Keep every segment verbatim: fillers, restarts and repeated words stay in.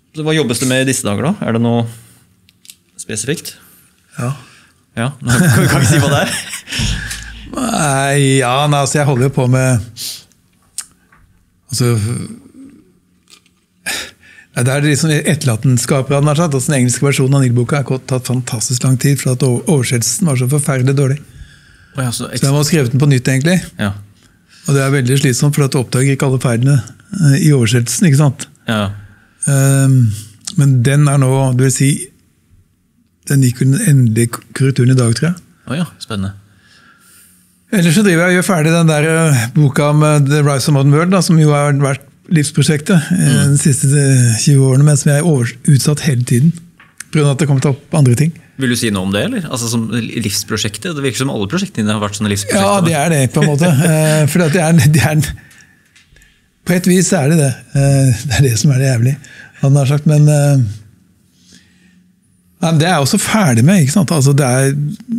Så hva jobbes det med i disse dager da? Er det noe spesifikt? Ja. Ja, kan du ikke si hva det er? Nei, ja, nei, altså jeg holder jo på med altså nei, det er liksom etterlatenskaper av den, altså den engelske versjonen av Nil-boka har tatt fantastisk lang tid, for at oversettelsen var så forferdelig dårlig. Oh, ja, så, så jeg må ha skrevet den på nytt egentlig. Ja. Og det er veldig slitsomt, for at du oppdager ikke alle feilene i oversettelsen, ikke sant? Ja. Um, men den er nå, du vil si, den gikk jo den endelige korrekturen i dag, tror jeg. Å oh, ja, spennende. Ellers så driver jeg og gjør ferdig den der uh, boka om uh, The Rise of Modern World, da, som jo har vært livsprosjektet uh, mm. de siste tjue årene, men som jeg er over, utsatt hele tiden, på grunn av at det kommer til opp andre ting. Vil du si noe om det, eller? Altså som livsprosjektet? Det virker som alle prosjektene har vært sånne livsprosjekter. Ja, det er det, på en måte. uh, for det er, det er, på et vis er det det. Uh, det er det som er det jævlig, han har sagt, men uh, det er jeg også ferdig med, ikke sant? Altså, det er,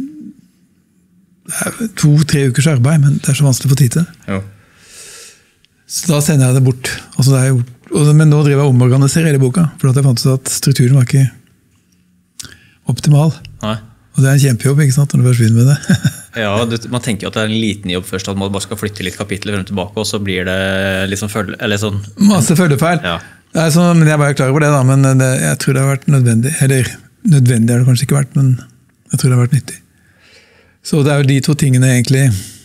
det er to-tre ukers arbeid, men det er så vanskelig å få tid til det. Ja. Så da sender jeg det bort. Altså, det er gjort, og, men nå driver jeg å omorganisere hele boka, for at jeg fant ut at strukturen var ikke optimal. Nei. Og det er en kjempejobb, ikke sant, når du forsvinner med det. Ja, du, man tenker jo at det er en liten jobb først, at man bare skal flytte litt kapitler frem og tilbake, og så blir det liksom følge, eller sånn... Masse følgefeil. Ja. Så, men jeg er bare klar over det, da, men det, jeg tror det har vært nødvendig, eller nødvendig har det kanskje ikke vært, men jeg tror det har vært nyttig. Så det er jo de to tingene egentlig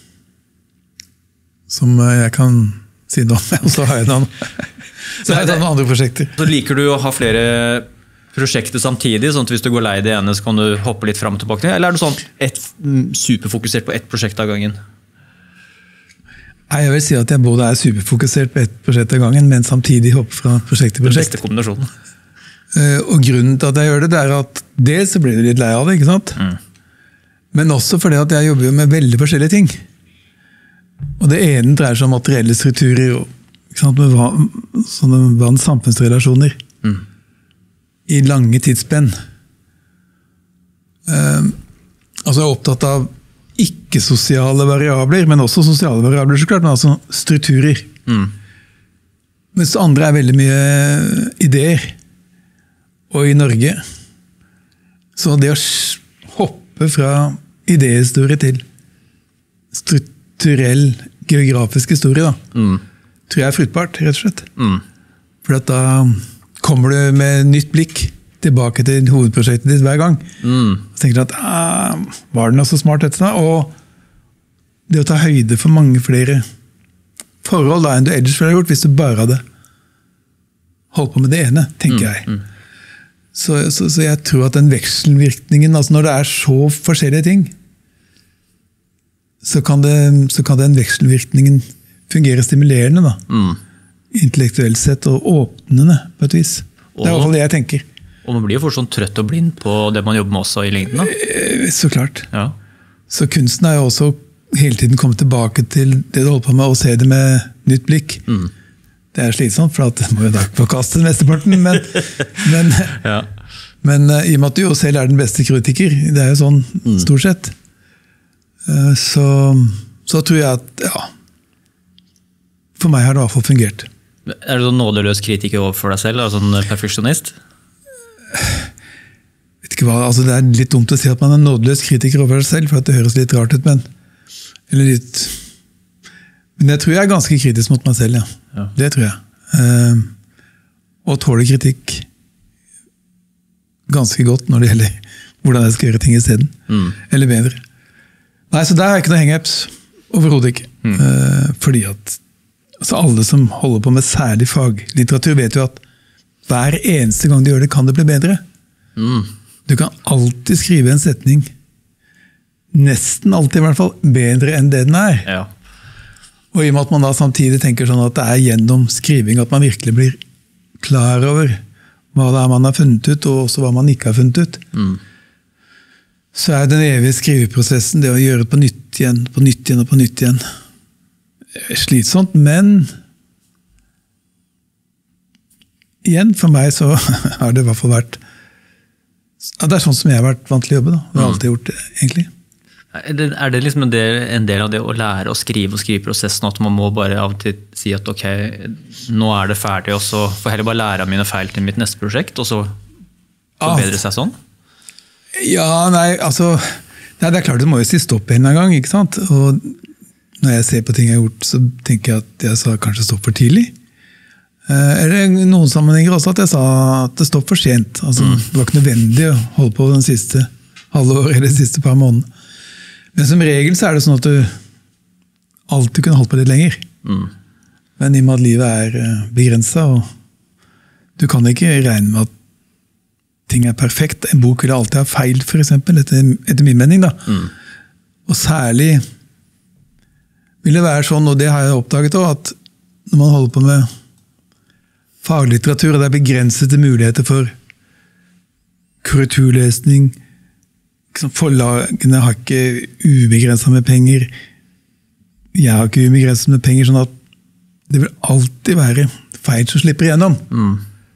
som jeg kan si noe om, og så har jeg noen, så har jeg noen andre prosjekter. Så liker du å ha flere prosjekter samtidig, sånn at hvis du går lei det ene, så kan du hoppe litt frem og tilbake, eller er du sånn et, superfokusert på ett prosjekt av gangen? Nei, jeg vil si at jeg både er superfokusert på ett prosjekt av gangen, men samtidig hopper fra prosjekt til prosjekt. Den beste kombinasjonen. Uh, og grunnen til at jeg gjør det, det er at dels så blir du litt lei av det, ikke sant? Mm. Men også fordi at jeg jobber med veldig forskjellige ting. Og det ene dreier seg om materielle strukturer, og, ikke sant, med hva, sånne vann samfunnsrelasjoner. Mm. I lange tidsspenn. Uh, altså jeg er opptatt av ikke-sosiale variabler, men også sosiale variabler, så klart, men altså strukturer. Mm. Mens det andre er veldig mye ideer. Og i Norge, så det å hoppe fra idéhistorie til strukturell geografisk historie, da, mm. tror jeg er fruktbart, rett og slett. Mm. For at da kommer du med nytt blikk tilbake til hovedprosjektet ditt hver gang. Mm. Og tenker at, ah, var det noe så smart dette da? Og det å ta høyde for mange flere forhold da, enn du ellers ville gjort, hvis du bare hadde holdt på med det ene, tenker mm. jeg. Mm. Så, så, så jeg tror at den vekselvirkningen, altså når det er så forskjellige ting, så kan, det, så kan den vekselvirkningen fungere stimulerende da. Mm. Intellektuelt sett og åpnende på et vis. Og, det er i hvert fall det jeg tenker. Og man blir jo for sånn trøtt og blind på det man jobber med også i lengden da. Så klart. Ja. Så kunsten er jo også hele tiden kommet tilbake til det du holder på med, og se det med nytt blikk. Mm. Det er slitsomt, for at det må jo da forkaste mesteparten, men, men, ja. men uh, i og med at du jo selv er den beste kritiker, det er jo sånn mm. stort sett, uh, så, så tror jeg at, ja, for meg har det i hvert fall fungert. Er du sånn nådeløs kritiker overfor deg selv, altså en perfeksjonist? Vet ikke hva, altså det er litt dumt å si at man er en nådeløs kritiker overfor seg selv, for at det høres litt rart ut, men, eller litt... Men jeg tror jeg er ganske kritisk mot meg selv, ja. ja. Det tror jeg. Uh, og tåler kritikk ganske godt når det gjelder hvordan jeg skal gjøre ting i stedet. Mm. Eller bedre. Nei, så der er ikke noe hang-ups. Overhodet ikke. Mm. Uh, fordi at altså alle som holder på med særlig faglitteratur vet jo at hver eneste gang de gjør det, kan det bli bedre. Mm. Du kan alltid skrive en setning, nesten alltid i hvert fall, bedre enn det den er. Ja. Og i og med at man da samtidig tenker sånn at det er gjennom skriving at man virkelig blir klar over hva det er man har funnet ut, og også hva man ikke har funnet ut. Mm. Så er den evige skriveprosessen, det å gjøre det på nytt igjen, på nytt igjen og på nytt igjen, slitsomt, men igjen, for meg så har det i hvert fall vært, ja, det er sånn som jeg har vært vant til å jobbe da, og jeg har alltid gjort det, egentlig. Er det, er det liksom en del, en del av det å lære å skrive og skriveprosessen, at man må bare av og til si at ok, nå er det ferdig, og så får jeg heller bare lære av mine feil til mitt neste prosjekt, og så forbedre seg sånn? Ja, nei, altså nei, det er klart, du må jo si stopp en gang, ikke sant? Og når jeg ser på ting jeg har gjort, så tenker jeg at jeg sa kanskje stopp for tidlig. Eller noen sammenhenger også at jeg sa at det stopp for sent. Altså, mm. Det var ikke nødvendig å holde på den siste halvår eller de siste par månedene. Men som regel så er det sånn at du alltid kunne holdt på litt lenger. Mm. Men i og med at livet er begrenset, og du kan ikke regne med at ting er perfekt. En bok vil alltid ha feil, for eksempel, etter, etter min mening. Da. Mm. Og særlig vil det være sånn, og det har jeg oppdaget også, at når man holder på med faglitteratur, og det er begrensede muligheter for korrekturlesning, forlagene har ikke ubegrenset med penger, jeg har ikke ubegrenset med penger, sånn at det vil alltid være feil som slipper igjennom. Mm.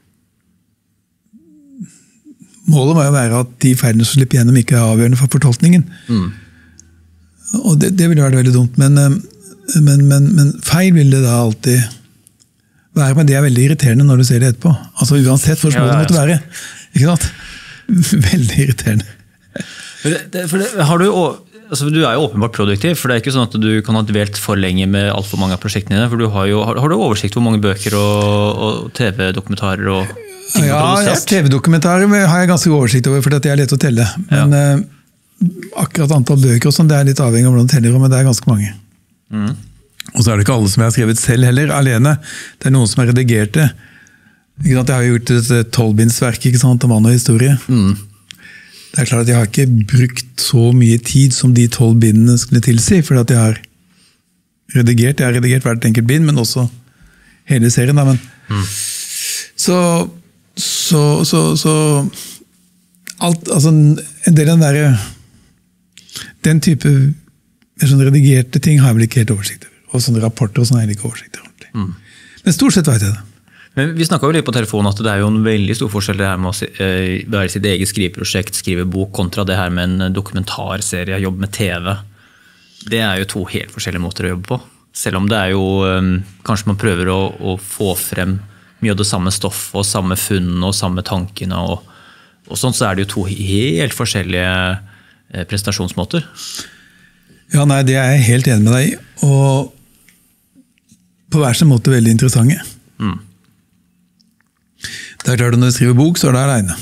Målet må jo være at de feilene som slipper igjennom ikke er avgjørende for fortolkningen. Mm. Og det, det ville være veldig dumt, men, men, men, men feil vil det da alltid være, men det er veldig irriterende når du ser det etterpå. Altså uansett hvor små ja, det måtte være. Ikke sant? Veldig irriterende. Det, det, for det, har du, altså, du er jo åpenbart produktiv, for det er ikke sånn at du kan ha dvelt for lenge med alt for mange av prosjektene dine, for du har jo, har, har du oversikt hvor mange bøker og, og T V-dokumentarer og ting ja, du har produsert? Ja, T V-dokumentarer har jeg ganske oversikt over, for det er lett å telle. Men ja. eh, akkurat antall bøker og sånn, det er litt avhengig av hvordan du teller, men det er ganske mange. Mm. Og så er det ikke alle som jeg har skrevet selv heller, alene. Det er noen som har redigert det. Ikke sant? Jeg har gjort et tolvbindsverk, ikke sant, om mann og historie. Mm. Det er klart at jeg har ikke brukt så mye tid som de tolv bindene skulle tilsi, for at jeg har redigert, jeg har redigert hvert enkelt bind, men også hele serien. Da. Men, mm. så, så, så, så alt, altså en del av den der, den type sånn redigerte ting har jeg vel ikke helt oversikt over. Og sånne rapporter og sånne har jeg ikke oversikt over. Mm. Men stort sett vet jeg det. Men vi snakket jo litt på telefonen at det er jo en veldig stor forskjell det her med å være sitt eget skriveprosjekt, skrive bok, kontra det her med en dokumentarserie, jobbe med T V. Det er jo to helt forskjellige måter å jobbe på. Selv om det er jo, kanskje man prøver å, å få frem mye av det samme stoffet og samme funnene og samme tankene, og, og sånt, så er det jo to helt forskjellige prestasjonsmåter. Ja, nei, det er jeg helt enig med deg i, og på hver sin måte veldig interessante. Mm. Det er klart at når du skriver bok, så er det alene.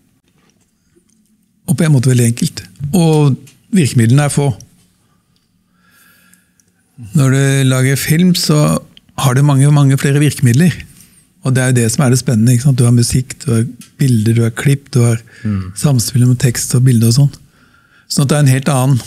Og på en måte veldig enkelt. Og virkemidlene er få. Når du lager film, så har du mange, mange flere virkemidler. Og det er jo det som er det spennende. Ikke sant? Du har musikk, du har bilder, du har klipp, du har mm. samspill med tekst og bilder og sånn. Sånn at det er en helt annen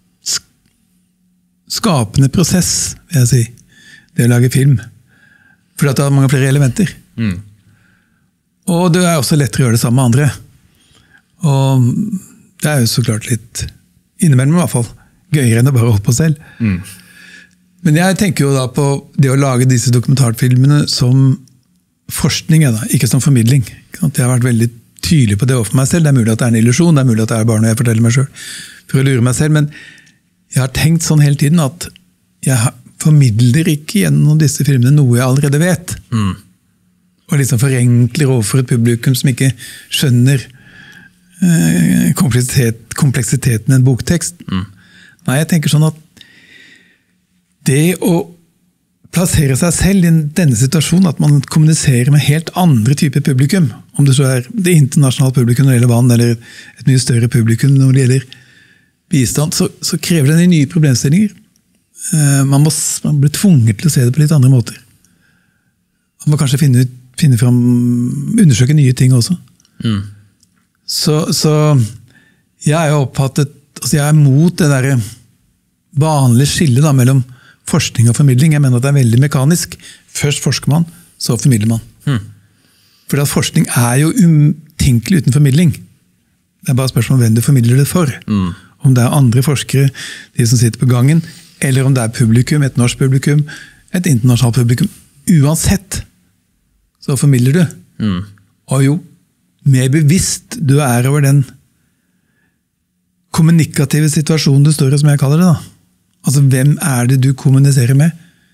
skapende prosess, vil jeg si, det å lage film. For det har mange flere elementer. Mm. Og det er også lettere å gjøre det sammen med andre. Og det er jo så klart litt, innimellom i hvert fall, gøyere enn å bare holde på selv. Mm. Men jeg tenker jo da på det å lage disse dokumentarfilmene som forskning, da, ikke som formidling. Jeg har vært veldig tydelig på det overfor meg selv. Det er mulig at det er en illusjon, det er mulig at det er bare noe jeg forteller meg selv for å lure meg selv, men jeg har tenkt sånn hele tiden at jeg formidler ikke gjennom disse filmene noe jeg allerede vet. Mm. Og liksom forenkler overfor et publikum som ikke skjønner eh, kompleksitet, kompleksiteten i en boktekst. Mm. Nei, jeg tenker sånn at det å plassere seg selv i denne situasjonen, at man kommuniserer med helt andre typer publikum, om det så er det internasjonale publikum når det gjelder vann, eller et mye større publikum når det gjelder bistand, så, så krever det nye problemstillinger. Eh, man, må, man blir tvunget til å se det på litt andre måter. Man må kanskje finne ut finne frem, undersøke nye ting også. Mm. Så, så jeg er jo oppfattet, altså jeg er mot det der vanlige skillet da, mellom forskning og formidling. Jeg mener at det er veldig mekanisk. Først forsker man, så formidler man. Mm. For at forskning er jo utenkelig uten formidling. Det er bare spørsmål om hvem du formidler det for. Mm. Om det er andre forskere, de som sitter på gangen, eller om det er publikum, et norsk publikum, et internasjonalt publikum. Uansett så formidler du. Mm. Og jo mer bevisst du er over den kommunikative situasjonen du står i, som jeg kaller det da. Altså, hvem er det du kommuniserer med?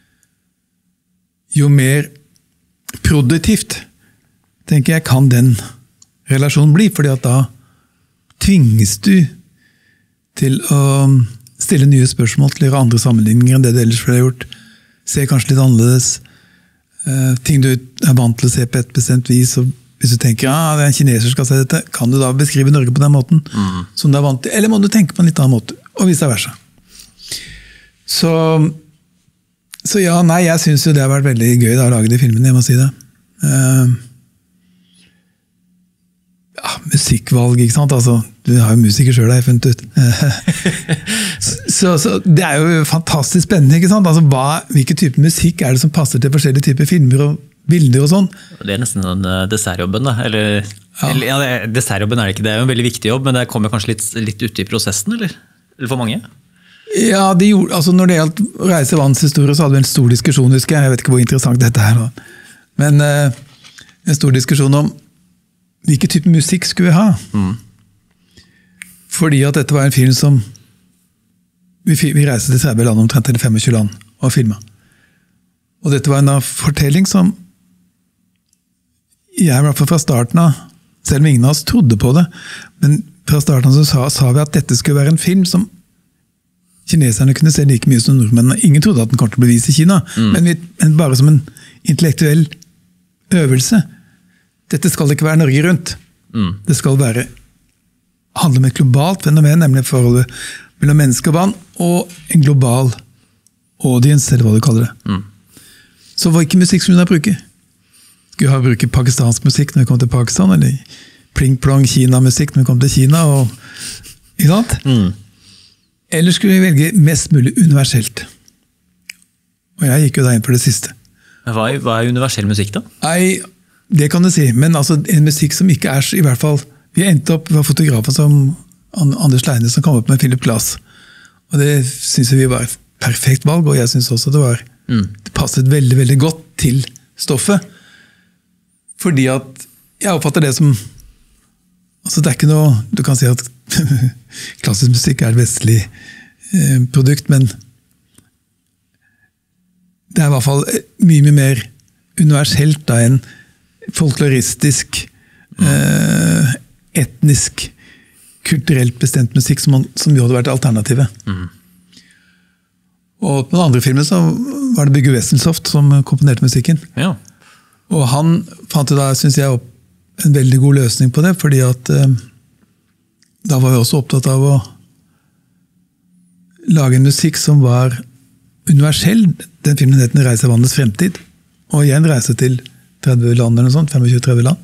Jo mer produktivt, tenker jeg, kan den relasjonen bli, fordi at da tvinges du til å stille nye spørsmål, til å gjøre andre sammenligninger enn det du ellers ville gjort. Se kanskje litt annerledes. Uh, ting du er vant til å se på et bestemt vis, og hvis du tenker, ja, det er en kineser som skal se dette, kan du da beskrive Norge på den måten, mm. som du er vant til, eller må du tenke på en litt annen måte, og vice versa. Så, så ja, nei, jeg synes jo det har vært veldig gøy da, å lage de filmene, jeg må si det. Uh, ja, musikkvalg, ikke sant? Altså, du har jo musiker selv, har jeg funnet ut. så, så det er jo fantastisk spennende, ikke sant? Altså, hva, hvilke type musikk er det som passer til forskjellige typer filmer og bilder og sånn? Det er nesten sånn dessertjobben da, eller, ja. eller ja, det, dessertjobben er det ikke, det er jo en veldig viktig jobb, men det kommer kanskje litt, litt ute i prosessen, eller? Eller for mange? Ja, de gjorde, altså når det gjaldt Reise Vanns historie, så hadde vi en stor diskusjon, husker jeg, jeg vet ikke hvor interessant dette er da. Men uh, en stor diskusjon om hvilken type musikk skulle vi ha? Mm. Fordi at dette var en film som vi, vi reiste til tretti land, omtrent til tjuefem land, og filmet. Og dette var en da fortelling som jeg i hvert fall fra starten av, selv om ingen av oss trodde på det, men fra starten av så sa, sa vi at dette skulle være en film som kineserne kunne se like mye som nordmennene. Ingen trodde at den kom til å bli vist i Kina, mm. men, vi, men bare som en intellektuell øvelse. Dette skal ikke være Norge rundt. Mm. Det skal være handle om et globalt fenomen, nemlig forholdet mellom menneske og vann, og en global audience, eller hva du kaller det. Mm. Så var ikke musikk som hun har bruket. Skulle ha bruket pakistansk musikk når vi kom til Pakistan, eller pling-plong Kina-musikk når vi kom til Kina, og, ikke sant? Mm. Eller skulle vi velge mest mulig universelt. Og jeg gikk jo da inn for det siste. Hva er, hva er universell musikk da? Nei, det kan du si, men altså en musikk som ikke er i hvert fall, vi endte opp, vi var fotografer som Anders Leine som kom opp med Philip Glass, og det synes vi var et perfekt valg, og jeg synes også det var, mm. det passet veldig, veldig godt til stoffet, fordi at jeg oppfatter det som, altså det er ikke noe, du kan si at klassisk musikk er et vestlig eh, produkt, men det er i hvert fall mye, mye mer universelt da enn folkloristisk, eh, etnisk, kulturelt bestemt musikk som, som jo hadde vært alternativet. Mm. Og på den andre filmen så var det Bygge Wesselsoft som komponerte musikken. Ja. Og han fant jo da, synes jeg, opp en veldig god løsning på det, fordi at eh, da var vi også opptatt av å lage en musikk som var universell. Den filmen heter Reise Vannets fremtid, og igjen reise til tretti land eller noe sånt, tjuefem til tretti land.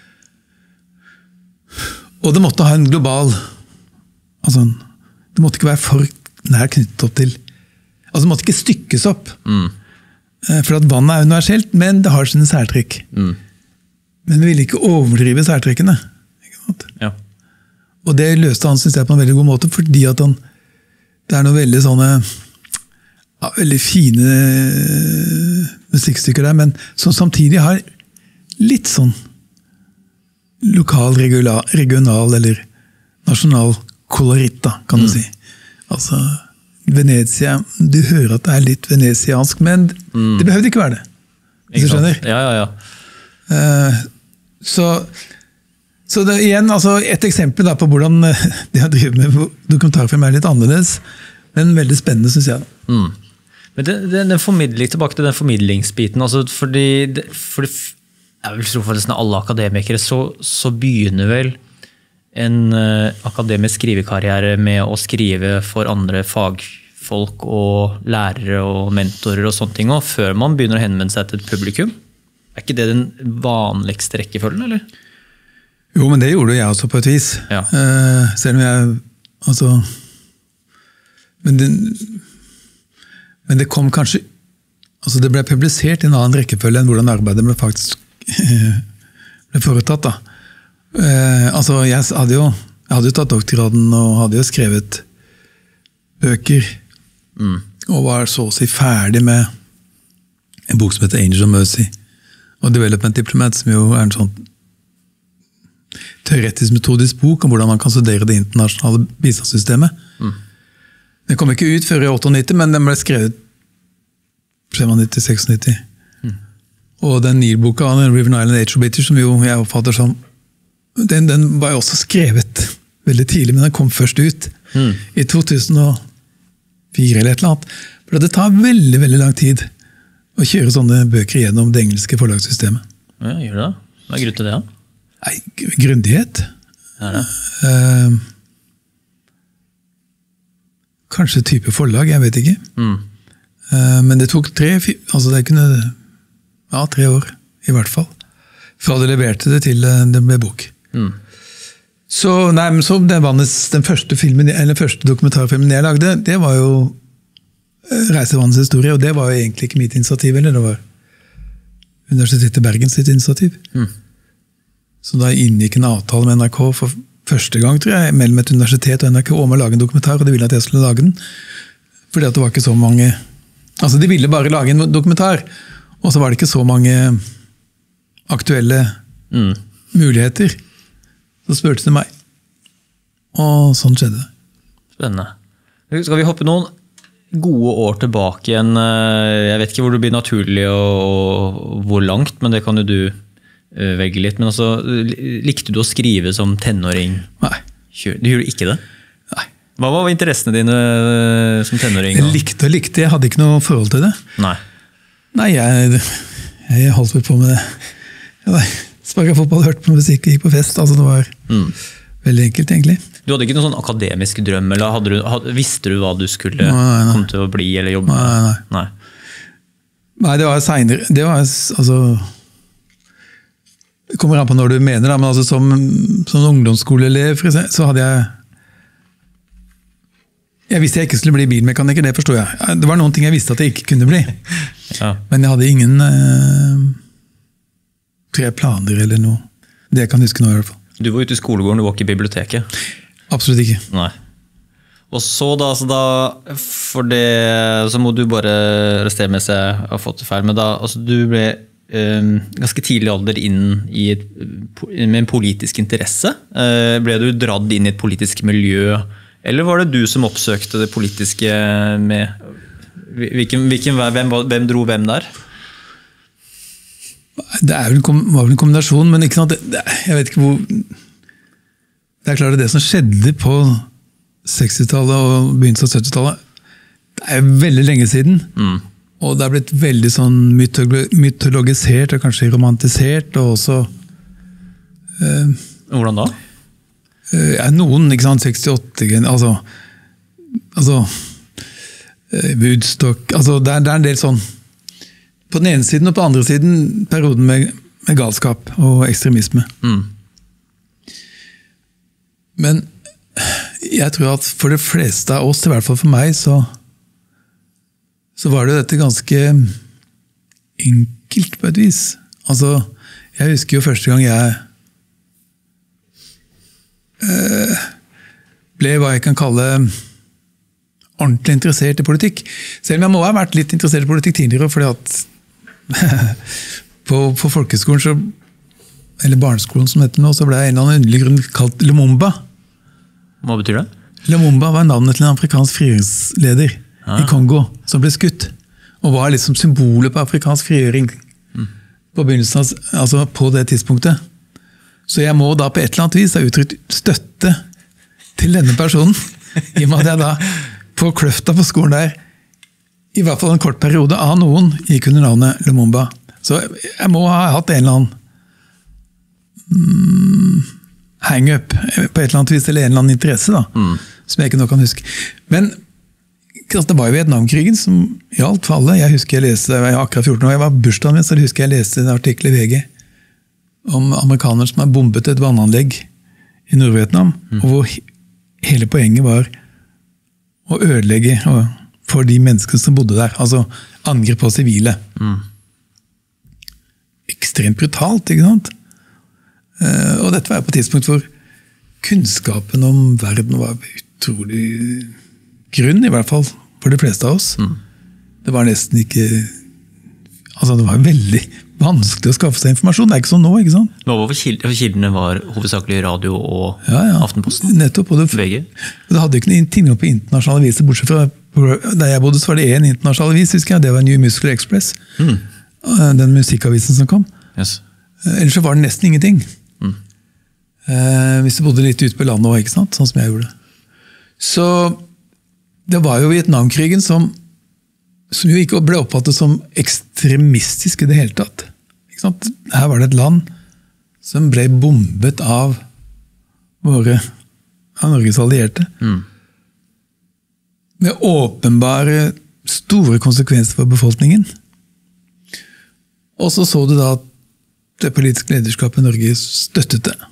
Og det måtte ha en global, altså, det måtte ikke være for nær knyttet opp til, altså det måtte ikke stykkes opp, mm. for at vannet er universelt, men det har sine særtrekk. Mm. Men vi ville ikke overdrive særtrekkene. Ikke sant? Ja. Og det løste han, synes jeg, på en veldig god måte, fordi at han, det er noen veldig sånne, ja, veldig fine musikkstykker der, men som samtidig har litt sånn lokal, regional, regional eller nasjonal koloritt, da, kan du mm. si. Altså, Venezia, du hører at det er litt venesiansk, men mm. det behøvde ikke være det. Hvis du skjønner? Ja, ja, ja. Uh, så, så det, igjen, altså, et eksempel da, på hvordan det å drive med dokumentarfilm er litt annerledes, men veldig spennende, synes jeg. Mm. Men det, det, den formidling, tilbake til den formidlingsbiten, altså fordi, det, fordi jeg vil tro for nesten alle akademikere, så, så begynner vel en uh, akademisk skrivekarriere med å skrive for andre fagfolk og lærere og mentorer og sånne ting, og før man begynner å henvende seg til et publikum. Er ikke det den vanligste rekkefølgen, eller? Jo, men det gjorde jeg også på et vis. Ja. Uh, selv om jeg, altså, men det, men det kom kanskje, altså det ble publisert i en annen rekkefølge enn hvordan arbeidet ble faktisk ble foretatt da. Uh, altså jeg hadde jo, jeg hadde jo tatt doktorgraden og hadde jo skrevet bøker, mm. og var så å si ferdig med en bok som heter Angel of Mercy, og Development Diplomat, som jo er en sånn teoretisk-metodisk bok om hvordan man kan studere det internasjonale bistandssystemet. Mm. Den kom ikke ut før i nittiåtte, men den ble skrevet nittifem sekstifem. Mm. Og den Neil-boka, River Nile and Age of Bitter, som jo jeg oppfatter som, den, den var jo også skrevet veldig tidlig, men den kom først ut mm. i to tusen og fire eller et eller annet. For det tar veldig, veldig lang tid å kjøre sånne bøker gjennom det engelske forlagssystemet. Ja, gjør det. Hva er grunnen til det? Ja? Nei, grundighet. Er det? Uh, kanskje type forlag, jeg vet ikke. Mm. Uh, men det tok tre, altså det kunne, ja, tre år, i hvert fall. Fra du leverte det til det ble bok. Mm. Så, nei, men så den, vannes, den første filmen, eller første dokumentarfilmen jeg lagde, det var jo Reisevannets historie, og det var jo egentlig ikke mitt initiativ, eller det var Universitetet i Bergen sitt initiativ. Mm. Så da inngikk en avtale med N R K for første gang, tror jeg, mellom et universitet og N R K om å lage en dokumentar, og de ville at jeg skulle lage den. Fordi at det var ikke så mange... Altså, de ville bare lage en dokumentar, og så var det ikke så mange aktuelle mm. muligheter. Så spurte de meg. Og sånn skjedde det. Spennende. Skal vi hoppe noen gode år tilbake igjen? Jeg vet ikke hvor det blir naturlig og hvor langt, men det kan jo du velge litt. Men altså, likte du å skrive som tenåring? Nei. Du gjorde ikke det? Nei. Hva var interessene dine som tenåring? Jeg likte og likte, jeg hadde ikke noe forhold til det. Nei. Nei, jeg, jeg holdt på med det. Jeg sparket fotball, hørte på musikk, gikk på fest, altså det var mm. veldig enkelt egentlig. Du hadde ikke noen sånn akademisk drøm, eller hadde du, hadde, visste du hva du skulle nei, nei. komme til å bli eller jobbe med? Nei, nei. Nei. Nei, det var senere, det var altså, det kommer an på når du mener da, men altså som, som ungdomsskoleelev, for eksempel, så hadde jeg, jeg visste jeg ikke skulle bli bilmekaniker, det forstod jeg. Det var noen ting jeg visste at jeg ikke kunne bli, ja. Men jeg hadde ingen eh, tre planer eller noe, det jeg kan huske nå i hvert fall. Du var ute i skolegården, du var ikke i biblioteket? Absolutt ikke. Nei. Og så da, så da, for det, så må du bare arrestere meg hvis jeg har fått det feil, men da, altså du ble eh, ganske tidlig alder inn i et, med en politisk interesse. Eh, ble du dratt inn i et politisk miljø, eller var det du som oppsøkte det politiske med, hvilken, hvilken, hvem, hvem dro hvem der? Det er vel, var vel en kombinasjon, men ikke sant, det, jeg vet ikke hvor... Det er klart at det som skjedde på sekstitallet og begynnelsen av syttitallet, det er veldig lenge siden. Mm. Og det er blitt veldig sånn mytologisert og kanskje romantisert, og også... Eh, Hvordan da? Eh, ja, noen, ikke sant, sekstiåtte, altså... Altså... Eh, Woodstock, altså det er, det er en del sånn... På den ene siden og på den andre siden perioden med, med galskap og ekstremisme. Mm. Men jeg tror at for de fleste av oss, i hvert fall for meg, så, så var det dette ganske enkelt på et vis. Altså, jeg husker jo første gang jeg øh, ble hva jeg kan kalle ordentlig interessert i politikk. Selv om jeg må ha vært litt interessert i politikk tidligere, fordi at på, på folkeskolen så, eller barneskolen som heter nå, så ble jeg en eller annen underlig grunn kalt Lumumba. Hva betyr det? Lumumba var navnet til en afrikansk frigjøringsleder ah. i Kongo, som ble skutt, og var liksom symbolet på afrikansk frigjøring mm. på begynnelsen, altså på det tidspunktet. Så jeg må da på et eller annet vis ha uttrykt støtte til denne personen, i og med at jeg da på kløfta på skolen der, i hvert fall en kort periode av noen gikk under navnet Lumumba. Så jeg må ha hatt en eller annen mm, hang-up på et eller annet vis, eller en eller annen interesse da, mm. som jeg ikke nå kan huske. Men det var jo Vietnamkrigen som gjaldt for alle. Jeg husker jeg leste, jeg var akkurat fjorten år, jeg var bursdagen min, så husker jeg leste en artikkel i V G om amerikanere som har bombet et vannanlegg i Nord-Vietnam, mm. og hvor hele poenget var å ødelegge for de menneskene som bodde der. Altså angrep på sivile. Mm. Ekstremt brutalt, ikke sant? Og dette var på et tidspunkt hvor kunnskapen om verden var utrolig grunn, i hvert fall for de fleste av oss. Mm. Det var nesten ikke... Altså det var veldig, vanskelig å skaffe seg informasjon. Det er ikke sånn nå, ikke sant? Nå var kildene var hovedsakelig radio og ja, ja. Aftenposten. Nettopp, og det, V G. Det hadde ikke noe tilgang på internasjonale aviser, bortsett fra der jeg bodde, så var det en internasjonal avis, husker jeg, det var New Musical Express. Mm. Den musikkavisen som kom. Yes. Ellers så var det nesten ingenting. Mm. Eh, hvis du bodde litt ute på landet også, ikke sant? Sånn som jeg gjorde. Så det var jo Vietnamkrigen som, som jo ikke ble oppfattet som ekstremistisk i det hele tatt. Ikke sant? Her var det et land som ble bombet av våre, av Norges allierte. Mm. Med åpenbare store konsekvenser for befolkningen. Og så så du da at det politiske lederskapet i Norge støttet det.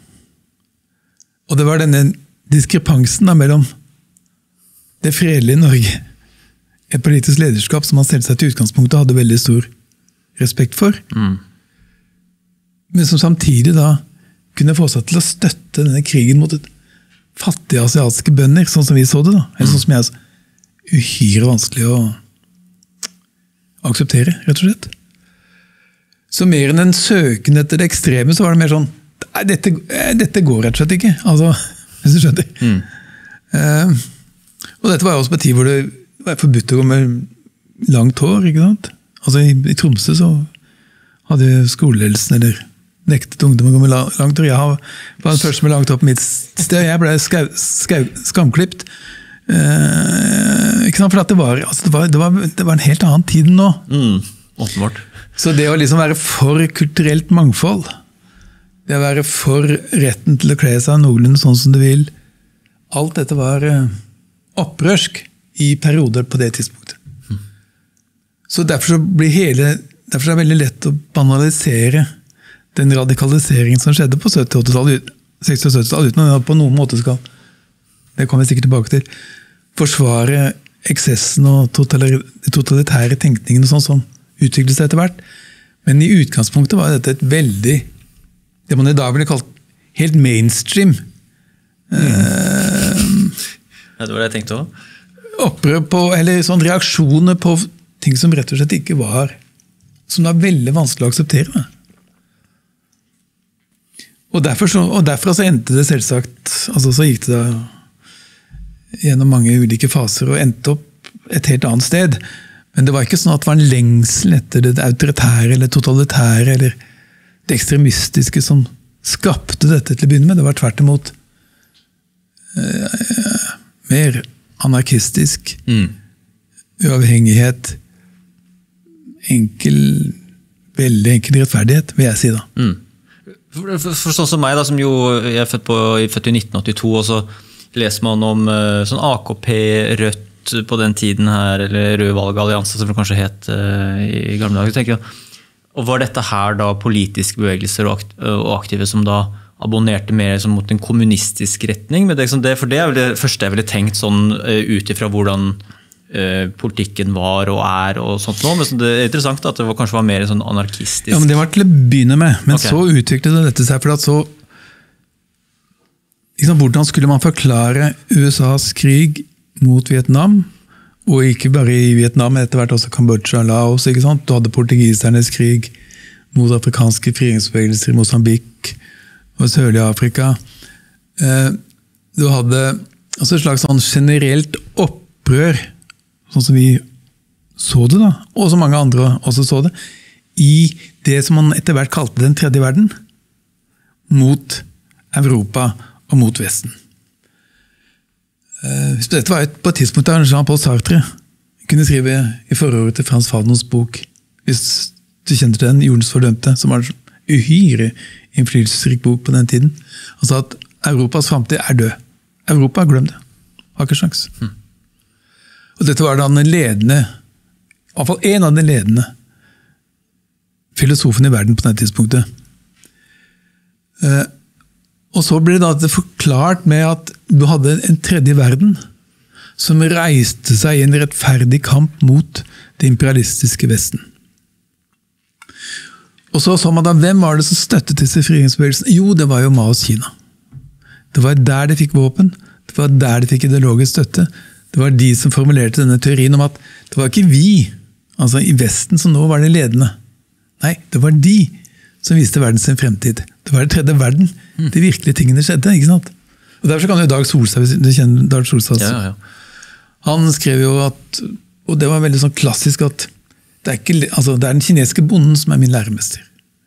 Og det var denne diskrepansen da, mellom det fredelige Norge, et politisk lederskap som man selvsagt til utgangspunktet hadde veldig stor respekt for, mm. men som samtidig da kunne få seg til å støtte denne krigen mot et fattige asiatiske bønder, sånn som vi så det da, eller sånn som jeg så uhyre vanskelig å akseptere, rett og slett. Så mer enn en søken etter det ekstreme, så var det mer sånn, nei, dette, dette går rett og slett ikke, altså, hvis du skjønner. Mm. Uh, og dette var jo også på tid hvor det var forbudt å gå med langt hår, ikke sant? Altså i, i Tromsø så hadde skoleledelsen eller nektet ungdom å gå med langt hår. Jeg var den første med langt hår på mitt sted, jeg ble skau, skau, skamklipt. Uh, ikke sant? For at det var, altså det, var, det, var, det var en helt annen tid enn nå. Mm, åpenbart. Så det å liksom være for kulturelt mangfold, det å være for retten til å kle seg noenlunde sånn som du vil, alt dette var uh, opprørsk i perioder på det tidspunktet. Mm. Så derfor så blir hele, derfor er det veldig lett å banalisere den radikaliseringen som skjedde på sytti- og åttitallet, seksti- og syttitallet, uten at på noen måte skal, det kommer vi sikkert tilbake til, forsvare eksessen og totalitære tenkningen og sånn som utviklet seg etter hvert. Men i utgangspunktet var dette et veldig, det man i dag ville kalt helt mainstream. Mm. Uh, ja, det var det jeg tenkte også. Opprør på, eller sånn reaksjoner på ting som rett og slett ikke var, som det var veldig vanskelig å akseptere. Og derfor så, og derfor så endte det selvsagt, altså så gikk det da gjennom mange ulike faser og endte opp et helt annet sted. Men det var ikke sånn at det var en lengsel etter det autoritære eller totalitære eller det ekstremistiske som skapte dette til å begynne med. Det var tvert imot eh, mer anarkistisk, mm. uavhengighet, enkel, veldig enkel rettferdighet, vil jeg si da. Mm. For, for, for sånn som meg da, som jo jeg er født, på, født i nitten åttito, og så leser man om sånn A K P, Rødt på den tiden her, eller Rød valgallianse, som det kanskje het i gamle dager, tenker jeg. Og var dette her da politiske bevegelser og aktive som da abonnerte mer som mot en kommunistisk retning? Det, for det er vel det første jeg ville tenkt sånn ut ifra hvordan uh, politikken var og er og sånt nå, men det er interessant at det var, kanskje var mer sånn anarkistisk. Ja, men det var til å begynne med, men okay. Så utviklet det dette seg, for at så hvordan skulle man forklare U S A's krig mot Vietnam, og ikke bare i Vietnam, men etter hvert også Kambodsja, Laos, ikke sant? Du hadde portugisernes krig mot afrikanske frigjøringsbevegelser i Mosambik og sørlig Afrika. Du hadde altså et slags sånn generelt opprør, sånn som vi så det da, og som mange andre også så det, i det som man etter hvert kalte den tredje verden, mot Europa og mot Vesten. Dette var et, på et tidspunkt da Jean-Paul Sartre kunne skrive i forordet til Frans Fanons bok, hvis du kjente den, Jordens fordømte, som var en uhyre innflytelsesrik bok på den tiden. Han sa at Europas fremtid er død. Europa, glem det. Har ikke sjans. Mm. Og dette var da den ledende, i hvert fall en av de ledende filosofen i verden på det tidspunktet. Og så ble det da forklart med at du hadde en tredje verden som reiste seg i en rettferdig kamp mot det imperialistiske Vesten. Og så så man da, hvem var det som støttet disse frigjøringsbevegelsene? Jo, det var jo Maos Kina. Det var der de fikk våpen, det var der de fikk ideologisk støtte. Det var de som formulerte denne teorien om at det var ikke vi, altså i Vesten som nå var det ledende. Nei, det var de som viste verden sin fremtid. Det var det tredje verden. Mm. De virkelige tingene skjedde, ikke sant? Og derfor kan jo Dag Solstad, hvis du kjenner Dag Solstad, ja, ja. Han skrev jo at, og det var veldig sånn klassisk, at det er, ikke, altså, det er den kinesiske bonden som er min læremester.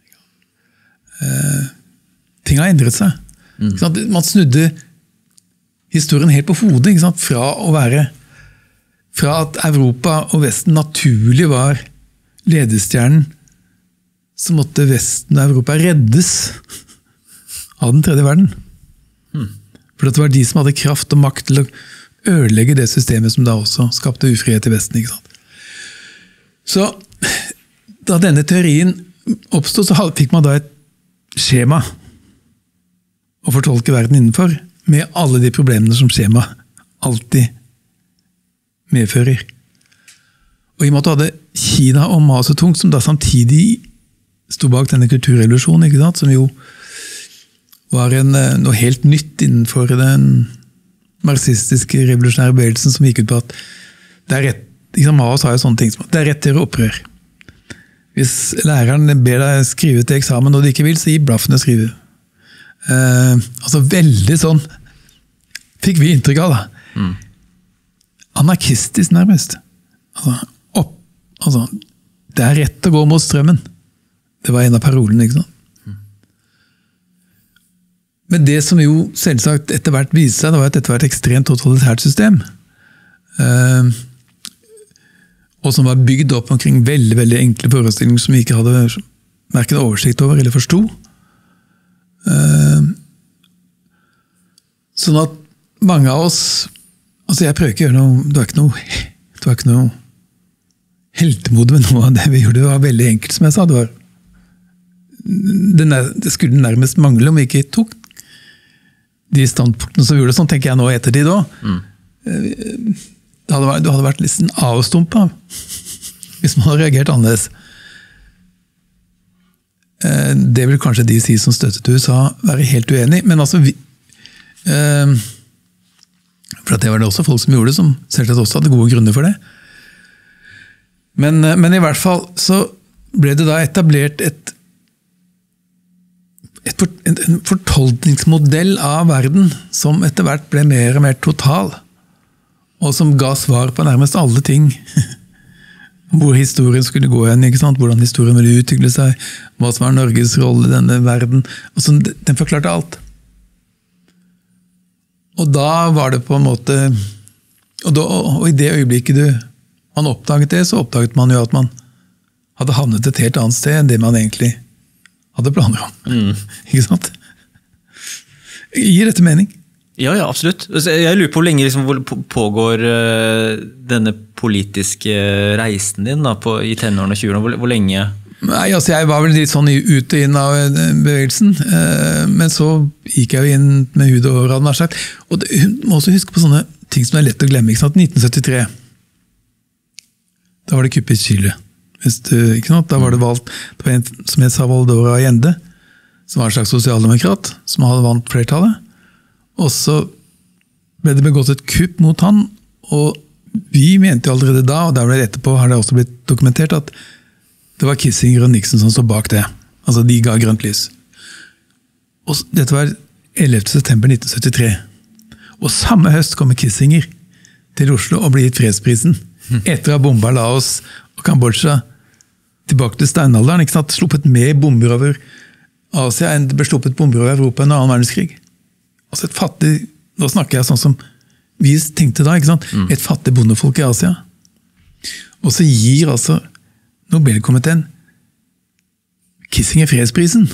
Uh, ting har endret seg. Mm. Man snudde historien helt på hodet, ikke sant? Fra å være fra at Europa og Vesten naturlig var ledestjernen, så måtte Vesten og Europa reddes av den tredje verden. Mm. For det var de som hadde kraft og makt til å ødelegge det systemet som da også skapte ufrihet i Vesten. Ikke sant? Så da denne teorien oppstod, så fikk man da et skjema å fortolke verden innenfor, med alle de problemene som skjema alltid medfører. Og i og med at du hadde Kina og Mao Zedong, som da samtidig sto bak denne kulturrevolusjonen, ikke sant? Som jo var en, noe helt nytt innenfor den marxistiske revolusjonære bevegelsen, som gikk ut på at det er rett, liksom Mao sa jo sånne ting som at det er rett til å opprør. Hvis læreren ber deg skrive til eksamen og du ikke vil, så gi blaffen å skrive. Uh, altså veldig sånn fikk vi inntrykk av da. Mm. Anarkistisk nærmest. Altså, opp, altså, det er rett å gå mot strømmen. Det var en av parolene, ikke sant? Mm. Men det som jo selvsagt etter hvert viste seg, det var at dette var et ekstremt totalitært system. Uh, og som var bygd opp omkring veldig, veldig enkle forestillinger som vi ikke hadde hverken oversikt over eller forstod. Uh, sånn at mange av oss, altså jeg prøver ikke å gjøre noe, det var ikke noe, det var ikke noe heltemode med noe av det vi gjorde, det var veldig enkelt som jeg sa, det var, det, det skulle nærmest mangle om vi ikke tok de standpunktene som vi gjorde, sånn tenker jeg nå i ettertid også. Mm. Det hadde vært, det hadde vært litt avstumpa hvis man hadde reagert annerledes. Det vil kanskje de si som støttet U S A være helt uenig, men altså vi, eh, for det var det også folk som gjorde det, som selvsagt også hadde gode grunner for det. Men, men i hvert fall så ble det da etablert et, et for, en, en fortolkningsmodell av verden som etter hvert ble mer og mer total, og som ga svar på nærmest alle ting. Hvor historien skulle gå hen, ikke sant? Hvordan historien ville utvikle seg, hva som var Norges rolle i denne verden. Altså, den forklarte alt. Og da var det på en måte, og, da, og i det øyeblikket du, man oppdaget det, så oppdaget man jo at man hadde havnet et helt annet sted enn det man egentlig hadde planer om. Mm. Ikke sant? Gir dette mening? Ja, ja, absolutt. Jeg lurer på hvor lenge liksom, pågår uh, denne politiske reisen din da, på, i tenårene og tjueårene. Hvor, hvor lenge? Nei, altså jeg var vel litt sånn ut og inn av bevegelsen, uh, men så gikk jeg jo inn med hud og hår, hadde man sagt. Og det, hun må også huske på sånne ting som er lett å glemme, ikke sant? nitten syttitre. Da var det kuppet i Chile. Du, ikke sant? Da var det valgt, det var en som het Salvador Allende, som var en slags sosialdemokrat, som hadde vant flertallet. Og så ble det begått et kupp mot han, og vi mente jo allerede da, og der ble det etterpå, har det også blitt dokumentert, at det var Kissinger og Nixon som stod bak det. Altså, de ga grønt lys. Og dette var ellevte september nitten syttitre. Og samme høst kommer Kissinger til Oslo og blir gitt fredsprisen. Etter å ha bomba Laos og Kambodsja tilbake til steinalderen, ikke sant? Sluppet mer bomber over Asia enn det ble sluppet bomber over Europa under annen verdenskrig. Altså et fattig, nå snakker jeg sånn som vi tenkte da, ikke sant? Mm. Et fattig bondefolk i Asia. Og så gir altså Nobelkomiteen Kissinger fredsprisen.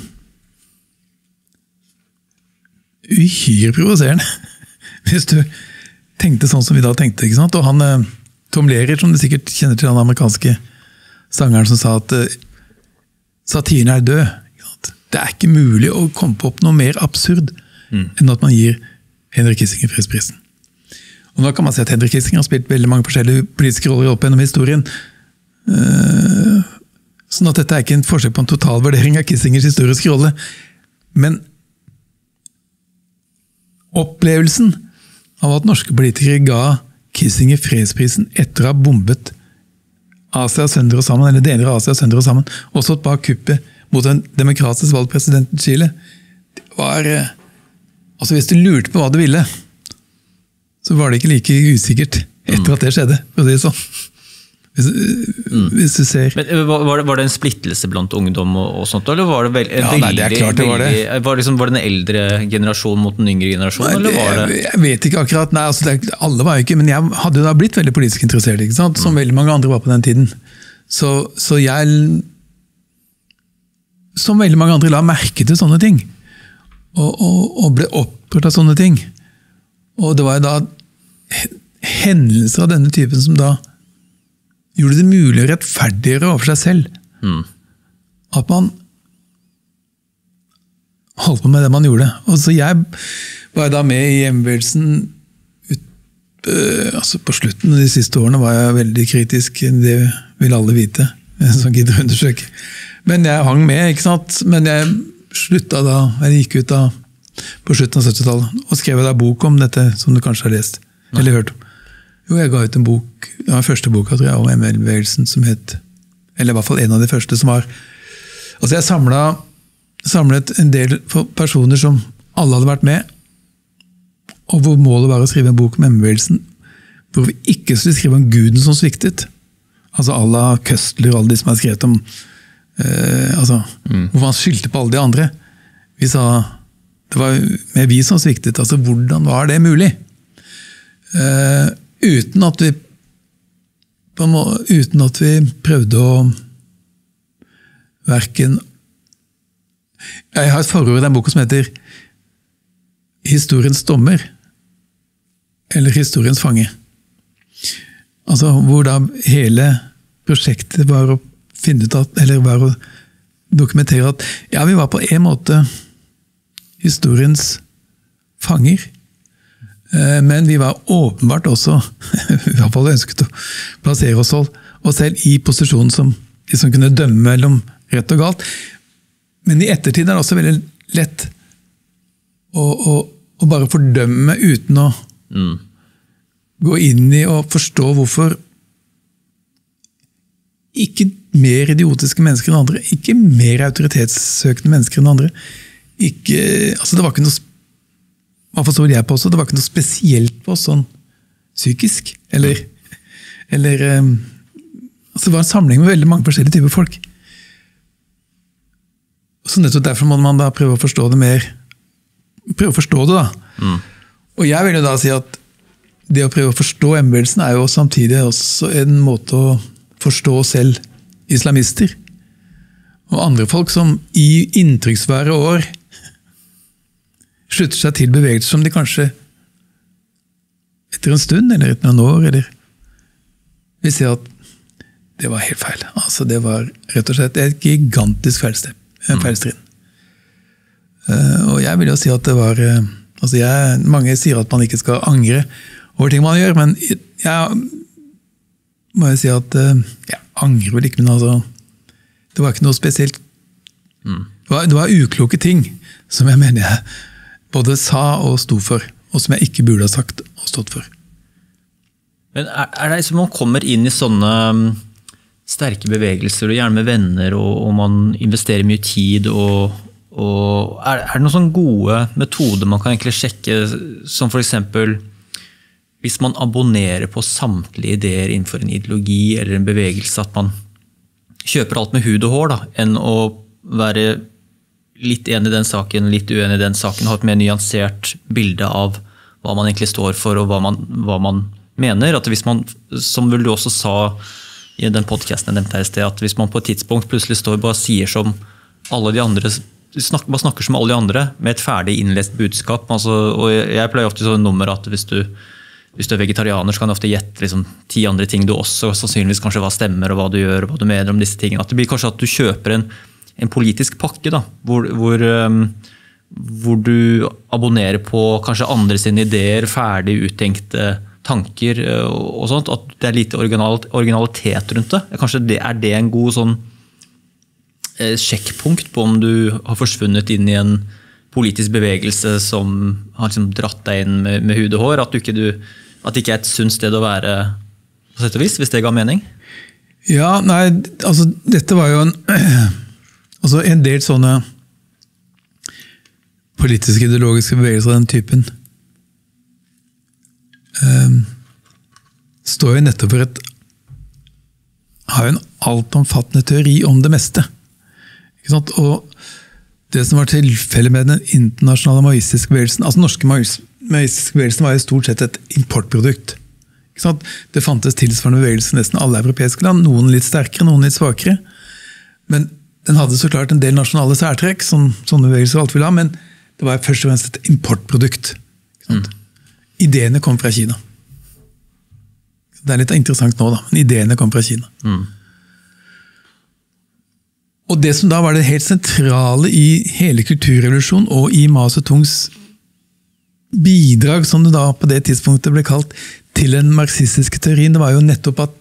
Uhyre provoserende. Hvis du tenkte sånn som vi da tenkte, ikke sant? Og han, Tom Lehrer, som du sikkert kjenner til, den amerikanske sangeren som sa at satiren er død. Det er ikke mulig å komme på opp noe mer absurd Mm. enn at man gir Henrik Kissinger fredsprisen. Og nå kan man si at Henrik Kissinger har spilt veldig mange forskjellige politiske roller opp gjennom historien. Uh, sånn at dette er ikke en forsøk på en total vurdering av Kissingers historiske rolle. Men opplevelsen av at norske politikere ga Kissinger fredsprisen etter å ha bombet Asia sønder og sammen, eller deler av Asia sønder og sammen, og stått bak kuppet mot en demokratisk valgt president i Chile. Det var, altså hvis du lurte på hva du ville, så var det ikke like usikkert etter at det skjedde, for å si det sånn. Hvis, mm. hvis du ser... Men var det, var det en splittelse blant ungdom og, og sånt, eller var det vel, ja, veldig, nei, det er klart det var det. Veldig, var, det liksom, var det den eldre generasjon mot den yngre generasjon, nei, eller var det... Jeg, jeg vet ikke akkurat, nei, altså, det, alle var jo ikke, men jeg hadde jo da blitt veldig politisk interessert, ikke sant? Som mm. veldig mange andre var på den tiden. Så, så jeg, som veldig mange andre, la merke til sånne ting, og, og, og ble opprørt av sånne ting. Og det var jo da hendelser av denne typen som da gjorde det mulig å rettferdiggjøre overfor seg selv. Mm. At man holdt på med det man gjorde. Og så jeg var da med i hjemmebevegelsen ut, øh, altså på slutten av de siste årene var jeg veldig kritisk, det vil alle vite, som gidder undersøke. Men jeg hang med, ikke sant? Men jeg sluttet da, jeg gikk ut da på slutten av syttitallet, og skrev da bok om dette, som du kanskje har lest, Nei. eller hørt om. Jo, jeg ga ut en bok, det var første boka, tror jeg, om M L-bevegelsen, som het, eller i hvert fall en av de første som var, altså jeg samlet, samlet en del personer som alle hadde vært med, og hvor målet var å skrive en bok om M L-bevegelsen, hvor vi ikke skulle skrive om Guden som sviktet, altså alla Køstler og alle de som har skrevet om, eh, altså, mm. hvor man skyldte på alle de andre. Vi sa, det var med vi som sviktet, altså hvordan var det mulig? Eh, uten at vi uten at vi prøvde å hverken jeg har et forord i den boken som heter Historiens dommer eller Historiens fange, altså hvor da hele prosjektet var å finne ut at, eller var å dokumentere at ja, vi var på en måte historiens fanger. Men vi var åpenbart også, i hvert fall ønsket å plassere oss selv i posisjonen som de som kunne dømme mellom rett og galt. Men i ettertid er det også veldig lett å, å, å bare fordømme uten å mm. gå inn i og forstå hvorfor ikke mer idiotiske mennesker enn andre, ikke mer autoritetssøkende mennesker enn andre. Ikke, altså det var ikke noe hva forstår jeg på også, det var ikke noe spesielt på oss sånn psykisk, eller, eller um, altså det var en samling med veldig mange forskjellige typer folk. Så nettopp derfor må man da prøve å forstå det mer, prøve å forstå det da. Mm. Og jeg vil jo da si at det å prøve å forstå M-bevegelsen er jo samtidig også en måte å forstå selv islamister, og andre folk som i inntrykksvære år slutter seg til bevegelser som de kanskje etter en stund, eller etter noen år, eller vil si at det var helt feil. Altså det var rett og slett et gigantisk feilstep, en feilstrinn. Uh, og jeg vil jo si at det var, uh, altså jeg, mange sier at man ikke skal angre over ting man gjør, men jeg må jo si at uh, jeg angrer vel ikke, men altså, det var ikke noe spesielt. Mm. Det, var, det var ukloke ting som jeg mener jeg både sa og sto for, og som jeg ikke burde ha sagt og stått for. Men er, er det som man kommer inn i sånne sterke bevegelser, og gjerne med venner, og, og man investerer mye tid, og, og er, er det noen sånne gode metoder man kan egentlig sjekke, som for eksempel, hvis man abonnerer på samtlige ideer innenfor en ideologi, eller en bevegelse, at man kjøper alt med hud og hår, da, enn å være litt enig i den saken, litt uenig i den saken, ha et mer nyansert bilde av hva man egentlig står for, og hva man, hva man mener. At hvis man, som vel du også sa i den podcasten jeg nevnte her i sted, at hvis man på et tidspunkt plutselig står og bare sier som alle de andre, snakker, bare snakker som alle de andre, med et ferdig innlest budskap. Altså, og jeg pleier ofte sånn nummer at hvis du, hvis du er vegetarianer, så kan du ofte gjette liksom, ti andre ting du også, sannsynligvis kanskje hva stemmer, og hva du gjør, og hva du mener om disse tingene. At det blir kanskje at du kjøper en en politisk pakke, da, hvor, hvor, um, hvor du abonnerer på kanskje andre sine ideer, ferdig uttenkte tanker uh, og sånt, at det er litt original, originalitet rundt det. Kanskje det, er det en god sånn uh, sjekkpunkt på om du har forsvunnet inn i en politisk bevegelse som har liksom dratt deg inn med, med hud og hår, at, du ikke, du, at det ikke er et sunt sted å være på sett og vis, hvis det ga mening? Ja, nei, altså dette var jo en, altså en del sånne politiske ideologiske bevegelser av den typen um, står jo nettopp for et har jo en altomfattende teori om det meste. Ikke sant? Og det som var tilfellet med den internasjonale maoistiske bevegelsen, altså den norske maoistiske bevegelsen var jo stort sett et importprodukt. Ikke sant? Det fantes tilsvarende bevegelser i nesten alle europeiske land, noen litt sterkere, noen litt svakere. Men den hadde så klart en del nasjonale særtrekk, som sånne bevegelser alt vil ha, men det var først og fremst et importprodukt. Ikke sant? Mm. Ideene kom fra Kina. Det er litt interessant nå, da, men ideene kom fra Kina. Mm. Og det som da var det helt sentrale i hele kulturrevolusjonen og i Mao Zedongs bidrag, som det da på det tidspunktet ble kalt, til den marxistiske teorien, det var jo nettopp at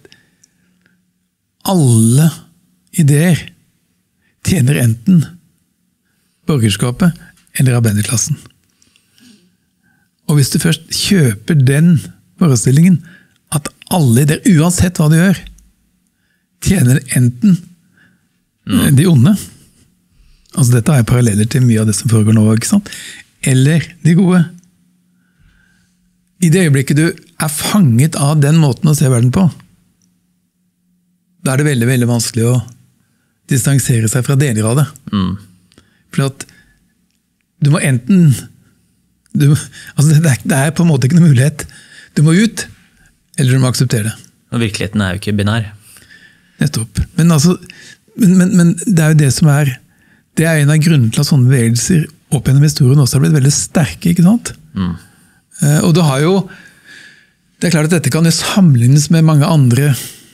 alle ideer tjener enten borgerskapet eller arbeiderklassen. Og hvis du først kjøper den forestillingen, at alle ideer, uansett hva du gjør, tjener enten mm. de onde, altså dette er paralleller til mye av det som foregår nå, ikke sant? Eller de gode. I det øyeblikket du er fanget av den måten å se verden på, da er det veldig, veldig vanskelig å distansere seg fra deler av det. Mm. For at du må enten du, altså det, er, det er på en måte ikke noen mulighet. Du må ut, eller du må akseptere det. Og virkeligheten er jo ikke binær. Nettopp. Men, altså, men, men, men det er jo det som er det er en av grunnene til at sånne bevegelser opp gjennom historien også har blitt veldig sterke, ikke sant? Mm. Uh, og det har jo det er klart at dette kan jo sammenlignes med mange andre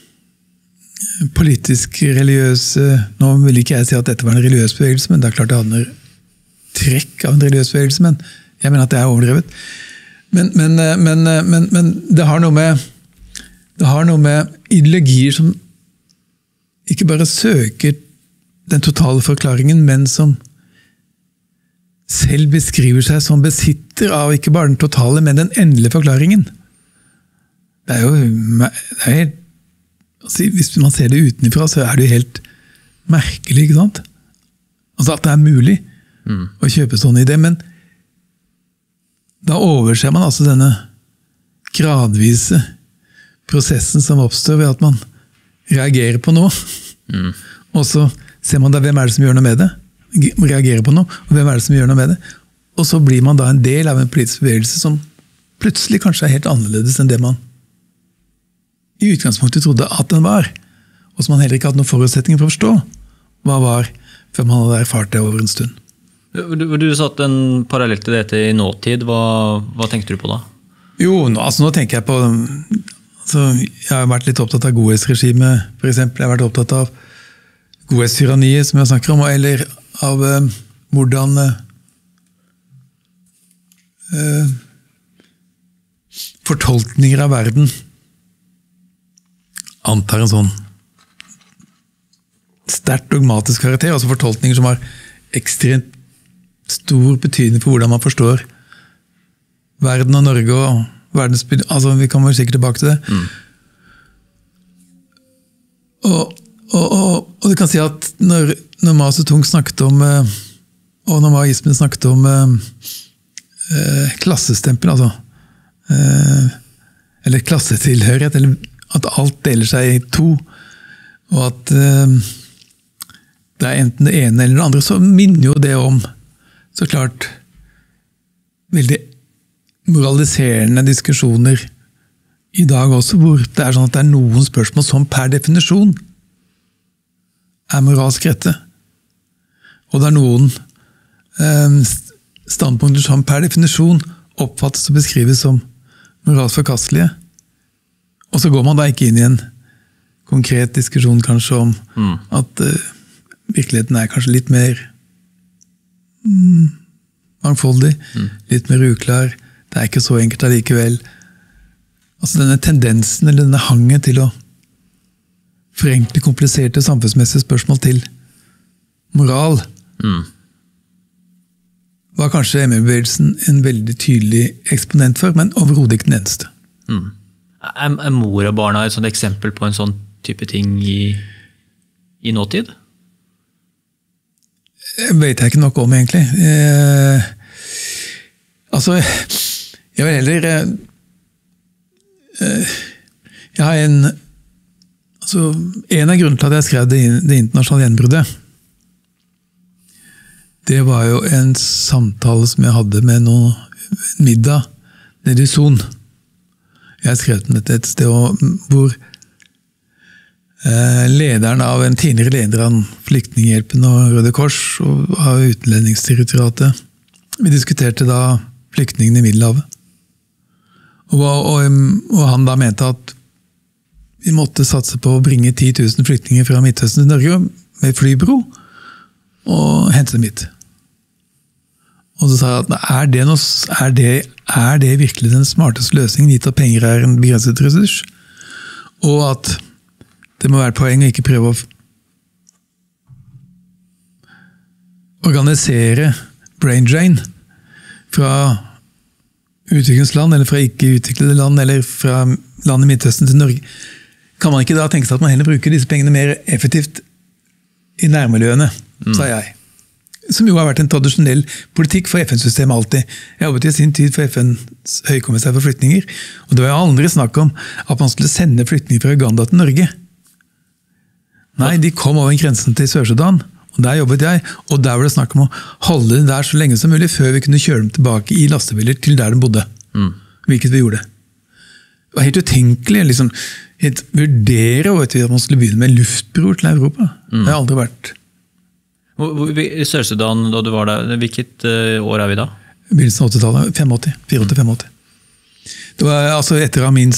politisk-religiøse nå vil ikke jeg si at dette var en religiøs bevegelse, men det er klart det hadde trekk av en religiøs bevegelse, men jeg mener at det er overdrevet. Men, men, men, men, men det har noe med det har noe med ideologier som ikke bare søker den totale forklaringen, men som selv beskriver seg som besitter av ikke bare den totale, men den endelige forklaringen. Det er jo det er helt, altså, hvis man ser det utenfra, så er det jo helt merkelig, ikke sant? Altså at det er mulig mm. å kjøpe sånne ideer, men da overser man altså denne gradvise prosessen som oppstår ved at man reagerer på noe. Mm. Og så ser man da hvem er det som gjør noe med det. Reagerer på noe, og hvem er det som gjør noe med det. Og så blir man da en del av en politisk bevegelse som plutselig kanskje er helt annerledes enn det man i utgangspunktet trodde at den var. Og som man heller ikke hadde noen forutsetninger for å forstå hva var, før man hadde erfart det over en stund. Du, du satt en parallell til dette i nåtid. Hva, hva tenkte du på da? Jo, nå, altså, nå tenker jeg på altså, jeg har vært litt opptatt av godhetsregimet, for eksempel. Jeg har vært opptatt av godhetstyranniet, som jeg snakker om, eller av uh, hvordan uh, uh, fortolkninger av verden antar en sånn sterkt dogmatisk karakter, altså fortolkninger som har ekstremt stor betydning for hvordan man forstår verden og Norge og verdensbildet. Altså, vi kommer sikkert tilbake til det. Mm. Og, og, og, og du kan si at når, når Mao Zedong snakket om, og når maoismen snakket om eh, klassestempel, altså, eh, eller klassetilhørighet, eller at alt deler seg i to, og at eh, det er enten det ene eller det andre, så minner jo det om så klart veldig moraliserende diskusjoner i dag også, hvor det er sånn at det er noen spørsmål som per definisjon er moralsk rette. Og det er noen eh, standpunkter som per definisjon oppfattes og beskrives som moralsk forkastelige. Og så går man da ikke inn i en konkret diskusjon kanskje om mm. at eh, virkeligheten er kanskje litt mer mm, mangfoldig, mm. litt mer uklar. Det er ikke så enkelt allikevel. Altså denne tendensen, eller denne hangen til å forenkle kompliserte samfunnsmessige spørsmål til moral, mm. var kanskje M E-bevegelsen en veldig tydelig eksponent for, men overhodet ikke den eneste. Mm. Er, er mor og barna et sånt eksempel på en sånn type ting i, i nåtid? Det vet jeg ikke nok om, egentlig. Eh, altså, jeg vil heller eh, Jeg har en altså, en av grunnene til at jeg skrev det, det internasjonale gjenbruddet, det var jo en samtale som jeg hadde med noe middag nede i Son. Jeg skrev den et, et sted hvor eh, lederen av en tidligere leder av Flyktninghjelpen og Røde Kors og av Utenlendingsdirektoratet, vi diskuterte da flyktningene i Middelhavet. Og, og, og han da mente at vi måtte satse på å bringe ti tusen flyktninger fra Midtøsten til Norge med flybro og hente dem hit. Og så sa jeg at er det, noe, er det, er det virkelig den smarteste løsningen, gitt at penger er en begrenset ressurs? Og at det må være et poeng å ikke prøve å organisere brain drain fra utviklingsland, eller fra ikke-utviklede land, eller fra land i Midtøsten til Norge. Kan man ikke da tenke seg at man heller bruker disse pengene mer effektivt i nærmiljøene, mm. sa jeg. Som jo har vært en tradisjonell politikk for F N-systemet alltid. Jeg jobbet i sin tid for F N's høykommissær for flyktninger, og det var jo aldri snakk om at man skulle sende flyktninger fra Uganda til Norge. Nei, de kom over grensen til Sør-Sudan, og der jobbet jeg, og der var det snakk om å holde det der så lenge som mulig, før vi kunne kjøre dem tilbake i lastebiler til der de bodde. Mm. Hvilket vi gjorde. Det var helt utenkelig, liksom, helt vurdere at man skulle begynne med luftbror til Europa. Mm. Det har aldri vært... I Sør-Sudan, da du var der, hvilket år er vi da? Begynnelsen av åttitallet, femogåtti, fireogåtti femogåtti. Det var altså etter Amins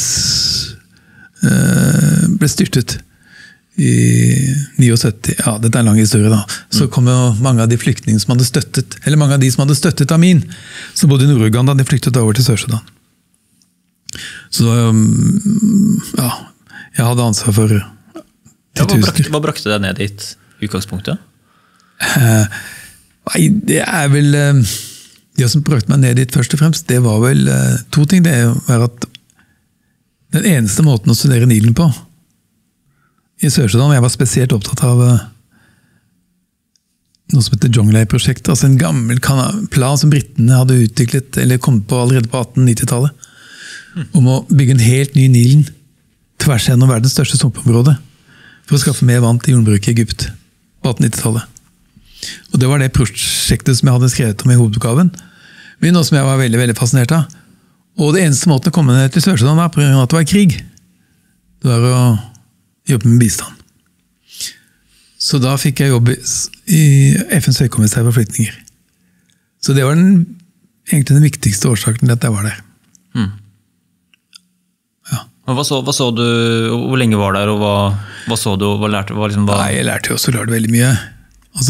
uh, ble styrtet i syttini, ja, dette er en lang historie da, så kom jo mange av de flyktninger som hadde støttet, eller mange av de som hadde støttet Amin, som bodde i Nord-Uganda, de flyktet over til Sør-Sudan. Så um, ja, jeg hadde ansvar for ja, hva, brakte, hva brakte deg ned dit i utgangspunktet? Uh, nei, det er vel uh, det som brakte meg ned dit først og fremst, det var vel uh, to ting. Det var at den eneste måten å studere Nilen på i Sør-Sudan, jeg var spesielt opptatt av uh, noe som heter Jonglei-prosjektet, altså en gammel plan som britene hadde utviklet, eller kommet på allerede på atten nittitallet, mm. om å bygge en helt ny Nilen tvers gjennom verdens største sumpområde for å skaffe mer vann til jordbruket i Egypt på atten nittitallet. Og det var det prosjektet som jeg hadde skrevet om i hovedoppgaven, men noe som jeg var veldig, veldig fascinert av. Og det eneste måten å komme ned til Sør-Sudan var på grunn av at det var krig. Det var å jobbe med bistand. Så da fikk jeg jobb i F N's høykommissær for flyktninger. Så det var den, egentlig den viktigste årsaken til at jeg var der. Mm. Ja. Hva så, hva så du, hvor lenge var der, og hva, hva så du, hva lærte hva liksom, hva... Nei, jeg lærte jo også klart veldig mye. Altså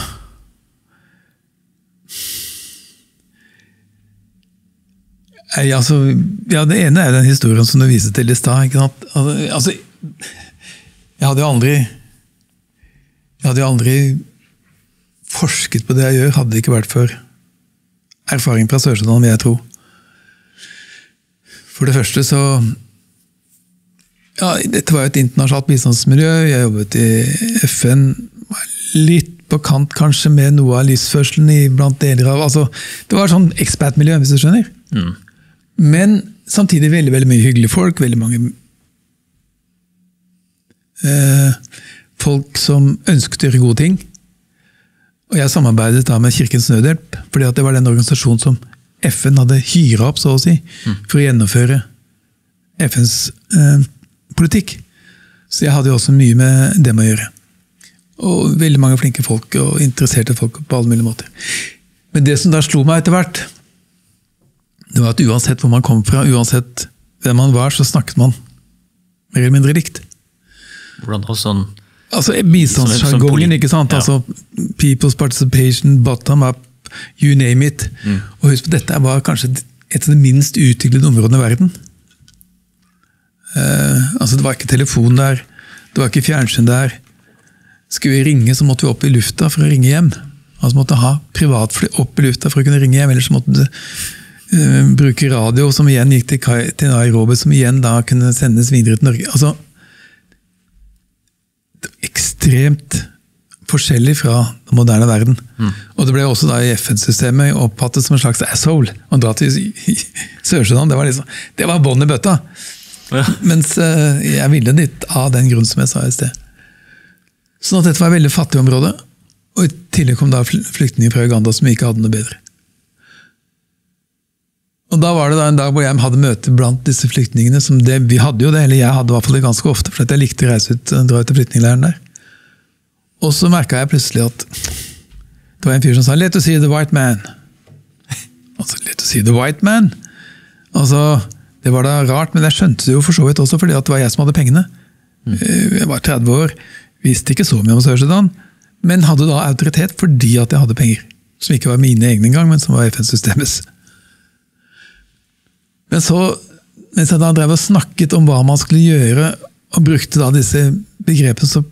jeg, altså, ja, det ene er den historien som du viste til i stad, ikke sant? Altså, jeg hadde jo aldri jeg hadde jo aldri forsket på det jeg gjør, hadde det ikke vært for erfaring fra Sør-Sudan, vil jeg tro. For det første så ja, dette var jo et internasjonalt bistandsmiljø, jeg jobbet i F N, litt på kant kanskje med noe av livsførselen i blant deler av, altså det var sånn expat-miljø, hvis du skjønner. Mm. Men samtidig veldig, veldig mye hyggelige folk, veldig mange eh, folk som ønsket å gjøre gode ting. Og jeg samarbeidet da med Kirkens Nødhjelp, fordi at det var den organisasjonen som F N hadde hyret opp, så å si, mm. for å gjennomføre F N's eh, politikk. Så jeg hadde jo også mye med dem å gjøre. Og veldig mange flinke folk og interesserte folk på alle mulige måter. Men det som da slo meg etter hvert, det var at uansett hvor man kom fra, uansett hvem man var, så snakket man mer eller mindre likt. Hvordan da sånn? Altså bistandsjargongen, ikke sant? Ja. Altså people's participation, bottom up, you name it. Mm. Og husk på, dette var kanskje et av de minst utviklede områdene i verden. Uh, altså det var ikke telefon der, det var ikke fjernsyn der. Skulle vi ringe, så måtte vi opp i lufta for å ringe hjem. Altså måtte ha privatfly opp i lufta for å kunne ringe hjem, ellers måtte du uh, bruke radio, som igjen gikk til, til Nairobi, som igjen da kunne sendes videre til Norge. Altså, ekstremt forskjellig fra den moderne verden. Mm. Og det ble også da i F N-systemet oppfattet som en slags asshole. Og dra til Sør-Sudan, det var liksom, det var bånd i bøtta. Ja. Mens uh, jeg ville dit av den grunn som jeg sa i sted. Sånn at dette var et veldig fattig område, og i tillegg kom da flyktninger fra Uganda som ikke hadde noe bedre. Og da var det da en dag hvor jeg hadde møte blant disse flyktningene, som det, vi hadde jo det, eller jeg hadde i hvert fall det ganske ofte, for jeg likte å reise ut og dra ut til flyktningleiren der. Og så merket jeg plutselig at det var en fyr som sa, let us see the white man. Altså, let us see the white man. Altså, det var da rart, men jeg skjønte det jo for så vidt også, fordi at det var jeg som hadde pengene. Mm. Jeg var tretti år, visste ikke så mye om Sør-Sudan, men hadde da autoritet fordi at jeg hadde penger, som ikke var mine egne engang, men som var F N-systemets. Men så, mens jeg da drev og snakket om hva man skulle gjøre, og brukte da disse begrepene, så,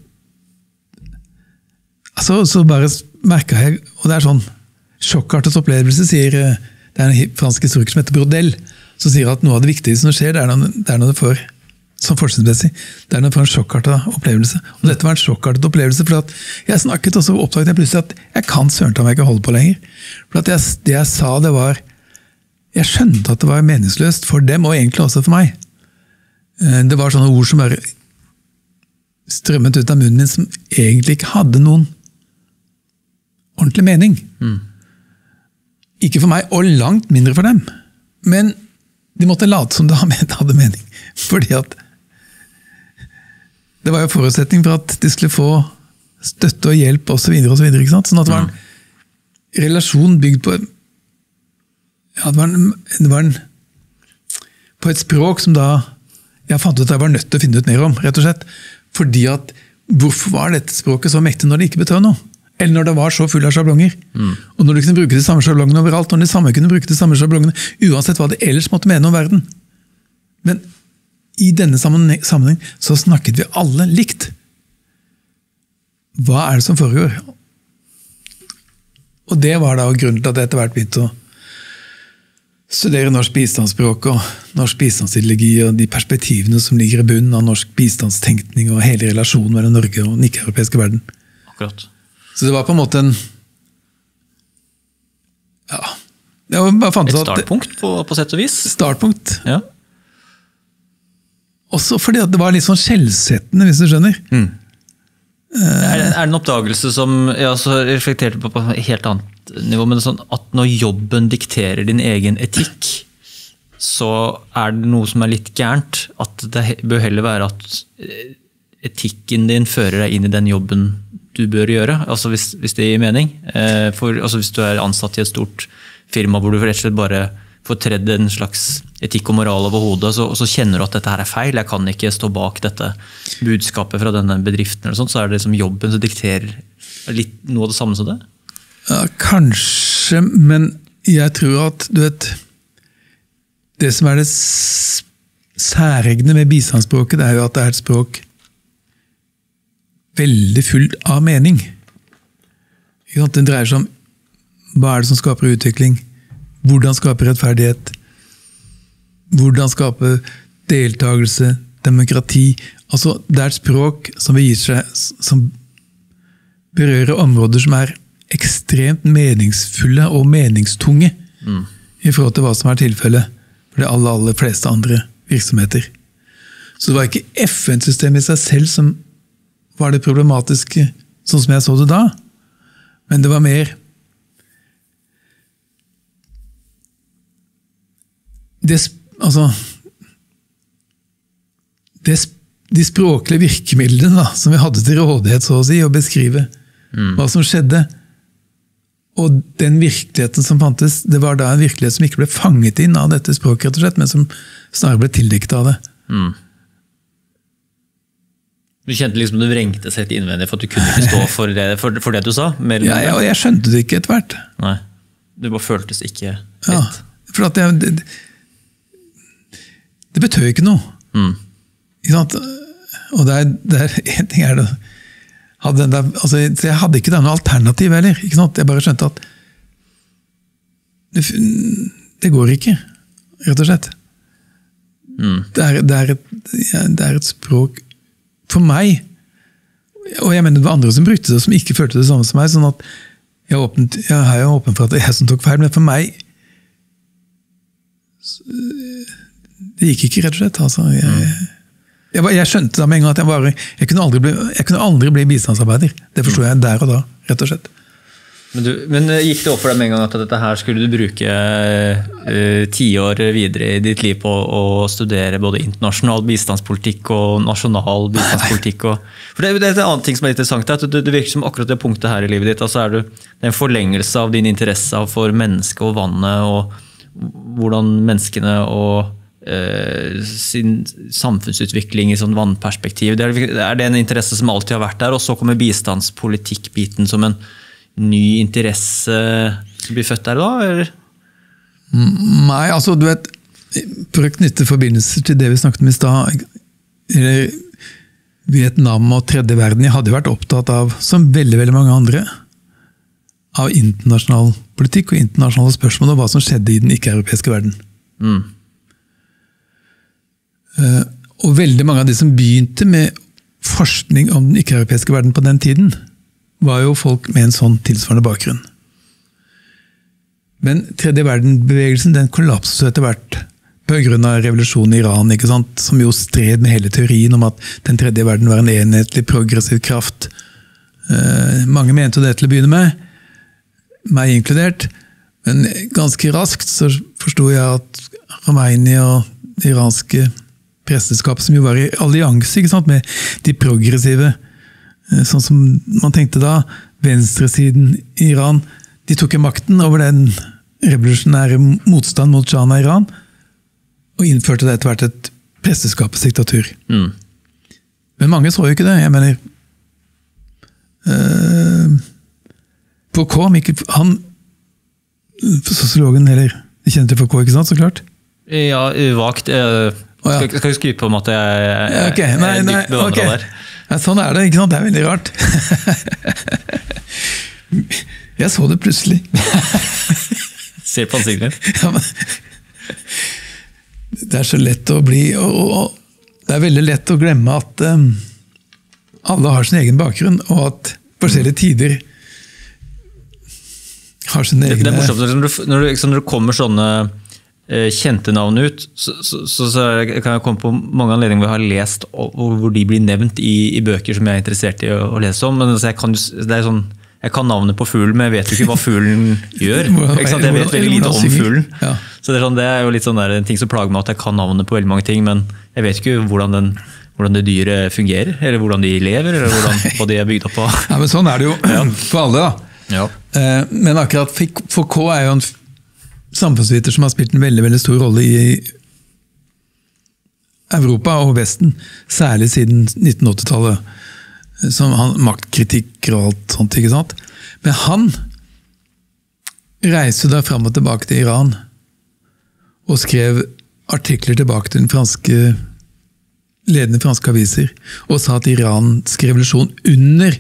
altså, så bare merket jeg, og det er sånn, sjokkartet opplevelse, sier, det er en fransk historiker som heter Brodel, som sier at noe av det viktigste som skjer, det er noe, det er noe det får, som forskningsmessig, det er noe for en sjokkartet opplevelse. Og dette var en sjokkartet opplevelse, for at jeg snakket, og så oppdaget jeg plutselig at jeg kan søren til meg ikke holde på lenger. For at jeg, det jeg sa, det var, jeg skjønte at det var meningsløst for dem, og egentlig også for meg. Det var sånne ord som bare strømmet ut av munnen min, som egentlig ikke hadde noen ordentlig mening. Mm. Ikke for meg, og langt mindre for dem. Men de måtte late som det hadde mening. Fordi at det var jo forutsetning for at de skulle få støtte og hjelp, og så videre, og så videre, ikke sant? Sånn at det var en relasjon bygd på Ja, det var, en, det var en, på et språk som da jeg fant ut at jeg var nødt til å finne ut mer om, rett og slett. Fordi at, hvorfor var dette språket så mektig når det ikke betød noe? Eller når det var så full av sjablonger? Mm. Og når du kunne bruke de samme sjablongene overalt, når de samme kunne bruke de samme sjablongene, uansett hva det ellers måtte mene om verden. Men i denne sammenheng så snakket vi alle likt. Hva er det som foregår? Og det var da grunnen til at jeg etter hvert begynte å studere norsk bistandsspråk og norsk bistandsideologi og de perspektivene som ligger i bunnen av norsk bistandstenkning og hele relasjonen mellom Norge og den ikke-europeiske verden. Akkurat. Så det var på en måte en ja, jeg bare fant et ut at startpunkt på, på sett og vis. Startpunkt. Ja. Også fordi at det var litt sånn skjellsettende, hvis du skjønner. Mm. Er det, er det en oppdagelse som jeg også reflekterte på på et helt annet nivå, men det er sånn at når jobben dikterer din egen etikk, så er det noe som er litt gærent, at det bør heller være at etikken din fører deg inn i den jobben du bør gjøre, altså hvis, hvis det gir mening. For, altså hvis du er ansatt i et stort firma hvor du rett og slett bare får tredd en slags etikk og moral over hodet, så, så kjenner du at dette her er feil, jeg kan ikke stå bak dette budskapet fra denne bedriften, eller sånt, så er det liksom jobben som dikterer litt noe av det samme som det? Ja, kanskje, men jeg tror at, du vet, det som er det særegne med bistandsspråket, det er jo at det er et språk veldig fullt av mening. Det dreier seg om hva er det som skaper utvikling, hvordan skape rettferdighet, hvordan skape deltagelse, demokrati. Altså, det er et språk som viser seg, som berører områder som er ekstremt meningsfulle og meningstunge mm. i forhold til hva som er tilfellet for de aller, aller fleste andre virksomheter. Så det var ikke F N-systemet i seg selv som var det problematiske, sånn som jeg så det da, men det var mer Det, altså, det, de språklige virkemidlene da, som vi hadde til rådighet, så å si, å beskrive mm. hva som skjedde, og den virkeligheten som fantes, det var da en virkelighet som ikke ble fanget inn av dette språket, rett og slett, men som snarere ble tildekket av det. Mm. Du kjente liksom du vrengte seg litt innvendig for at du kunne ikke stå for det, for, for det du sa? Mer ja, ja, og jeg skjønte det ikke etter hvert. Nei, det bare føltes ikke rett. Ja, for at jeg... Det, Det betød ikke noe. Mm. Ikke sant? Og det er, det er en ting er det. Hadde der, altså, jeg hadde ikke noe alternativ heller. Ikke sant? Jeg bare skjønte at det, det går ikke, rett og slett. Mm. Det, er, det, er et, det er et språk for meg, og jeg mener det var andre som brukte det, som ikke følte det samme som meg, sånn at jeg, åpent, jeg er jo åpen for at det er jeg som tok feil, men for meg det gikk ikke rett og slett. Altså, jeg, jeg, jeg skjønte da med en gang at jeg, bare, jeg, kunne aldri bli, jeg kunne aldri bli bistandsarbeider. Det forstod jeg der og da, rett og slett. Men, du, men gikk det opp for deg med en gang at dette her skulle du bruke uh, ti år videre i ditt liv på å studere både internasjonal bistandspolitikk og nasjonal bistandspolitikk? Og, for det, det er en annen ting som er interessant, at det, det virker som akkurat det punktet her i livet ditt, altså er du det er en forlengelse av din interesse for mennesket og vannet, og hvordan menneskene og uh, sin samfunnsutvikling i sånn vannperspektiv. Det er, er det en interesse som alltid har vært der, og så kommer bistandspolitikkbiten som en ny interesse som blir født der da, eller? Nei, altså du vet, for å knytte forbindelser til det vi snakket om i sted, eller Vietnam og tredje verden, jeg hadde vært opptatt av, som veldig, veldig mange andre, av internasjonal politikk og internasjonale spørsmål og hva som skjedde i den ikke-europeiske verden. Mm. Og veldig mange av de som begynte med forskning om den ikke-europeiske verden på den tiden, var jo folk med en sånn tilsvarende bakgrunn. Men tredje verden-bevegelsen, den kollapset etter hvert på grunn av revolusjonen i Iran, ikke sant? Som jo stred med hele teorien om at den tredje verden var en enhetlig, progressiv kraft. Eh, mange mente det til å begynne med, meg inkludert, men ganske raskt så forstod jeg at Khomeini og det iranske presteskapet, som jo var i allianse, ikke sant? Med de progressive, sånn som man tenkte da, venstresiden i Iran, de tok makten over den revolusjonære motstand mot Shahen av Iran, og innførte det etter hvert et presteskapets diktatur. Mm. Men mange så jo ikke det, jeg mener, uh, Foucault, Mikkel, han, sosiologen, eller, de kjente Foucault, ikke sant, så klart? Ja, uvagt. Jeg oh, ja. skal, skal jo skryte på om at jeg, jeg, ja, okay. nei, jeg er nei, dypt bevandret okay. der. Ja, sånn er det, ikke sant? Det er veldig rart. Jeg så det plutselig. Ser på ansiktet. Ja, men, det er så lett å bli, og, og det er veldig lett å glemme at um, alle har sin egen bakgrunn, og at forskjellige tider har sin egen... Det, det er morsomt, når du, når du, når du kommer sånne kjente navn ut, så, så, så kan jeg komme på mange anledninger hvor jeg har lest og hvor de blir nevnt i, i bøker som jeg er interessert i å, å lese om, men altså jeg, kan, det er sånn, jeg kan navnet på fuglen, men jeg vet jo ikke hva fuglen gjør. Ikke sant? Jeg vet veldig lite om fuglen. Ja. Så det er, sånn, det er jo litt sånn der, en ting som plager meg at jeg kan navnet på veldig mange ting, men jeg vet ikke hvordan, den, hvordan det dyret fungerer, eller hvordan de lever, eller hvordan, hva de er bygd opp på. Ja, men sånn er det jo ja. For alle da. Ja. Men akkurat Foucault er jo en samfunnsviter som har spilt en veldig, veldig stor rolle i Europa og Vesten, særlig siden nitten åtti-tallet, som han, maktkritikk og alt sånt, ikke sant? Men han reiste da frem og tilbake til Iran og skrev artikler tilbake til den franske, ledende franske aviser, og sa at iransk revolusjon under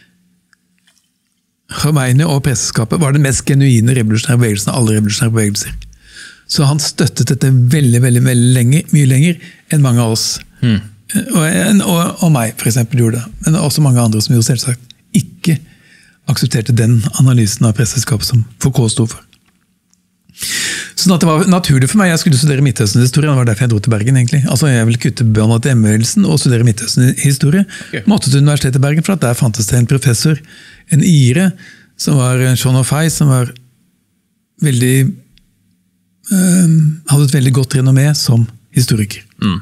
Khomeini og presseskapet var den mest genuine revolusjonære bevegelsen av alle revolusjonære bevegelser. Så han støttet dette veldig, veldig, veldig lenge, mye lenger enn mange av oss. Mm. Og, og, og meg, for eksempel, gjorde det. Men også mange andre som jo selvsagt ikke aksepterte den analysen av presseskapet som Foucault stod for. Sånn at det var naturlig for meg, jeg skulle studere Midtøsten-historie, det var derfor jeg dro til Bergen egentlig. Altså jeg ville kutte bønnet til M-bevegelsen og studere Midtøsten-historie. Okay. Måtte til Universitetet i Bergen, for at der fantes det en professor, en ire, som var Sean O'Fay, som var veldig, øh, hadde et veldig godt renommé som historiker. Mm.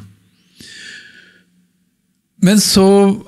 Men så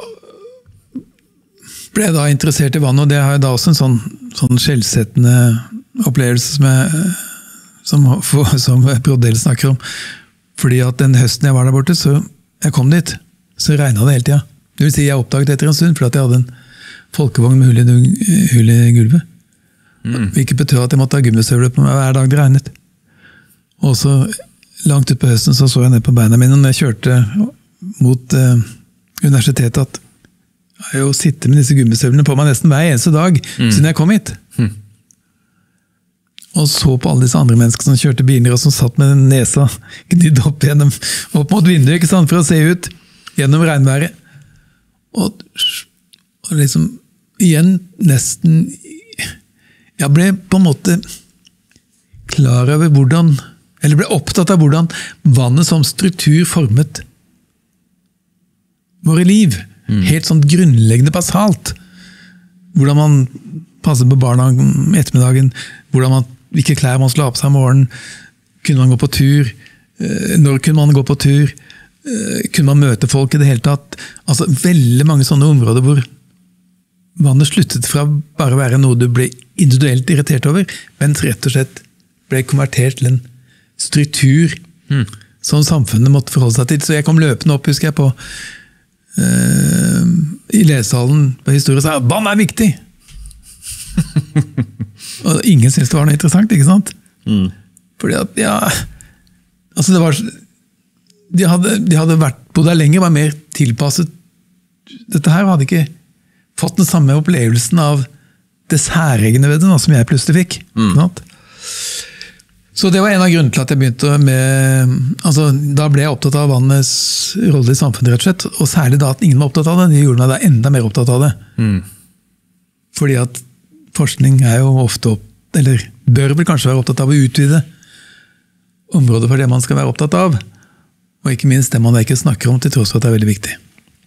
ble jeg da interessert i vann, og det har jeg da også en sånn, sånn skjellsettende opplevelse som jeg som, som Brodell snakker om. Fordi at den høsten jeg var der borte, så jeg kom dit, så regnet det hele tiden. Det vil si, jeg oppdaget etter en stund, fordi at jeg hadde en folkevogn med hull i, hull i gulvet. Mm. Hvilket betød at jeg måtte ha gummistøvler på meg hver dag det regnet. Og så langt ut på høsten så så jeg ned på beina mine når jeg kjørte mot eh, universitetet at jeg jo sitter med disse gummistøvlene på meg nesten hver eneste dag mm. siden jeg kom hit. Mm. Og så på alle disse andre mennesker som kjørte biler og som satt med nesa gnidd opp, gjennom, opp mot vinduet, ikke sant, for å se ut gjennom regnværet. Og og liksom igjen nesten jeg ble på en måte klar over hvordan, eller ble opptatt av hvordan vannet som struktur formet våre liv. Mm. Helt sånn grunnleggende basalt. Hvordan man passer på barna om ettermiddagen, hvordan man, hvilke klær man skulle ha på seg om morgenen, kunne man gå på tur, når kunne man gå på tur, kunne man møte folk i det hele tatt. Altså veldig mange sånne områder hvor vannet sluttet fra bare å være noe du ble individuelt irritert over, men rett og slett ble konvertert til en struktur mm. som samfunnet måtte forholde seg til. Så jeg kom løpende opp, husker jeg, på uh, i lesesalen på historie og sa, vann er viktig! Og ingen syntes det var noe interessant, ikke sant? Mm. Fordi at, ja, altså det var, de hadde, de hadde vært på der lenge, var mer tilpasset. Dette her hadde ikke fått den samme opplevelsen av det særegne ved det, som jeg plutselig fikk. Mm. Så det var en av grunnene til at jeg begynte med, altså da ble jeg opptatt av vannets rolle i samfunnet, rett og slett, og særlig da at ingen var opptatt av det, det gjorde meg da enda mer opptatt av det. Mm. Fordi at forskning er jo ofte opp, eller bør vel kanskje være opptatt av å utvide området for det man skal være opptatt av, og ikke minst det man ikke snakker om til tross for at det er veldig viktig.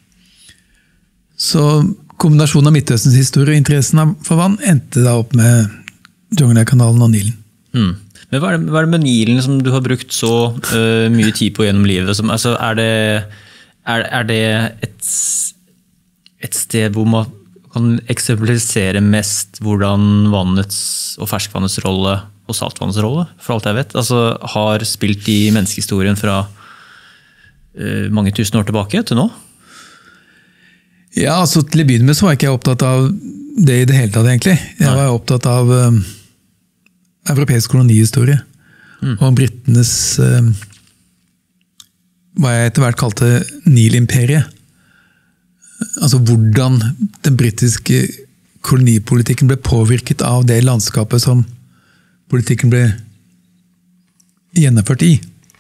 Så kombinasjonen av Midtøstens historie og interessen for vann endte da opp med Jonglei-kanalen og Nilen. Mm. Men hva er, det, hva er det med Nilen som du har brukt så uh, mye tid på gjennom livet? Som, altså, er det, er, er det et, et sted hvor man kan eksemplifisere mest hvordan vannets og ferskvannets rolle og saltvannets rolle, for alt jeg vet, altså, har spilt i menneskehistorien fra uh, mange tusen år tilbake til nå? Ja, altså til å begynne med så var jeg ikke opptatt av det i det hele tatt, egentlig. Jeg var opptatt av um, europeisk kolonihistorie, mm. og brittenes um, hva jeg etter hvert kalte Nil-imperiet. Altså hvordan den britiske kolonipolitikken ble påvirket av det landskapet som politikken ble gjennomført i.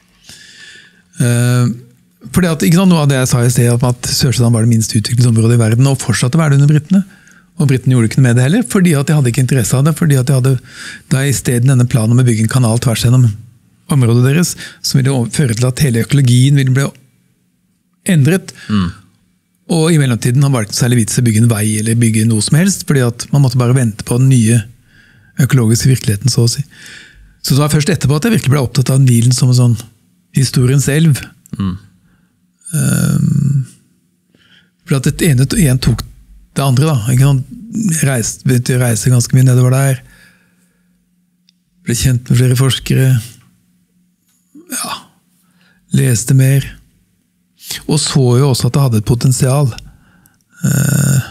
Uh, Fordi at, ikke sant, noe av det jeg sa i sted, at Sør-Sudan var det minst utviklede området i verden, og fortsatte å være det under brittene. Og brittene gjorde ikke noe med det heller, fordi at de hadde ikke interesse av det, fordi at de hadde da i stedet denne planen om å bygge en kanal tvers gjennom området deres, som ville føre til at hele økologien ville bli endret. Mm. Og i mellomtiden var det ikke særlig vits å bygge en vei eller bygge noe som helst, fordi at man måtte bare vente på den nye økologiske virkeligheten, så å si. Så det var først etterpå at jeg virkelig ble opptatt av Nilen som en sånn historiens elv. Mm. Um, for at det ene igjen tok det andre da, ikke sant? Reist, begynte å reise ganske mye nedover der, ble kjent med flere forskere, ja, leste mer, og så jo også at det hadde et potensial, uh,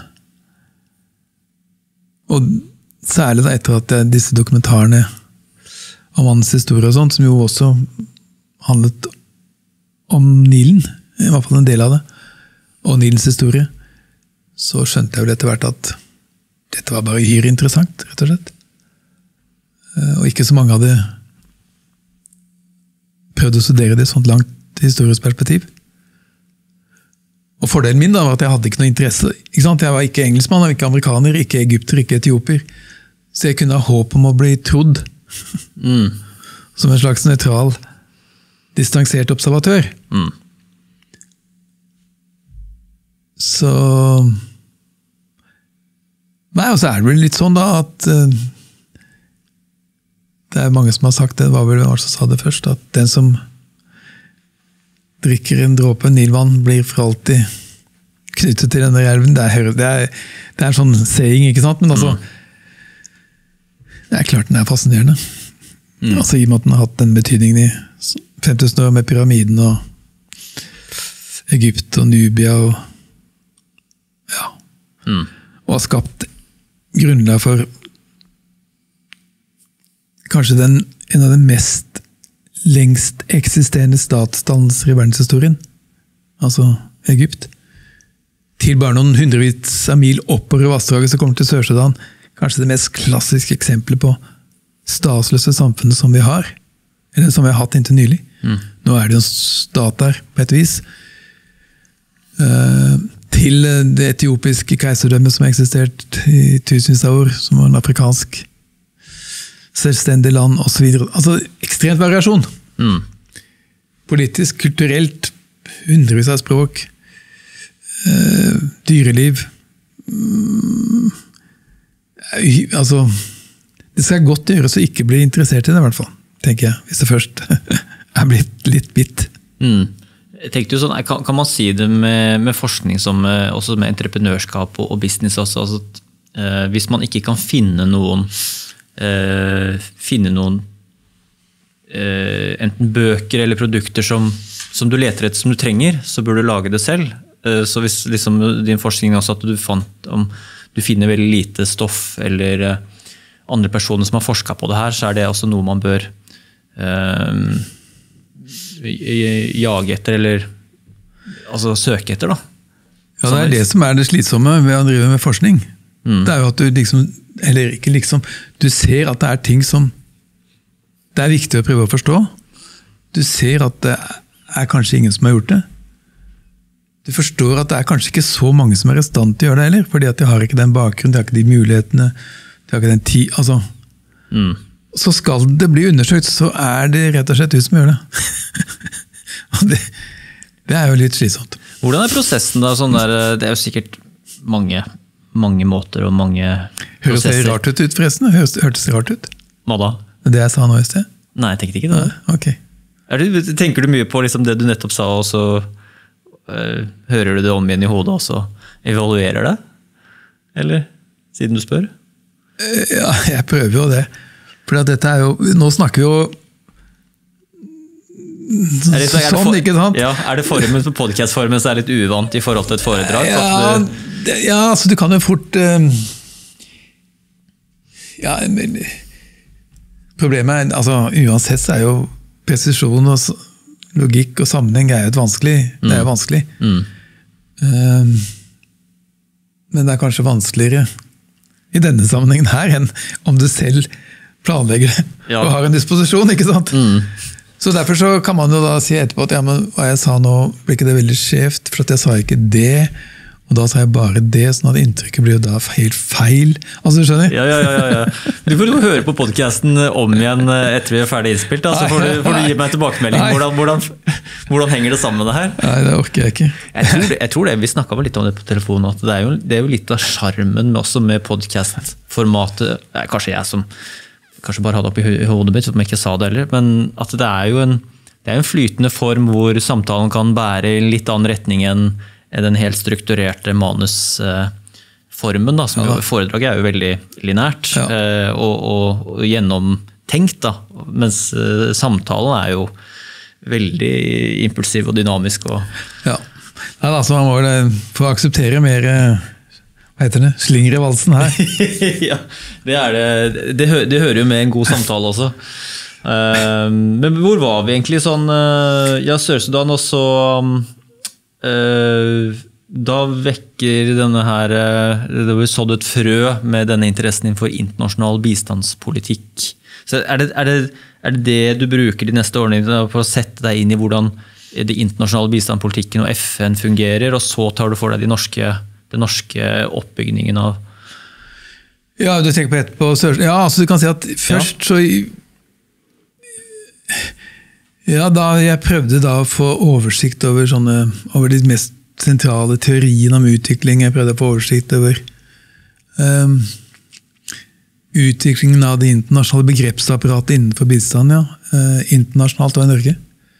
og særlig da etter at disse dokumentarene om hans historie og sånt, som jo også handlet om Nilen, i hvert fall en del av det, og Nilens historie, så skjønte jeg vel etter hvert at dette var bare uhyre interessant, rett og slett. Og ikke så mange hadde prøvd å studere det i et sånt langt historisk perspektiv. Og fordelen min da var at jeg hadde ikke noe interesse. Ikke sant? Jeg var ikke engelskmann, ikke amerikaner, ikke egypter, ikke etiopier. Så jeg kunne ha håp om å bli trodd mm. som en slags nøytral, distansert observatør. Mm. Så nei, og så er det vel litt sånn da at uh, det er mange som har sagt det, det var vel hvem som sa det først, at den som drikker en dråpe Nilvann blir for alltid knyttet til denne elven. Det er, det er, det er en sånn saying, ikke sant? Men altså, det er klart den er fascinerende. Mm. Altså i og med at den har hatt den betydningen i fem tusen år med pyramiden og Egypt og Nubia og ja, mm. og har skapt grunnlag for kanskje den, en av de mest lengst eksisterende statsdannelser i verdenshistorien, altså Egypt, til bare noen hundrevis av mil oppover vassdraget som kommer til Sør-Sudan, kanskje det mest klassiske eksempelet på statsløse samfunnet som vi har, eller som vi har hatt inntil nylig. Mm. Nå er det jo en stat der, på et vis. Uh, til det etiopiske keiserdømmet som har eksistert i tusenvis av år, som var en afrikansk selvstendig land, og så videre. Altså, ekstremt variasjon. Mm. Politisk, kulturelt, hundrevis av språk, øh, dyreliv. Mm, altså, det skal godt gjøres å ikke bli interessert i det, i hvert fall, tenker jeg, hvis det først er blitt litt bitt. Mm. Jeg tenkte jo sånn, kan, kan man si det med, med forskning som også med entreprenørskap og, og business også, altså at, eh, hvis man ikke kan finne noen eh, finne noen eh, enten bøker eller produkter som, som du leter etter som du trenger, så burde du lage det selv. Eh, så hvis liksom, din forskning også at du fant om du finner veldig lite stoff eller eh, andre personer som har forsket på det her, så er det også noe man bør eh, jage etter, eller altså søke etter da. Ja, det er det som er det slitsomme ved å drive med forskning. Mm. Det er jo at du liksom, eller ikke liksom, du ser at det er ting som det er viktig å prøve å forstå. Du ser at det er kanskje ingen som har gjort det. Du forstår at det er kanskje ikke så mange som er i stand til å gjøre det heller, fordi at de har ikke den bakgrunnen, de har ikke de mulighetene, de har ikke den tid, altså. Mm. Så skal det bli undersøkt, så er det rett og slett du som gjør det. Og det, det er jo litt slitsomt. Hvordan er prosessen da? Sånn der, det er jo sikkert mange, mange måter og mange Høres prosesser. Det rart ut ut forresten? Høres, hørtes det rart ut? Hva da? Det jeg sa nå i sted? Nei, jeg tenkte ikke det. Ja, okay. Er det, tenker du mye på liksom det du nettopp sa, og så øh, hører du det om igjen i hodet, og så evaluerer det? Eller, siden du spør? Ja, jeg prøver jo det. For dette er jo, nå snakker vi jo er det, er det sånn, for, ikke sant? Ja, er det formen på podcast-formen så er det litt uvant i forhold til et foredrag? Ja, det, ja altså du kan jo fort um, ja, men problemet er, altså uansett så er jo presisjon og logikk og sammenheng er jo et vanskelig, det er jo vanskelig. Mm. Um, men det er kanskje vanskeligere i denne sammenhengen her enn om du selv planlegger det, ja. Og har en disposisjon, ikke sant? Mm. Så derfor så kan man jo da si etterpå at ja, men hva jeg sa nå ble ikke det veldig skjevt, for at jeg sa ikke det, og da sa jeg bare det, sånn at inntrykket blir jo da helt feil. Altså, du skjønner? Ja, ja, ja, ja. Du får jo høre på podcasten om igjen etter vi er ferdig innspilt, da, så får du, får du gi meg tilbakemelding. Hvordan, hvordan, hvordan henger det sammen med det her? Nei, det orker jeg ikke. Jeg tror det, jeg tror det vi snakket litt om det på telefonen, at det er jo, det er jo litt av skjermen også med podcast-formatet, kanskje jeg som kanskje bare hadde opp i hodet mitt, som jeg ikke sa det heller, men at det er jo en, det er en flytende form hvor samtalen kan bære i litt annen retning enn den helt strukturerte manusformen. Da, som ja. Foredraget er jo veldig lineært ja. og, og, og gjennomtenkt, da, mens samtalen er jo veldig impulsiv og dynamisk. Og ja, Nei, altså, man må vel få akseptere mer hva heter det? Slinger i valsen her. Ja, det, er det. Det, hø det hører jo med en god samtale også. Uh, men hvor var vi egentlig sånn? Uh, ja, Sør-Sudan også uh, da vekker denne her uh, det var sådd et frø med denne interessen innenfor internasjonal bistandspolitikk. Så er det, er det, er det det du bruker de neste årene for å sette deg inn i hvordan det internasjonale bistandspolitikken og F N fungerer, og så tar du for deg de norske den norske oppbyggingen av... Ja, du tenker på etterpå. Ja, altså du kan si at først ja. så... Ja, da jeg prøvde da å få oversikt over, sånne, over de mest sentrale teoriene om utvikling, jeg prøvde å få oversikt over um, utviklingen av det internasjonale begrepsapparatet innenfor bistand, ja. Uh, internasjonalt og i Norge.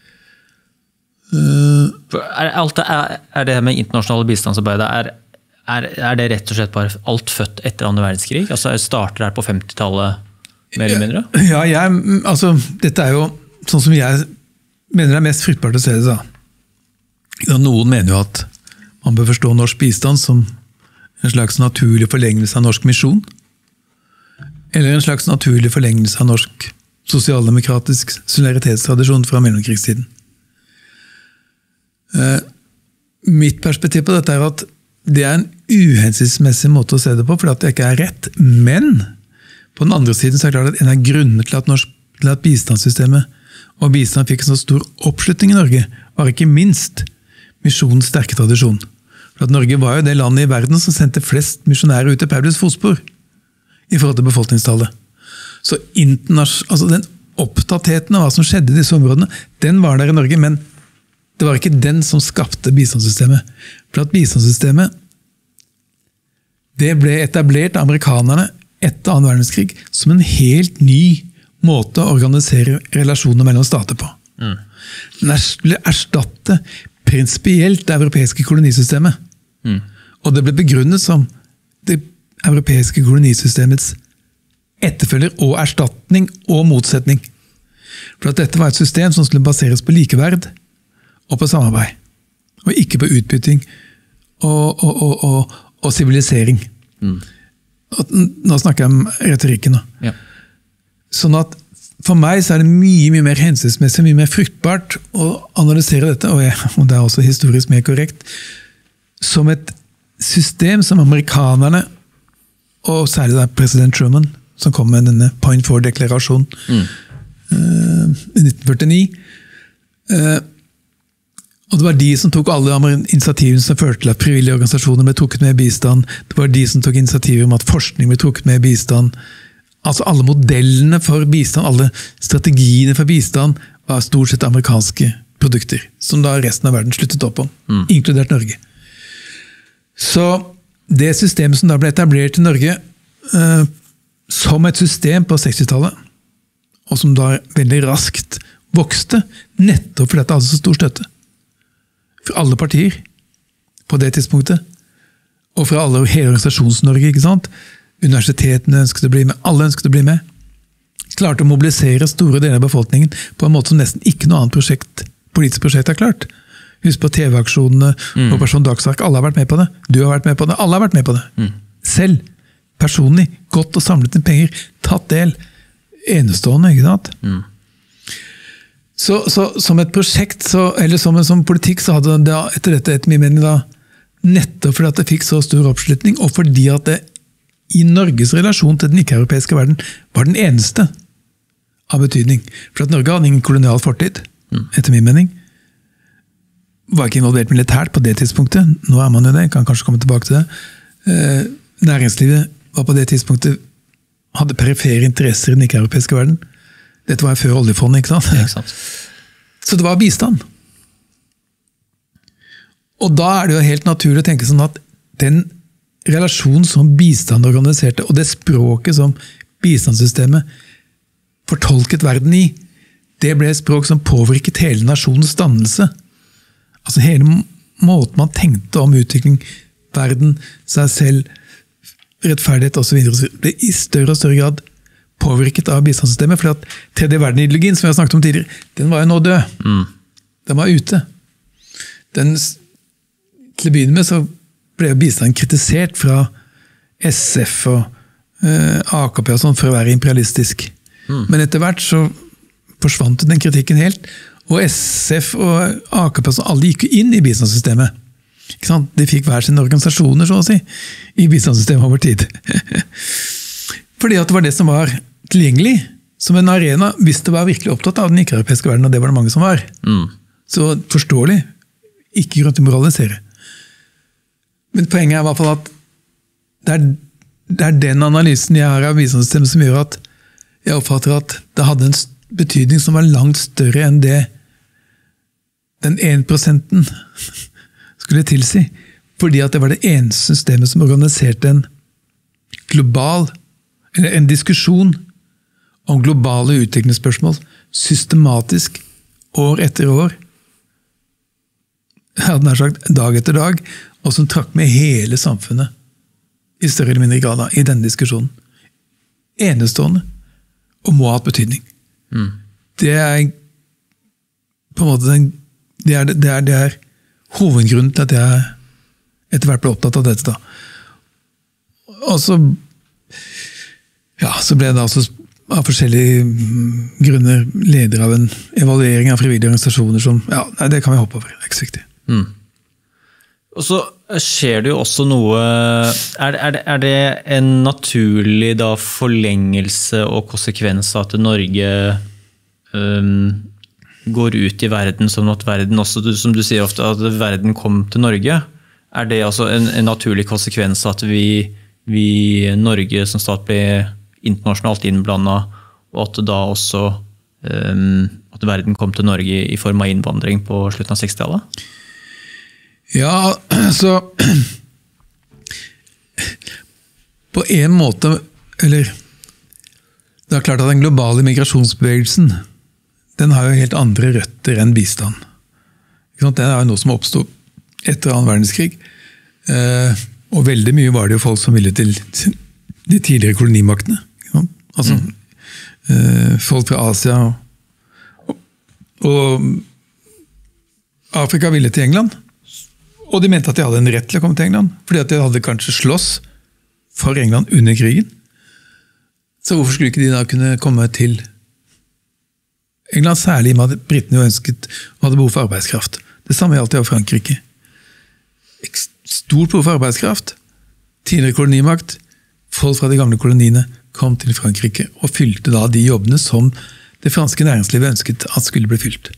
Uh, er, alt, er, er det med internasjonale bistandsarbeid, er Er, er det rett og slett bare alt født etter andre verdenskrig? Altså starter her på femtitallet, mer eller mindre? Ja, jeg, altså, dette er jo sånn som jeg mener det er mest fruktbart å se det. Da. Noen mener jo at man bør forstå norsk bistand som en slags naturlig forlengelse av norsk misjon, eller en slags naturlig forlengelse av norsk sosialdemokratisk solidaritetstradisjon fra mellomkrigstiden. Uh, mitt perspektiv på dette er at det er en uhensiktsmessig måte å se det på, for at det ikke er rett. Men på den andre siden så er det klart at en av grunnene til at, norsk, til at bistandssystemet og bistand fikk en så stor oppslutning i Norge, var ikke minst misjonens sterke tradisjon. For at Norge var jo det landet i verden som sendte flest misjonærer ut i Paulus fotspor i forhold til befolkningstallet. Så altså den oppdattheten av hva som skjedde i disse områdene, den var der i Norge, men det var ikke den som skapte bistandssystemet. For at bistandssystemet det ble etablert av amerikanerne etter annen verdenskrig som en helt ny måte å organisere relasjoner mellom stater på. Mm. Den skulle erstatte prinsipielt det europeiske kolonisystemet. Mm. Og det ble begrunnet som det europeiske kolonisystemets etterfølger og erstatning og motsetning. For at dette var et system som skulle baseres på likeverd og på samarbeid, og ikke på utbytting og, og, og, og, og sivilisering. Mm. Nå snakker jeg om retorikken. Ja. Sånn at for meg så er det mye, mye mer hensynsmessig, mye mer fruktbart å analysere dette, og, jeg, og det er også historisk mer korrekt, som et system som amerikanerne, og særlig da president Truman, som kom med denne Point Four-deklarasjonen mm. uh, i nitten førtini. Uh, og det var de som tok alle initiativene som førte til at frivillige organisasjoner ble trukket med i bistand. Det var de som tok initiativer om at forskning ble trukket med i bistand. Altså alle modellene for bistand, alle strategiene for bistand var stort sett amerikanske produkter, som da resten av verden sluttet opp om, mm. inkludert Norge. Så det systemet som da ble etablert i Norge uh, som et system på sekstitallet, og som da veldig raskt vokste, nettopp fordi det hadde så stor støtte. For alle partier på det tidspunktet, og fra alle hele organisasjons-Norge, ikke sant? Universitetene ønsket å bli med, alle ønsket å bli med. Klarte å mobilisere store deler av befolkningen på en måte som nesten ikke noe annet prosjekt, politisk prosjekt har klart. Husk på T V-aksjonene, mm. Operasjon Dagsverk, alle har vært med på det. Du har vært med på det, alle har vært med på det. Mm. Selv, personlig, gått og samlet inn penger, tatt del, enestående, ikke sant? Mm. Så, så som et prosjekt, så, eller som en som politikk, så hadde det etter dette etter min mening da, nettopp fordi at det fikk så stor oppslutning, og fordi at det i Norges relasjon til den ikke-europeiske verden var den eneste av betydning. For at Norge hadde ingen kolonial fortid, mm. etter min mening. Var ikke involvert militært på det tidspunktet. Nå er man jo det, kan kanskje komme tilbake til det. Eh, næringslivet var på det tidspunktet, hadde perifere interesser i den ikke-europeiske verden. Dette var før oljefondet, ikke sant? Ja, ikke sant? Så det var bistand. Og da er det jo helt naturlig å tenke sånn at den relasjonen som bistand organiserte, og det språket som bistandssystemet fortolket verden i, det ble et språk som påvirket hele nasjonens dannelse. Altså hele måten man tenkte om utvikling, verden, seg selv, rettferdighet og så videre, ble i større og større grad påvirket av bistandssystemet, for at tredje verden-ideologien, som vi har snakket om tidligere, den var jo nå død. Mm. Den var ute. Den, til å begynne med så ble bistanden kritisert fra S F og uh, A K P og sånn for å være imperialistisk. Mm. Men etter hvert så forsvant den kritikken helt, og S F og A K P og sånn, alle gikk jo inn i bistandssystemet. Ikke sant? De fikk hver sine organisasjoner, så å si, i bistandssystemet over tid. Fordi at det var det som var tilgjengelig som en arena, hvis det var virkelig opptatt av den ikke-europeiske verden, og det var det mange som var. Mm. Så forståelig, ikke grunn til å moralisere. Men poenget er i hvert fall at det er, det er den analysen jeg har av bistandssystemet som gjør at jeg oppfatter at det hadde en betydning som var langt større enn det den en prosenten skulle tilsi. Fordi at det var det eneste systemet som organiserte en global, eller en diskusjon om globale utviklingsspørsmål, systematisk, år etter år, jeg hadde nær sagt dag etter dag, og som trakk med hele samfunnet i større eller mindre grad i denne diskusjonen. Enestående, og må ha hatt betydning. Mm. Det er på en måte den, det, er, det, er, det er hovedgrunnen til at jeg etter hvert ble opptatt av dette. Da. Og så ja, så ble det altså av forskjellige grunner leder av en evaluering av frivillige organisasjoner som, ja, det kan vi hoppe over, det er ikke så viktig. Mm. Og så skjer det jo også noe, er, er, det, er det en naturlig da forlengelse og konsekvens av at Norge um, går ut i verden, som at verden også, som du sier ofte, at verden kom til Norge? er det altså en, en naturlig konsekvens at vi, vi Norge som stat ble internasjonalt innblandet, og at da også um, at verden kom til Norge i form av innvandring på slutten av sekstitallet? Ja, så på en måte, eller det er klart at den globale migrasjonsbevegelsen, den har jo helt andre røtter enn bistand. Det er jo noe som oppstod etter annen verdenskrig, og veldig mye var det jo folk som ville til de tidligere kolonimaktene. Altså mm. folk fra Asia og, og Afrika ville til England, og de mente at de hadde en rett til å komme til England, fordi at de hadde kanskje slåss for England under krigen. Så hvorfor skulle ikke de da kunne komme til England, særlig med at britene jo ønsket og hadde behov for arbeidskraft. Det samme gjaldt jo Frankrike. Stort behov for arbeidskraft. Tidligere kolonimakt, folk fra de gamle koloniene kom til Frankrike og fylte da de jobbene som det franske næringslivet ønsket at skulle bli fylt.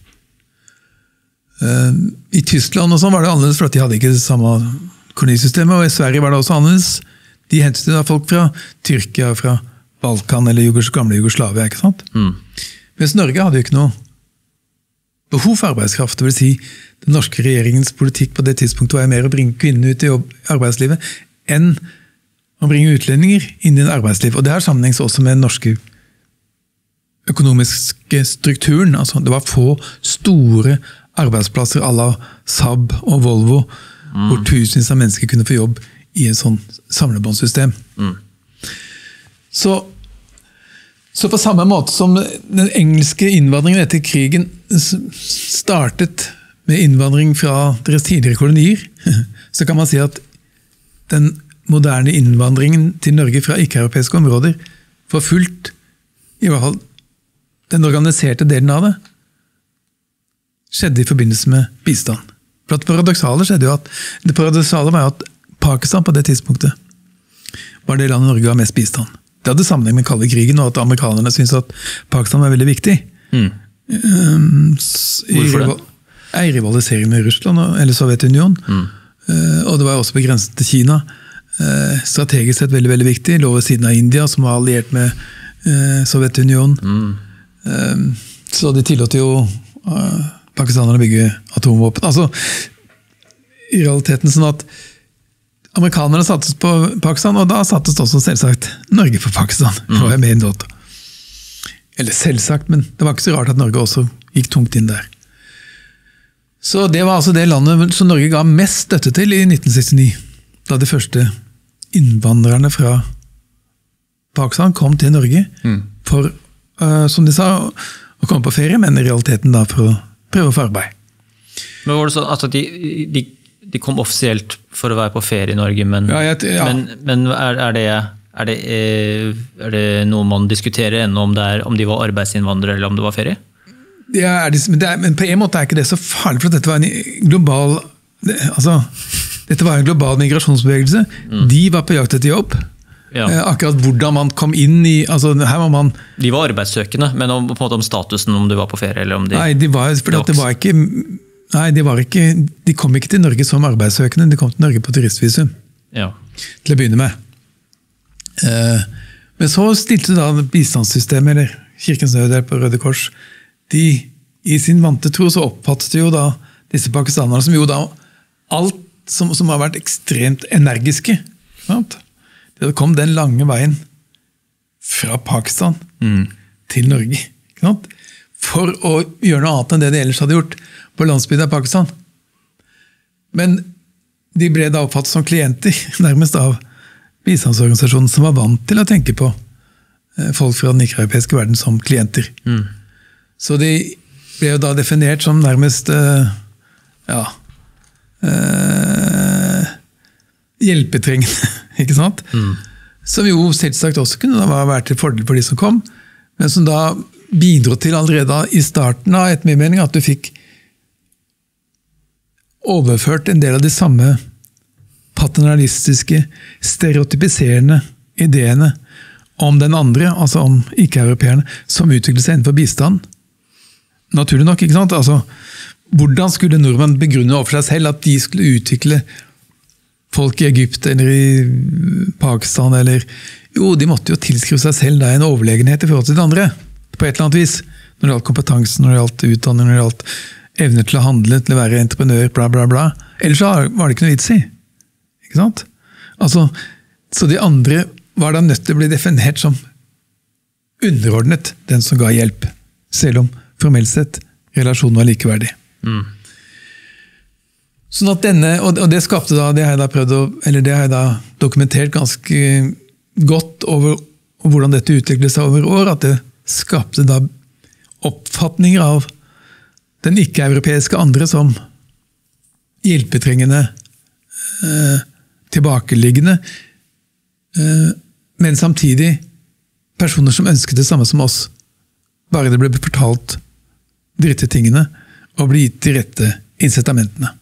I Tyskland og sånn var det annerledes, for at de hadde ikke det samme kolonisystemet, og i Sverige var det også annerledes. De hentet da folk fra Tyrkia, fra Balkan eller Jugos, gamle Jugoslavia, ikke sant? Mm. Mens Norge hadde jo ikke noe behov for arbeidskraft. Det vil si, den norske regjeringens politikk på det tidspunktet var mer å bringe kvinnene ut i jobb, arbeidslivet, enn å bringe utlendinger inn i arbeidslivet. Og det har sammenheng også med den norske økonomiske strukturen. Altså, det var få store arbeidsplasser à la Saab og Volvo, mm. hvor tusenvis av mennesker kunne få jobb i en sånn samlebåndssystem. Mm. Så Så på samme måte som den engelske innvandringen etter krigen startet med innvandring fra deres tidligere kolonier, så kan man si at den moderne innvandringen til Norge fra ikke-europeiske områder for fullt, i hvert fall den organiserte delen av det, skjedde i forbindelse med bistand. For det paradoksale skjedde jo at det paradoksale var at Pakistan på det tidspunktet var det landet Norge var mest bistand. Det hadde sammenheng med kalde krigen, og at amerikanerne syntes at Pakistan var veldig viktig. Mm. Um, Hvorfor det? I rivalisering med Russland, eller Sovjetunionen. Mm. Uh, og det var også på grensen til Kina. Uh, strategisk sett veldig, veldig viktig. Lå ved siden av India, som var alliert med uh, Sovjetunionen. Mm. Um, så de tillot jo uh, pakistanerne å bygge atomvåpen. Altså, i realiteten sånn at amerikanerne sattes på Pakistan, og da sattes også selvsagt Norge på Pakistan. Det var med en dåt. Eller selvsagt, men det var ikke så rart at Norge også gikk tungt inn der. Så det var altså det landet som Norge ga mest støtte til i nitten sekstini, da de første innvandrerne fra Pakistan kom til Norge mm. for, uh, som de sa, å komme på ferie, men i realiteten da for å prøve å få arbeid. Men var det sånn at de, de De kom offisielt for å være på ferie i Norge, men, ja, jeg, ja. men, men er, er, det, er, det, er det noe man diskuterer ennå om, det er, om de var arbeidsinnvandrere eller om det var ferie? Det er, det er, men på en måte er ikke det så farlig, for dette var en global det, altså, dette var en global migrasjonsbevegelse. Mm. De var på jakt etter jobb. Ja. Akkurat hvordan man kom inn i altså, her var man, De var arbeidssøkende, men om, på en måte om statusen, om du var på ferie eller om de... Nei, de var, for det var ikke... Nei, de, var ikke, de kom ikke til Norge som arbeidssøkende, de kom til Norge på turistvisum. Ja. Til å begynne med. Eh, men så stilte da bistandssystemet, eller Kirkens Nødhjelp på Røde Kors, de i sin vante tro så oppfattet jo da disse pakistanerne, som jo da alt som, som har vært ekstremt energiske. Sant? Det kom den lange veien fra Pakistan mm. til Norge. Sant? For å gjøre noe annet enn det de ellers hadde gjort på landsbygda i Pakistan. Men de ble da oppfattet som klienter, nærmest av bistandsorganisasjonen, som var vant til å tenke på folk fra den ikke-europeiske verden som klienter. Mm. Så de ble jo da definert som nærmest ja, uh, hjelpetrengende, ikke sant? Mm. Som jo selvsagt også kunne da være til fordel for de som kom, men som da bidro til allerede i starten av etter min mening at du fikk overført en del av de samme paternalistiske, stereotypiserende ideene om den andre, altså om ikke-europeerne, som utviklet seg innenfor bistand. Naturlig nok, ikke sant? Altså, hvordan skulle nordmenn begrunne overfor seg selv at de skulle utvikle folk i Egypt eller i Pakistan, eller, jo, de måtte jo tilskrive seg selv da, en overlegenhet i forhold til de andre, på et eller annet vis, når det gjaldt kompetansen, når det gjaldt utdanning, når det gjaldt evne til å handle, til å være entreprenør, bla bla bla. Ellers så var det ikke noe vits i. Ikke sant? Altså, så de andre var da nødt til å bli definert som underordnet den som ga hjelp, selv om formelt sett relasjonen var likeverdig. Mm. Sånn at denne, og det skapte da, det har jeg da prøvd å, eller det har jeg da dokumentert ganske godt over hvordan dette utviklet seg over år, at det skapte da oppfatninger av den ikke-europeiske andre som hjelpetrengende, eh, tilbakeliggende, eh, men samtidig personer som ønsket det samme som oss. Bare det ble fortalt de rette tingene, og ble gitt de rette incitamentene.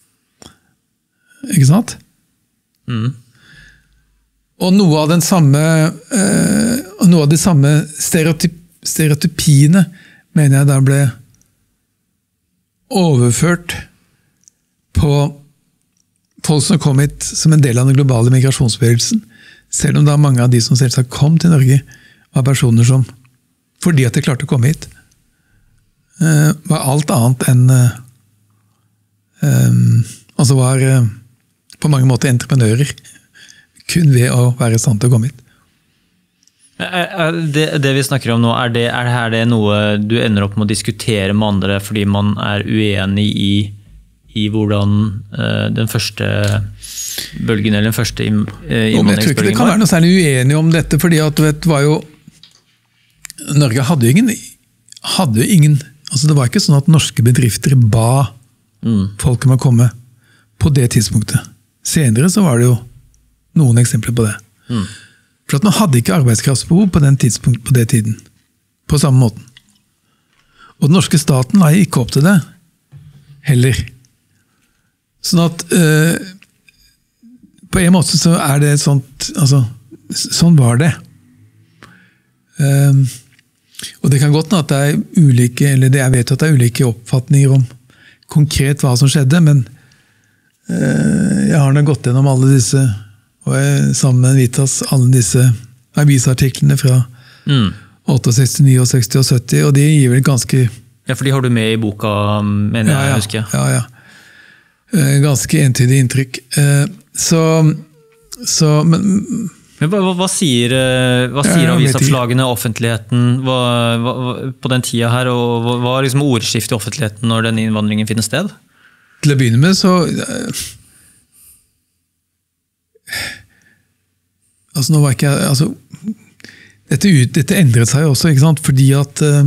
Ikke sant? Mm. Og noe av den samme, eh, og noe av de samme stereotyp, stereotypiene, mener jeg da ble overført på folk som kom hit som en del av den globale migrasjonsbevegelsen, selv om da mange av de som selvsagt kom til Norge, var personer som, fordi at de klarte å komme hit, eh, var alt annet enn eh, eh, altså var eh, på mange måter entreprenører, kun ved å være i stand til å komme hit. Er det, det vi snakker om nå, er det, er det her det noe du ender opp med å diskutere med andre fordi man er uenig i, i hvordan uh, den første bølgen, eller den første innvandringsbølgen var? Jeg tror ikke det kan være noe særlig uenig om dette, fordi at, du vet, var jo, Norge hadde jo ingen, hadde jo ingen, altså det var ikke sånn at norske bedrifter ba mm. folk om å komme på det tidspunktet. Senere så var det jo noen eksempler på det. Mm. For at man hadde ikke arbeidskraftsbehov på den tidspunkt, på det tiden. På samme måten. Og den norske staten la ikke opp til det. Heller. Sånn at øh, på en måte så er det sånt, altså, sånn var det. Um, og det kan godt nå at det er ulike, eller det, jeg vet at det er ulike oppfatninger om konkret hva som skjedde, men øh, jeg har nå gått gjennom alle disse og jeg, sammen med Vitas, alle disse avisartiklene fra mm. sekstini, seksti og sytti, og de gir vel ganske... Ja, for de har du med i boka, mener ja, jeg, ja, husker jeg. Ja, ja. Ganske entydig inntrykk. Så... så men, men hva, hva sier, hva sier ja, avisoppslagene og offentligheten hva, hva, på den tida her, og hva var liksom ordskiftet i offentligheten når den innvandringen finner sted? Til å begynne med så... Altså, nå var ikke jeg, altså, dette, dette endret seg jo også, ikke sant? Fordi at uh,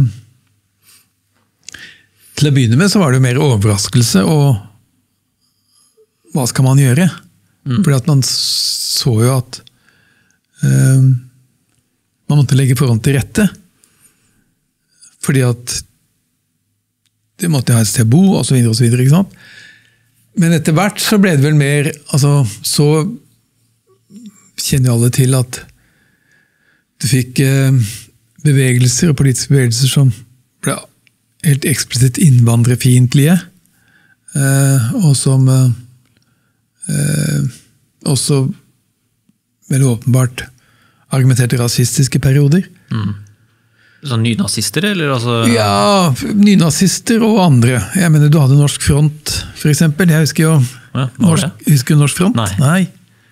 til å begynne med så var det jo mer overraskelse, og hva skal man gjøre? Mm. Fordi at man så jo at uh, man måtte legge forhold til rette, fordi at det måtte ha et sted å bo, og så videre og så videre, ikke sant? Men etter hvert så ble det vel mer, altså, så kjenner jo alle til at du fikk eh, bevegelser og politiske bevegelser som ble helt eksplisitt innvandrerfiendtlige, eh, og som eh, også vel åpenbart argumenterte rasistiske perioder. Mm. Sånn nynazister, eller? Altså... Ja, nynazister og andre. Jeg mener, du hadde Norsk Front, for eksempel. Jeg husker jo ja, norsk, husker Norsk Front. Nei. Nei.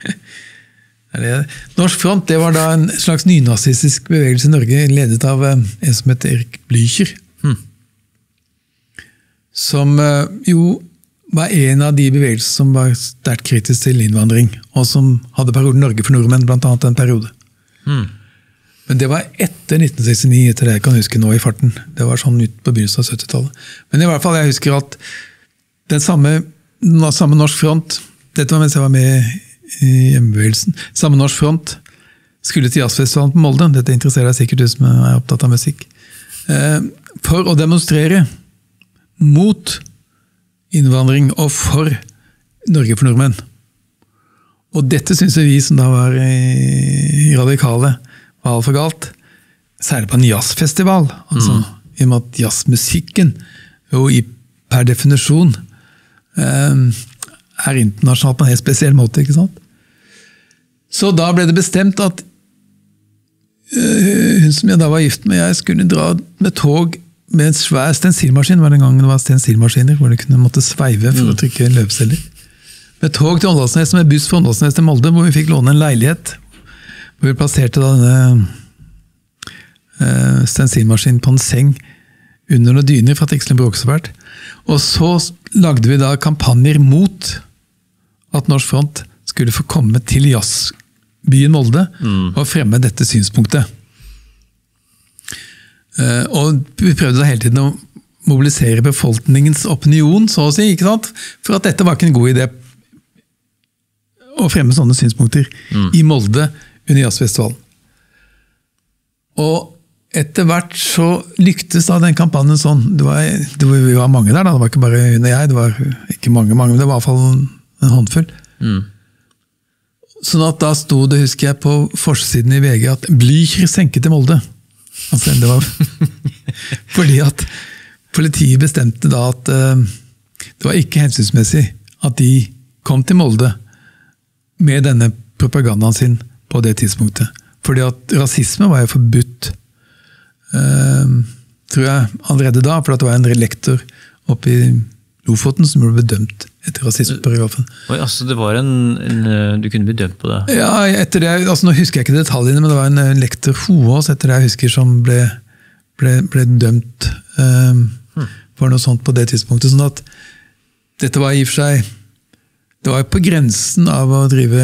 Norsk Front, det var da en slags nynazistisk bevegelse i Norge, ledet av en som heter Erik Blücher. Hmm. Som jo var en av de bevegelser som var sterkt kritisk til innvandring, og som hadde perioden Norge for nordmenn, blant annet en periode. Hmm. Men det var etter nitten sekstini, etter det jeg kan huske nå i farten. Det var sånn ut på begynnelsen av syttitallet. Men i hvert fall, jeg husker at den samme, samme Norsk Front, dette var mens jeg var med i hjemmebevegelsen, samme Norsk Front skulle til jazzfestivalen på Molde, dette interesserer deg sikkert du som er opptatt av musikk, for å demonstrere mot innvandring og for Norge for nordmenn. Og dette synes vi som da var radikale var alt for galt, særlig på en jazzfestival, altså, mm. i og med at jazzmusikken jo i, per definisjon eh, er internasjonalt på en helt spesiell måte, ikke sant? Så da ble det bestemt at uh, hun som jeg da var gift med, jeg skulle dra med tog med en svær stensilmaskin, var den gangen det var stensilmaskiner, hvor det kunne måtte sveive for mm. å trykke løpceller. Med tog til Åndalsnes, med buss fra Åndalsnes til Molde, hvor vi fikk låne en leilighet, hvor vi plasserte da denne uh, stensilmaskinen på en seng under noen dyner for at det ikke skulle bråke så fælt. Og så lagde vi da kampanjer mot at Norsk Front skulle få komme til jazzbyen Molde mm. og fremme dette synspunktet. Uh, og vi prøvde da hele tiden å mobilisere befolkningens opinion, så å si, ikke sant? For at dette var ikke en god idé å fremme sånne synspunkter mm. i Molde under jazzfestivalen. Og etter hvert så lyktes da den kampanjen sånn, det var, det var, vi var mange der da, det var ikke bare hun og jeg, det var ikke mange, mange, men det var i hvert fall en, en håndfull. Mm. Sånn at da sto det, husker jeg, på forsiden i V G at Blücher senket til Molde. Altså, det var fordi at politiet bestemte da at uh, det var ikke hensynsmessig at de kom til Molde med denne propagandaen sin på det tidspunktet. Fordi at rasisme var jo forbudt, uh, tror jeg, allerede da, for at det var en lektor oppe i Lofoten som ble bedømt etter rasismeparagrafen. Oi, altså det var en, en, du kunne bli dømt på det? Ja, etter det, altså nå husker jeg ikke detaljene, men det var en lektor Hoås etter det jeg husker som ble, ble, ble dømt um, hmm. for noe sånt på det tidspunktet. Sånn at dette var i og for seg, det var på grensen av å drive,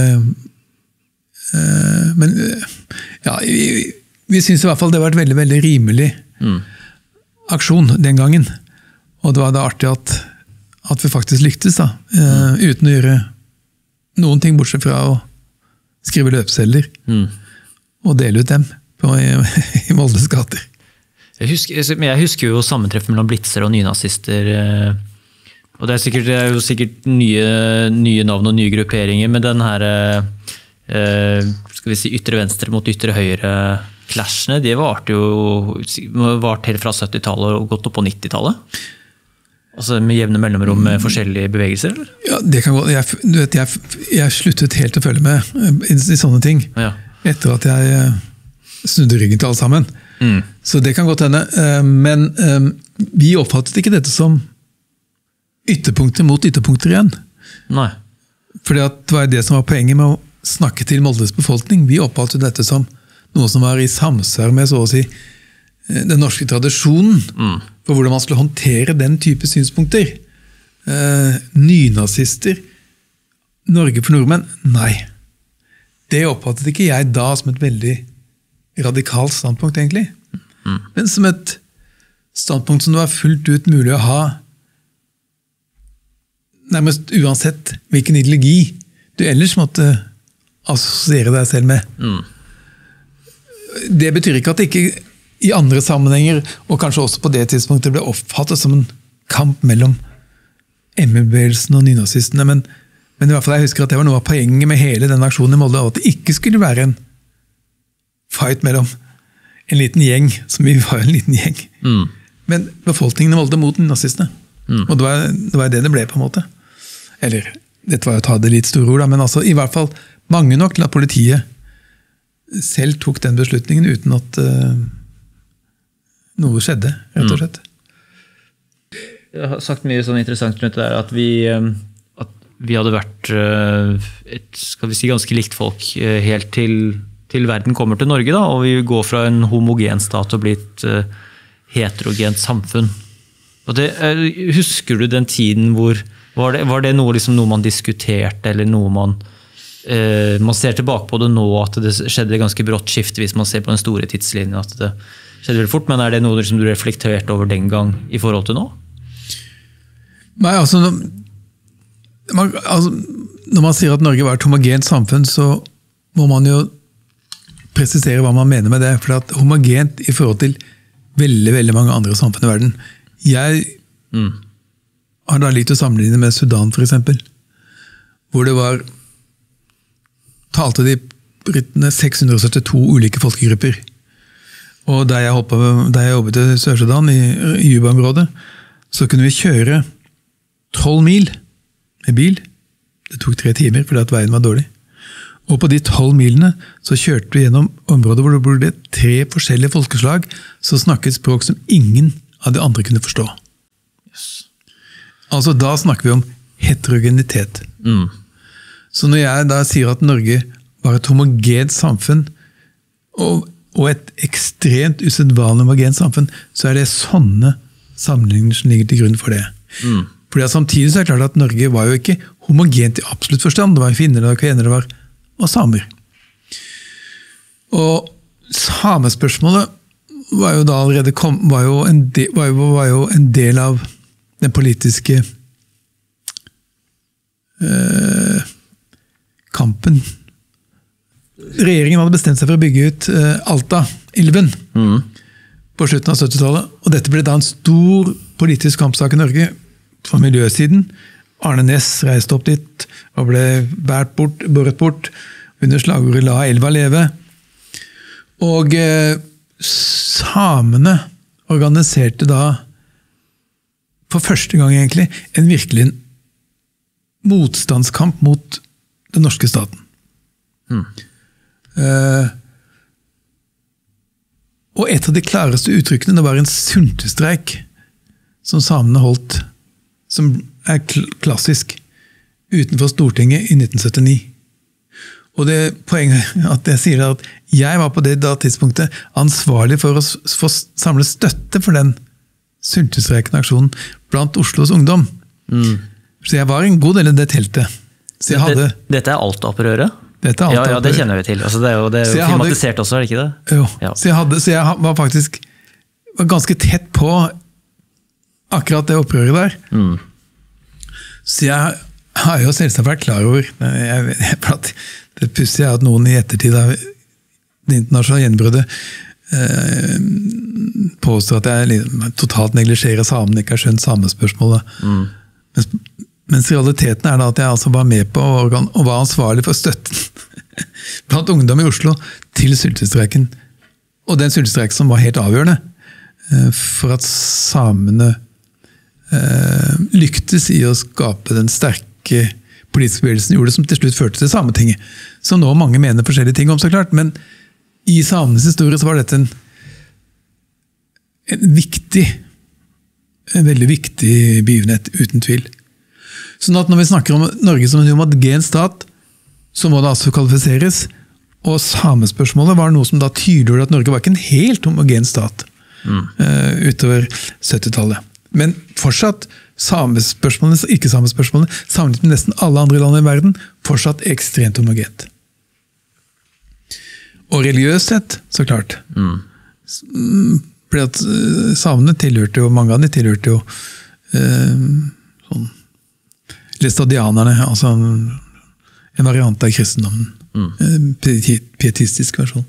uh, men ja, vi, vi synes i hvert fall det var et veldig, veldig rimelig hmm. aksjon den gangen. Og det var da artig at at vi faktisk lyktes da, uh, uten å gjøre noen ting bortsett fra å skrive løpceller mm. og dele ut dem på, i, i Moldes gater. Jeg husker, jeg husker jo sammentreff mellom blitzer og nynazister, og det er, sikkert, det er jo sikkert nye, nye navn og nye grupperinger, men den her uh, skal vi si ytre venstre mot ytre høyre clashene, de varte jo vart helt fra syttitallet og gått opp på nittitallet. Altså med jevne mellomrom med forskjellige bevegelser, eller? Ja, det kan gå. Jeg, du vet, jeg, jeg sluttet helt å følge med i, i sånne ting. Ja. Etter at jeg snudde ryggen til alle sammen. Mm. Så det kan godt hende. Men um, vi oppfattet ikke dette som ytterpunkter mot ytterpunkter igjen. Nei. Fordi at det var det som var poenget med å snakke til Moldes befolkning. Vi oppfattet dette som noe som var i samsvar med, så å si, den norske tradisjonen, mm. for hvordan man skulle håndtere den type synspunkter. Eh, nynazister, Norge for nordmenn, nei. Det oppfattet ikke jeg da som et veldig radikalt standpunkt, egentlig. Mm. Men som et standpunkt som det var fullt ut mulig å ha, nærmest uansett hvilken ideologi du ellers måtte assosiere deg selv med. Mm. Det betyr ikke at det ikke i andre sammenhenger, og kanskje også på det tidspunktet, ble oppfattet som en kamp mellom M U-bevegelsen og nynazistene, men, men i hvert fall jeg husker at det var noe av poenget med hele den aksjonen i Molde, at det ikke skulle være en fight mellom en liten gjeng, som vi var en liten gjeng, mm. men befolkningen i Molde mot nynazistene. Mm. Og det var, det var det det ble på en måte. Eller, dette var jo å ta det litt store ord, da, men altså, i hvert fall mange nok til at politiet selv tok den beslutningen uten at uh, noe skjedde, rett og slett. Jeg har sagt mye sånn interessant rundt det der, at vi, at vi hadde vært et, skal vi si, ganske likt folk helt til, til verden kommer til Norge, da, og vi går fra en homogen stat og blir et heterogent samfunn. Og det, husker du den tiden hvor, var det, var det noe, liksom, noe man diskuterte, eller noe man, eh, man ser tilbake på det nå, at det skjedde ganske brått skifte hvis man ser på den store tidslinjen, at det skjedde veldig fort, men er det noe som du reflekterte over den gang i forhold til nå? Nei, altså når man, altså, når man sier at Norge var et homogent samfunn, så må man jo presisere hva man mener med det, for at homogent i forhold til veldig, veldig mange andre samfunn i verden. Jeg mm. har da litt å sammenligne med Sudan, for eksempel, hvor det var, talte de britene seks hundre og syttito ulike folkegrupper. Og da jeg, hoppet, da jeg jobbet i Sør-Sudan, i, i Juba-området, så kunne vi kjøre tolv mil med bil Det tok tre timer fordi at veien var dårlig. Og på de tolv milene så kjørte vi gjennom områder hvor det bodde tre forskjellige folkeslag som snakket språk som ingen av de andre kunne forstå. Yes. Altså da snakker vi om heterogenitet. Mm. Så når jeg da sier at Norge var et homogent samfunn, og, og et ekstremt usedvanlig homogent samfunn, så er det sånne sammenligninger som ligger til grunn for det. Mm. Fordi samtidig så er det klart at Norge var jo ikke homogent i absolutt forstand. Det var finner, det var kvinner, det var og samer. Og samespørsmålet var jo da allerede kom, var, jo en del, var, jo, var jo en del av den politiske eh, kampen. Regjeringen hadde bestemt seg for å bygge ut eh, Alta-ilven mm. på slutten av syttitallet, og dette ble da en stor politisk kampsak i Norge fra miljøsiden. Arne Næss reiste opp dit og ble bært bort, båret bort under slagordet «La elva leve». Og eh, samene organiserte da for første gang egentlig en virkelig motstandskamp mot den norske staten. Mm. Eh, og et av de klareste uttrykkene det var en sultestreik som samene holdt, som er klassisk utenfor Stortinget i nitten syttini. Og det poenget at jeg sier at jeg var på det da tidspunktet ansvarlig for å få samle støtte for den sultestreikende aksjonen blant Oslos ungdom. Mm. Så jeg var en god del av det teltet. Så jeg hadde, dette er Alta-opprøret? Dette er Alta-opprøret. Ja, ja, det kjenner vi til. Altså, det er jo, det er jo filmatisert hadde, også, er det ikke det? Jo, ja. så, jeg hadde, så jeg var faktisk var ganske tett på akkurat det opprøret der. Mm. Så jeg har jo selvsagt vært klar over, jeg, jeg, det pussige er at noen i ettertid av det internasjonale gjenbruddet eh, påstår at jeg totalt neglisjerer samene, ikke har skjønt samespørsmålet. Mm. Mens, mens realiteten er da at jeg altså var med på organ, og var ansvarlig for støtten blant ungdom i Oslo til sultestreiken. Og den sultestreiken som var helt avgjørende eh, for at samene eh, lyktes i å skape den sterke politiske bevegelsen gjorde, som til slutt førte til Sametinget. Som nå mange mener forskjellige ting om, så klart, men i samenes historie så var dette en, en viktig, en veldig viktig begivenhet, uten tvil. Sånn at når vi snakker om Norge som en homogen stat, så må det altså kvalifiseres, og samespørsmålet var noe som da tydeliggjorde at Norge var ikke en helt homogen stat mm. uh, utover syttitallet. Men fortsatt samespørsmålene, ikke-samespørsmålene, sammenlignet med nesten alle andre land i verden, fortsatt ekstremt homogent. Og religiøst sett, så klart. Mm. Fordi at samene tilhørte jo, mange av de tilhørte jo eh, sånn, læstadianerne, altså en, en variant av kristendommen. Mm. En pietistisk versjon.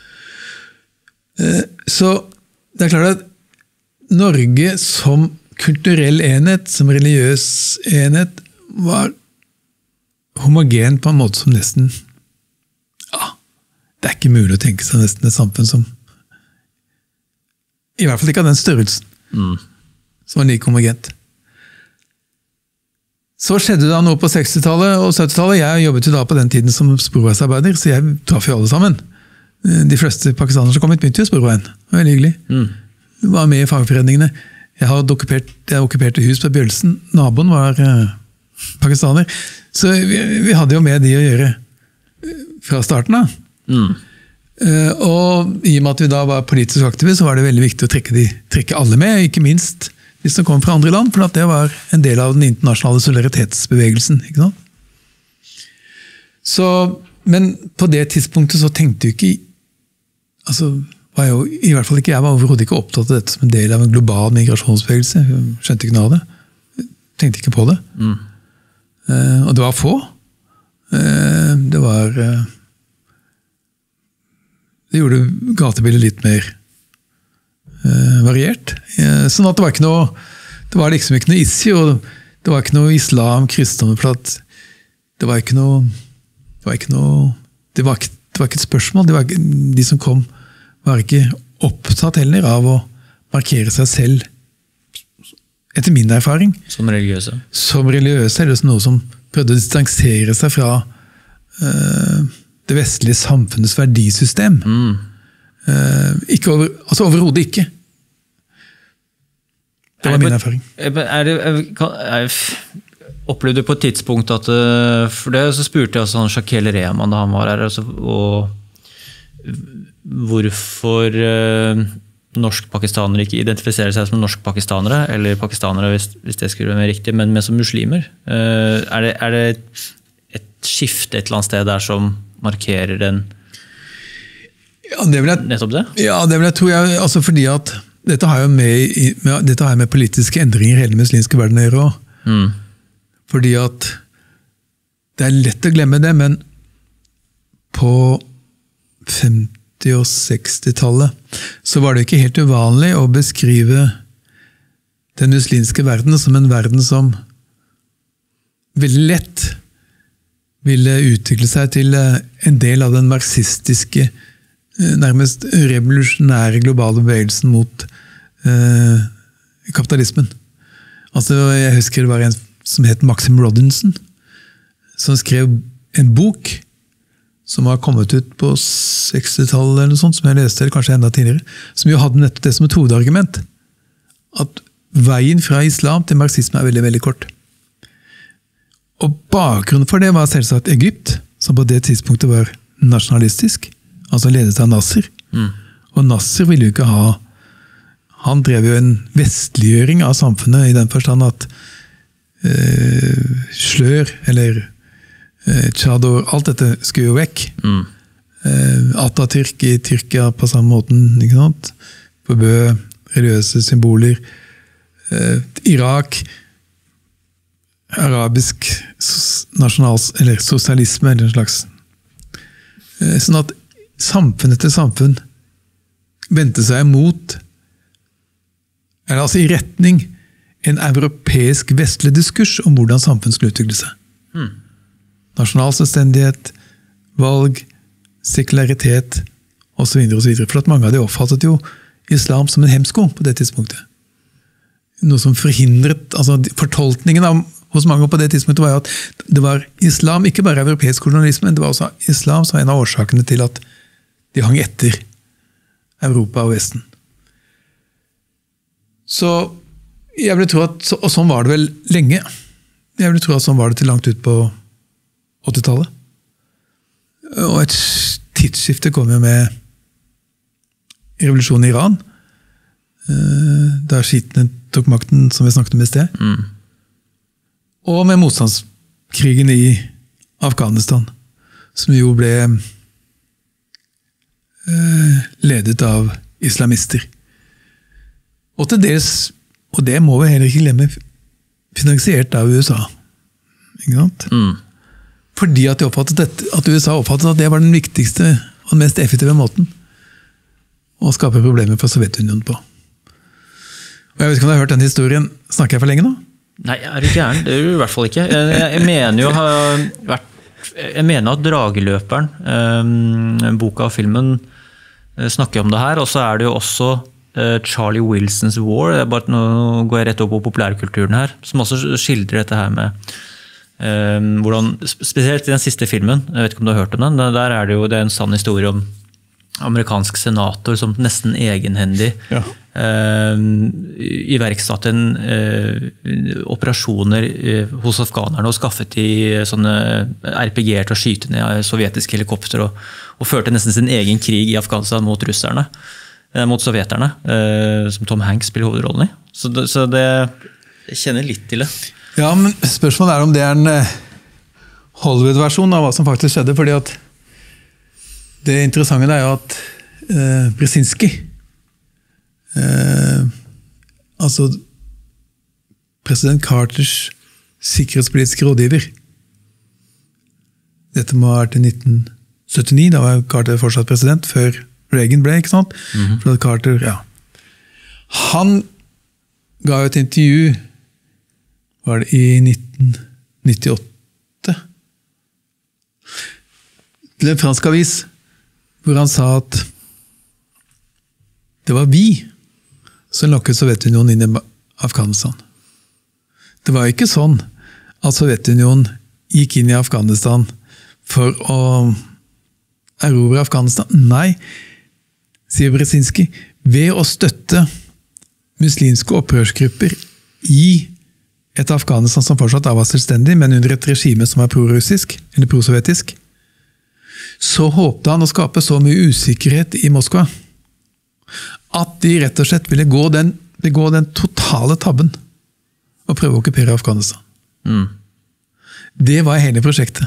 Eh, så det er klart at Norge som kulturell enhet, som religiøs enhet, var homogen på en måte som nesten ja, det er ikke mulig å tenke seg nesten et samfunn som i hvert fall ikke av den størrelsen mm. som var like homogent. Så skjedde det noe på sekstitallet og syttitallet. Jeg jobbet jo da på den tiden som sporveisarbeider, så jeg traff jo alle sammen. De fleste pakistanere som kom hit begynte jo sporveien. Det var veldig hyggelig. Mm. Var med i fagforeningene. Jeg har okkupert, jeg okkuperte hus på Bjølsen. Naboen var eh, pakistaner. Så vi, vi hadde jo med de å gjøre fra starten av. Mm. Uh, og i og med at vi da var politisk aktive, så var det veldig viktig å trekke, de, trekke alle med, ikke minst de som kom fra andre land, for at det var en del av den internasjonale solidaritetsbevegelsen. Ikke sant? Så, men på det tidspunktet så tenkte jeg ikke altså var jeg jo, i hvert fall ikke, jeg var overhodet ikke opptatt av dette som en del av en global migrasjonsbevegelse. Jeg skjønte ikke noe av det. Jeg tenkte ikke på det. Mm. Uh, og det var få. Uh, det var uh, det gjorde gatebildet litt mer uh, variert. Uh, sånn at det var ikke noe det var liksom ikke noe issue, og det var ikke noe islam, kristendom, for at det var ikke noe det var ikke noe det var ikke, det var ikke et spørsmål. Det var ikke, de som kom var ikke opptatt heller av å markere seg selv, etter min erfaring. Som religiøse? Som religiøse, eller som noe som prøvde å distansere seg fra uh, det vestlige samfunnets verdisystem. Mm. Uh, ikke over, altså overhodet ikke. Det var min erfaring. Er det, kan, er, opplevde du på et tidspunkt at, for det så spurte jeg også han Shakeel Rehman da han var her, altså, og hvorfor uh, norsk-pakistanere ikke identifiserer seg som norsk-pakistanere, eller pakistanere hvis, hvis det skulle være mer riktig, men med som muslimer. Uh, er, det, er det et skifte et eller annet sted der som markerer den ja, det vil jeg, nettopp det? Ja, det vil jeg tro, jeg, altså fordi at dette har jo med, med, dette har med politiske endringer i hele den muslimske verden å gjøre også. Mm. Fordi at det er lett å glemme det, men på femti- og sekstitallet så var det ikke helt uvanlig å beskrive den muslimske verden som en verden som veldig lett ville utvikle seg til en del av den marxistiske, nærmest revolusjonære globale bevegelsen mot eh, kapitalismen. Altså, jeg husker det var en som het Maxim Rodinson, som skrev en bok som har kommet ut på sekstitallet eller noe sånt, som jeg leste, eller kanskje enda tidligere, som jo hadde nettopp det som et hovedargument, at veien fra islam til marxisme er veldig, veldig kort. Og bakgrunnen for det var selvsagt Egypt, som på det tidspunktet var nasjonalistisk, altså ledet av Nasser. Mm. Og Nasser ville jo ikke ha, han drev jo en vestliggjøring av samfunnet i den forstand at eh, slør, eller eh, chador, alt dette skulle jo vekk. Mm. Eh, Atatürk i Tyrkia på samme måten, ikke sant? Forbød religiøse symboler. Eh, Irak, arabisk nasjonals, eller sosialisme, eller en slags. Sånn at samfunn etter samfunn vendte seg mot, eller altså i retning, en europeisk vestlig diskurs om hvordan samfunn skulle utvikle seg. Hmm. Nasjonal selvstendighet, valg, sekularitet, og så videre og så videre. For at mange av de oppfattet jo islam som en hemsko på det tidspunktet. Noe som forhindret, altså fortolkningen av hos mange på det tidspunktet var jo at det var islam, ikke bare europeisk kolonialisme, men det var også islam som var en av årsakene til at de hang etter Europa og Vesten. Så jeg vil tro at, og sånn var det vel lenge, jeg vil tro at sånn var det til langt ut på åttitallet. Og et tidsskifte kom jo med revolusjonen i Iran, da sjiitene tok makten, som vi snakket om i sted. Mm. Og med motstandskrigen i Afghanistan, som jo ble eh, ledet av islamister. Og til dels, og det må vi heller ikke glemme, finansiert av U S A. Ikke sant? Mm. Fordi at, de oppfattet dette, at U S A oppfattet at det var den viktigste og den mest effektive måten å skape problemer for Sovjetunionen på. Og jeg vet ikke om du har hørt den historien. Snakker jeg for lenge nå? Nei, er du gæren? Det er du i hvert fall ikke. Jeg, jeg mener jo har vært, jeg mener at Drageløperen, um, boka og filmen, snakker om det her, og så er det jo også uh, Charlie Wilson's War, det er bare, nå går jeg rett opp på populærkulturen her, som også skildrer dette her med um, hvordan, spesielt i den siste filmen, jeg vet ikke om du har hørt om den, der er det jo det er en sann historie om amerikansk senator som nesten egenhendig ja. eh, iverksatt en eh, operasjoner eh, hos afghanerne og skaffet de sånne R P G-er til å skyte ned sovjetiske helikopter og, og førte nesten sin egen krig i Afghanistan mot russerne, eh, mot sovjeterne, eh, som Tom Hanks spiller hovedrollen i. Så det, så det jeg kjenner litt til det. Ja, men spørsmålet er om det er en Hollywood-versjon av hva som faktisk skjedde, fordi at det interessante er jo at eh, Brzezinski, eh, altså president Carters sikkerhetspolitiske rådgiver, dette må ha vært i nitten syttini, da var Carter fortsatt president, før Reagan ble, ikke sant? Mm-hmm. For at Carter, ja. Han ga jo et intervju, var det i nitten nittiåtte, til en fransk avis, hvor han sa at det var vi som lokket Sovjetunionen inn i Afghanistan. Det var ikke sånn at Sovjetunionen gikk inn i Afghanistan for å erobre Afghanistan. Nei, sier Brzezinski, ved å støtte muslimske opprørsgrupper i et Afghanistan som fortsatt var selvstendig, men under et regime som var pro-russisk, eller pro-sovjetisk, så håpte han å skape så mye usikkerhet i Moskva, at de rett og slett ville gå den, begå den totale tabben og prøve å okkupere Afghanistan. Mm. Det var hele prosjektet,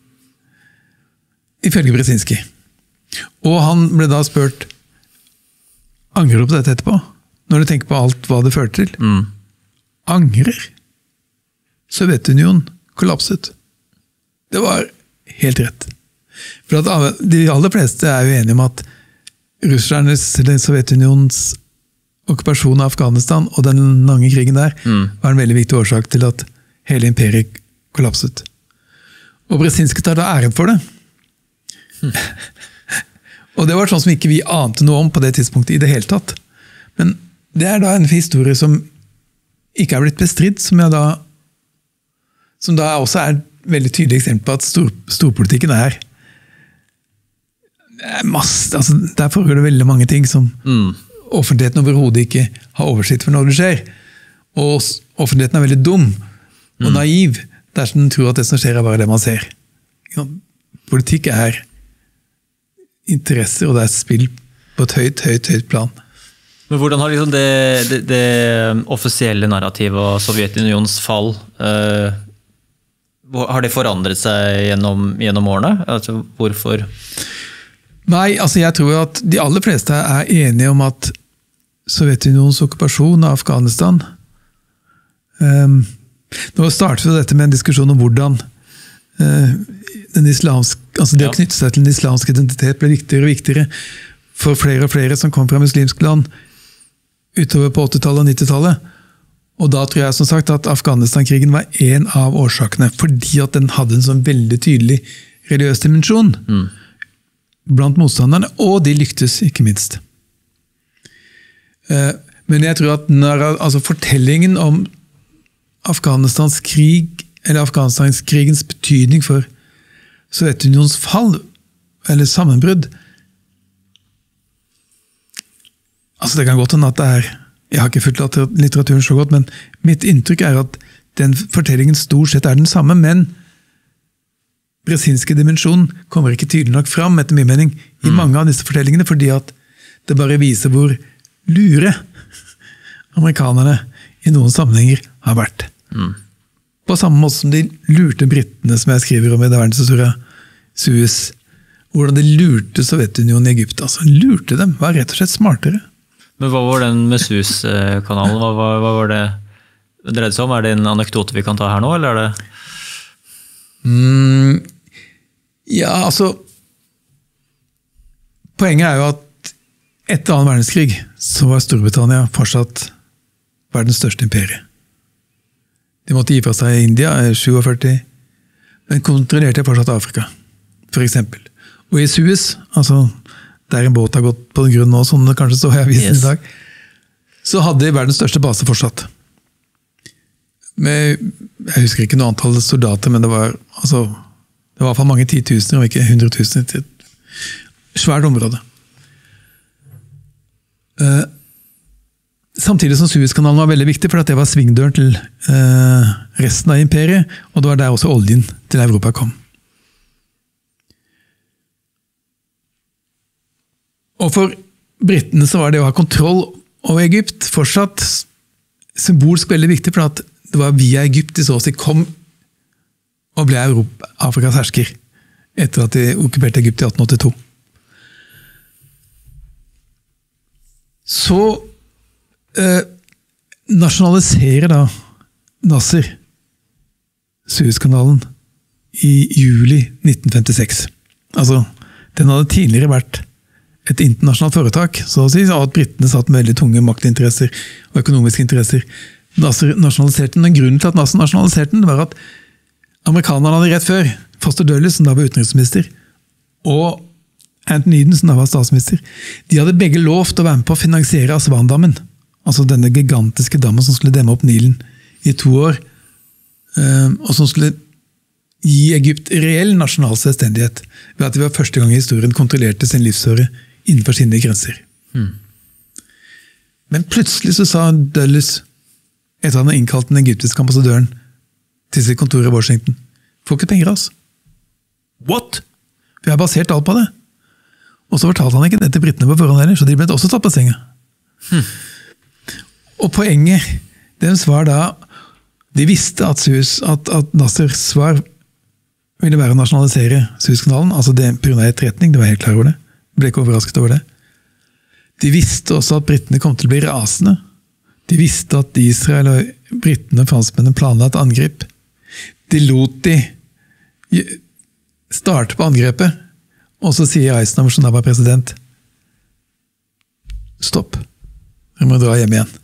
ifølge Brzezinski. Og han ble da spurt, angrer du på dette etterpå? Når du tenker på alt hva det førte til? Mm. Angrer? Sovjetunionen kollapset. Det var helt rett. For at de aller fleste er jo enige om at russernes, eller Sovjetunionens okkupasjon av Afghanistan og den lange krigen der mm. var en veldig viktig årsak til at hele imperiet kollapset. Og Brzezinski tar da æren for det. Mm. Og det var sånn som ikke vi ante noe om på det tidspunktet i det hele tatt. Men det er da en historie som ikke er blitt bestridt, som, jeg da, som da også er et veldig tydelig eksempel på at stor, storpolitikken er, er masse, altså der foregår det veldig mange ting som mm. offentligheten overhodet ikke har oversikt for når det skjer. Og offentligheten er veldig dum og mm. naiv dersom den tror at det som skjer er bare det man ser. Politikk er interesser, og det er spill på et høyt, høyt, høyt plan. Men hvordan har liksom det, det, det offisielle narrativet og Sovjetunionens fall, uh, har det forandret seg gjennom, gjennom årene? Altså, hvorfor? Nei, altså jeg tror at de aller fleste er enige om at Sovjetunionens okkupasjon av Afghanistan, um, nå startet vi dette med en diskusjon om hvordan uh, den islamske, altså det ja. Å knytte seg til den islamske identitet ble viktigere og viktigere for flere og flere som kom fra muslimske land utover på åttitallet og nittitallet. Og da tror jeg som sagt at Afghanistan-krigen var en av årsakene, fordi at den hadde en sånn veldig tydelig religiøs dimensjon mm. blant motstanderne, og de lyktes ikke minst. Men jeg tror at når, altså fortellingen om Afghanistans krig, eller Afghanistans-krigens betydning for Sovjetunionens fall, eller sammenbrudd, altså det kan godt hende at det er, jeg har ikke fulgt litteraturen så godt, men mitt inntrykk er at den fortellingen stort sett er den samme, men Brzezinski dimensjonen kommer ikke tydelig nok fram, etter min mening, i mm. mange av disse fortellingene, fordi at det bare viser hvor lure amerikanerne i noen sammenhenger har vært. Mm. På samme måte som de lurte brittene, som jeg skriver om i det verdenshistoria, Suez, hvordan de lurte Sovjetunionen i Egypt. Altså, lurte dem, var rett og slett smartere. Men hva var den med Suez-kanalen? Hva, hva, hva var det det dreide seg om? Er det en anekdote vi kan ta her nå, eller er det? Mm, ja, altså, poenget er jo at etter annen verdenskrig så var Storbritannia fortsatt verdens største imperie. De måtte gi fra seg India i syttisju, men kontrollerte fortsatt Afrika, for eksempel. Og i Suez, altså der en båt har gått på den grunn nå, som det kanskje så i avisen yes. i dag, så hadde de verdens største base fortsatt. Med, jeg husker ikke noe antall soldater, men det var, altså, det var i hvert fall mange titusener, om ikke hundretusener, til et svært område. Uh, Samtidig som Suezkanalen var veldig viktig, for det var svingdøren til eh, resten av imperiet, og det var der også oljen til Europa kom. Og for brittene så var det å ha kontroll over Egypt fortsatt symbolsk veldig viktig, for at det var via Egypt de så å si kom og ble Europa, Afrikas hersker, etter at de okkuperte Egypt i atten åttito. Så Uh, nasjonaliserer da Nasser Suezkanalen i juli nitten femtiseks. Altså, den hadde tidligere vært et internasjonalt foretak, så å si, og at brittene satt med veldig tunge maktinteresser og økonomiske interesser. Nasser nasjonaliserte den, og grunnen til at Nasser nasjonaliserte den var at amerikanerne hadde rett før, Foster Dulles, som da var utenriksminister, og Anthony Eden, som da var statsminister, de hadde begge lovt å være med på å finansiere Aswan-dammen. Altså denne gigantiske dammen som skulle demme opp Nilen i to år, og som skulle gi Egypt reell nasjonal selvstendighet, ved at de var første gang i historien kontrollerte sin livsføre innenfor sine grenser. Mm. Men plutselig så sa Dulles, etter han hadde innkalt den egyptiske ambassadøren til sitt kontor i Washington, får ikke penger av oss. What? Vi har basert alt på det. Og så fortalte han ikke det til brittene på forhånd heller, så de ble også tatt på senga. Hmm. Og poenget, deres var da, de visste at, Suez, at, at Nassers svar ville være å nasjonalisere Suezkanalen, altså det på grunn av etterretning, det var helt klar over det. Ble ikke overrasket over det. De visste også at brittene kom til å bli rasende. De visste at Israel og brittene franskmennene planla et angrep. De lot de starte på angrepet, og så sier Eisenhower, som da var president, stopp, vi må dra hjem igjen.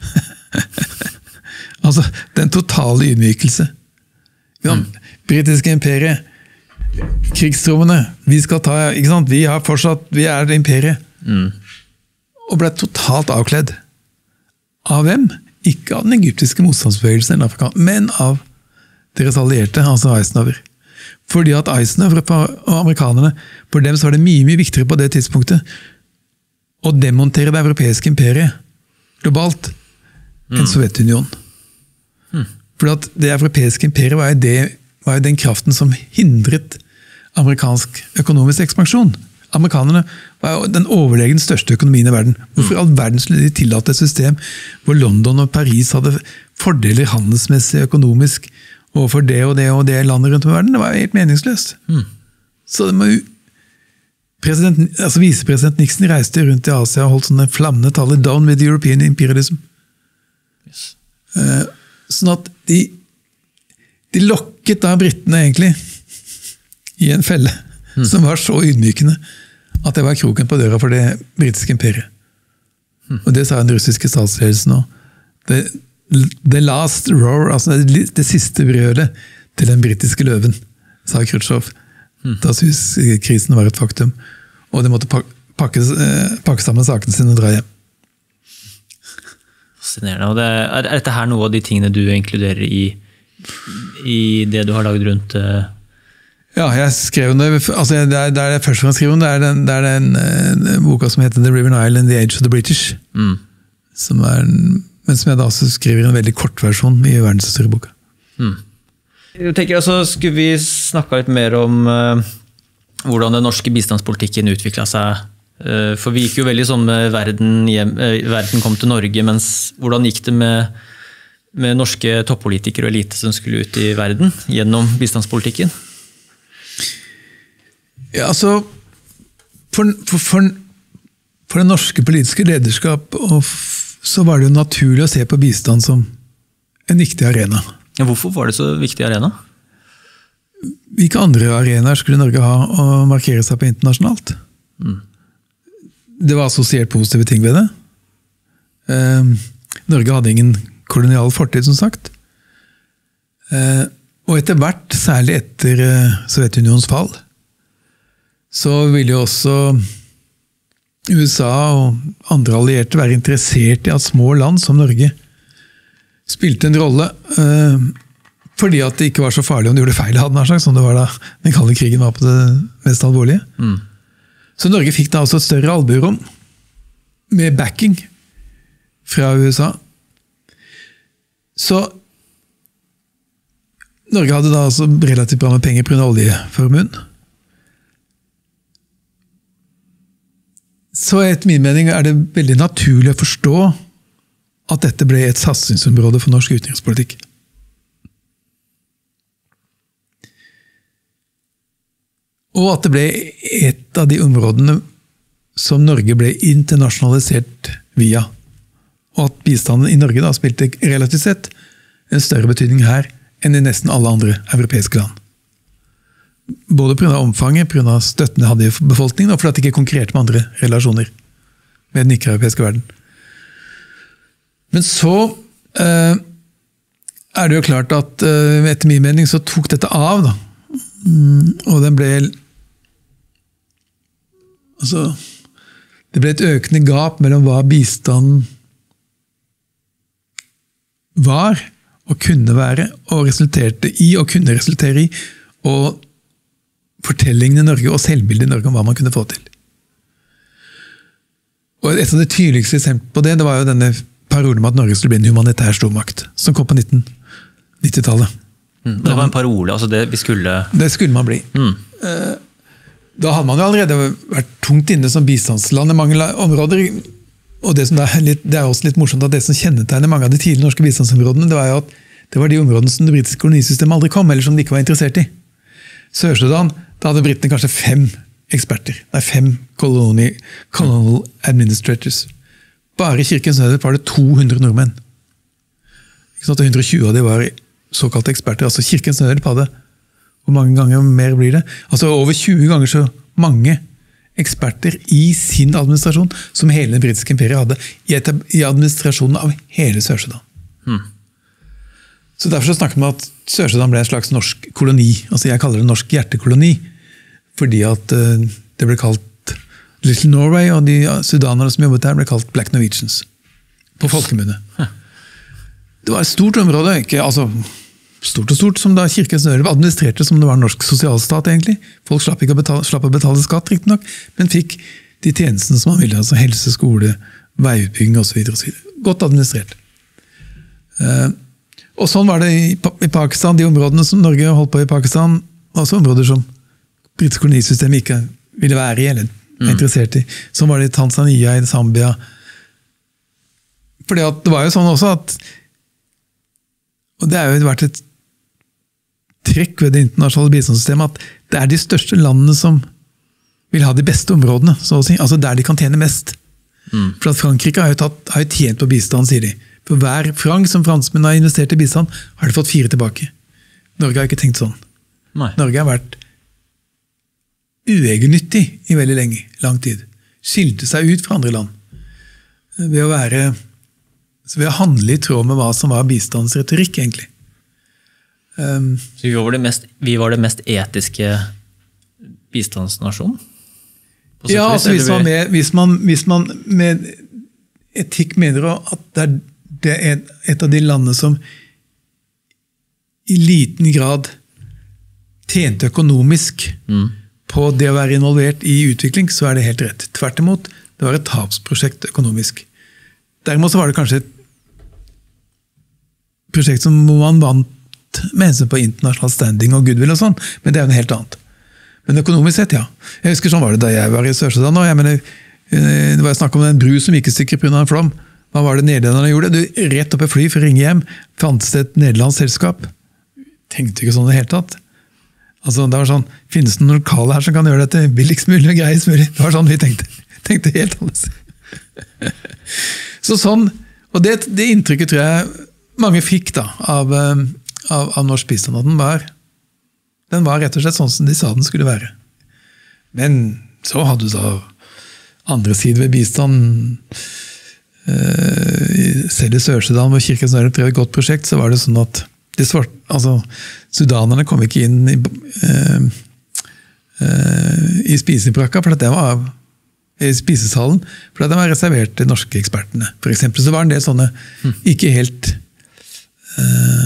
Altså, den totale ydmykelse. Ja, mm. Britiske imperiet, krigstrommene, vi skal ta, ikke sant, vi har fortsatt, vi er det imperiet. Mm. Og ble totalt avkledd. Av hvem? Ikke av den egyptiske motstandsbevegelsen, men av deres allierte, altså Eisenhower. Fordi at Eisenhower og amerikanerne, for dem så var det mye, mye viktigere på det tidspunktet å demontere det europeiske imperiet globalt mm. enn Sovjetunionen. Mm. For at det europeiske imperiet var jo, det, var jo den kraften som hindret amerikansk økonomisk ekspansjon. Amerikanerne var jo den overlegen største økonomien i verden. Hvorfor i all verden skulle de tillate et system hvor London og Paris hadde fordeler handelsmessig, økonomisk, overfor det og det og det landet rundt om i verden? Det var helt meningsløst. Mm. Så det må jo president, altså visepresident Nixon reiste rundt i Asia og holdt sånne flammende taler down with European imperialism. Yes. Uh, sånn at de de lokket da brittene egentlig i en felle mm. som var så ydmykende at det var kroken på døra for det britiske imperiet. Mm. Og det sa den russiske statsledelsen også. Det The last roar, altså det, det siste brødet til den britiske løven, sa Khrushchev, mm. da Suez-krisen var et faktum. Og de måtte pakke, pakke, pakke sammen sakene sine og dra hjem. Fascinerende. Og det, er, er dette her noe av de tingene du inkluderer i, i det du har laget rundt? Uh... Ja, jeg skrev det, altså det er det, er det første gang jeg skriver om, det er den, det er den, den boka som heter The River Nile and the Age of the British, mm. som er en men som jeg da også skriver en veldig kort versjon i verdenshistorieboka. Mm. Jeg tenker altså, skulle vi snakke litt mer om uh, hvordan den norske bistandspolitikken utviklet seg? Uh, for vi gikk jo veldig sånn med verden, hjem, uh, verden kom til Norge, mens hvordan gikk det med, med norske toppolitikere og elite som skulle ut i verden gjennom bistandspolitikken? Ja, altså, for, for, for, for det norske politiske lederskap og så var det jo naturlig å se på bistand som en viktig arena. Ja, hvorfor var det så viktig arena? Hvilke andre arenaer skulle Norge ha å markere seg på internasjonalt? Mm. Det var assosiert positive ting ved det. Eh, Norge hadde ingen kolonial fortid, som sagt. Eh, og etter hvert, særlig etter eh, Sovjetunionens fall, så ville jo også U S A og andre allierte være interessert i at små land som Norge spilte en rolle, eh, fordi at det ikke var så farlig om de gjorde feil, hadde nær sagt, som det var da den kalde krigen var på det mest alvorlige. Mm. Så Norge fikk da altså et større albuerom med backing fra U S A. Så Norge hadde da altså relativt bra med penger på grunn av oljeformuen. Så etter min mening er det veldig naturlig å forstå at dette ble et satsingsområde for norsk utenrikspolitikk. Og at det ble et av de områdene som Norge ble internasjonalisert via. Og at bistanden i Norge da spilte relativt sett en større betydning her enn i nesten alle andre europeiske land. Både på grunn av omfanget, på grunn av støtten de hadde i befolkningen, og fordi de ikke konkurrerte med andre relasjoner med den ikke-europeiske verden. Men så eh, er det jo klart at eh, etter min mening så tok dette av, da. Mm, og den ble altså det ble et økende gap mellom hva bistanden var og kunne være, og resulterte i og kunne resultere i, og fortellingen i Norge og selvbildet i Norge om hva man kunne få til. Og et av de tydeligste eksempler på det, det var jo denne parolen om at Norge skulle bli en humanitær stormakt, som kom på nitten nittitallet. Mm, det var en parole, altså det vi skulle... Det skulle man bli. Mm. Da hadde man jo allerede vært tungt inne som bistandsland i mange områder, og det, som er, litt, det er også litt morsomt at det som kjennetegner mange av de tidlige norske bistandsområdene, det var jo at det var de områdene som det britiske kolonisystemet aldri kom, eller som de ikke var interessert i. Sør-Sudan, da hadde britene kanskje fem eksperter. Det er fem colony, colonial administrators. Bare i Kirkens Nødhjelp var det to hundre nordmenn. Ikke sant? hundre og tjue av de var såkalte eksperter. Altså Kirkens Nødhjelp hadde, hvor mange ganger mer blir det? Altså over tjue ganger så mange eksperter i sin administrasjon som hele den britiske imperiet hadde i, i administrasjonen av hele Sør-Sudan. Hmm. Så derfor så snakket man at Sør-Sudan ble en slags norsk koloni. Altså jeg kaller det norsk hjertekoloni, fordi at uh, det ble kalt Little Norway, og de sudanere som jobbet der ble kalt Black Norwegians, på folkemunne. Huh. Det var et stort område, ikke altså stort og stort, som da Kirkens Nødhjelp administrerte som det var en norsk sosialstat egentlig. Folk slapp ikke å betale, slapp å betale skatt, riktig nok, men fikk de tjenestene som man ville, altså helse, skole, veiutbygging og så videre og så videre. Godt administrert. Uh, og sånn var det i, i Pakistan, de områdene som Norge holdt på i Pakistan, også områder som britiske kolonisystemet ikke ville være i, eller var interessert i. Sånn var det i Tanzania, i Zambia. Fordi at det var jo sånn også at, og det har jo vært et trekk ved det internasjonale bistandssystemet, at det er de største landene som vil ha de beste områdene, så å si. Altså der de kan tjene mest. Mm. For at Frankrike har jo, tatt, har jo tjent på bistand, sier de. For hver franc som franskmenn har investert i bistand, har de fått fire tilbake. Norge har ikke tenkt sånn. Nei. Norge har vært uegennyttig i veldig lenge, lang tid. Skilte seg ut fra andre land. Ved å være, ved å handle i tråd med hva som var bistandsretorikk, egentlig. Um, Så vi var, det mest, vi var det mest etiske bistandsnasjonen? Ja, altså hvis man, med, hvis, man, hvis man med etikk mener at det er, det er et av de landene som i liten grad tjente økonomisk mm. på det å være involvert i utvikling, så er det helt rett. Tvert imot, det var et tapsprosjekt økonomisk. Derimot så var det kanskje et prosjekt som man vant med hensyn på internasjonal standing og goodwill og sånn, men det er jo noe helt annet. Men økonomisk sett, ja. Jeg husker sånn var det da jeg var i Sør-Sudan, og jeg mener, det var snakk om en bru som gikk i stykker på grunn av en flom. Hva var det nederlanderne gjorde? Du, rett opp et fly for å ringe hjem, fantes det et nederlandsk selskap. Tenkte ikke sånn i det hele tatt. Altså, det var sånn, finnes det noen lokale her som kan gjøre dette billigst mulig og greiest mulig? Det var sånn vi tenkte. Tenkte helt annerledes. Så sånn, og det, det inntrykket tror jeg mange fikk da, av, av, av norsk bistand, at den var, den var rett og slett sånn som de sa den skulle være. Men så hadde du da andre sider ved bistand, uh, selv i Sør-Sudan, hvor Kirkens Nødhjelp drev et godt prosjekt, så var det sånn at de svart, altså, sudanerne kom ikke inn i, uh, uh, i spisebrakka, for det var i spisesalen, for det var reservert til norske ekspertene. For eksempel så var det en del sånne ikke helt uh,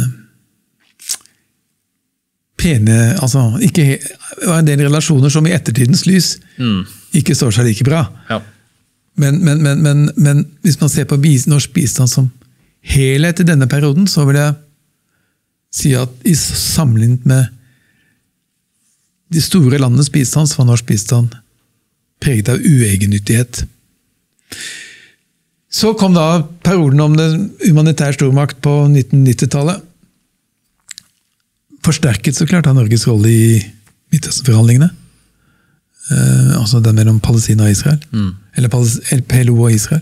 pene, altså ikke, det var en del relasjoner som i ettertidens lys mm. ikke står seg like bra. Ja. Men, men, men, men, men hvis man ser på bis, norsk bistand som helhet i denne perioden, så vil jeg si at i sammenlignet med de store landenes bistand, så var norsk bistand preget av uegennyttighet. Så kom da perioden om den humanitære stormakt på nitten nittitallet. Forsterket så klart av Norges rolle i Midtøsten-forhandlingene. Eh, altså den mellom Palestina og Israel. Mm. Eller P L O og Israel.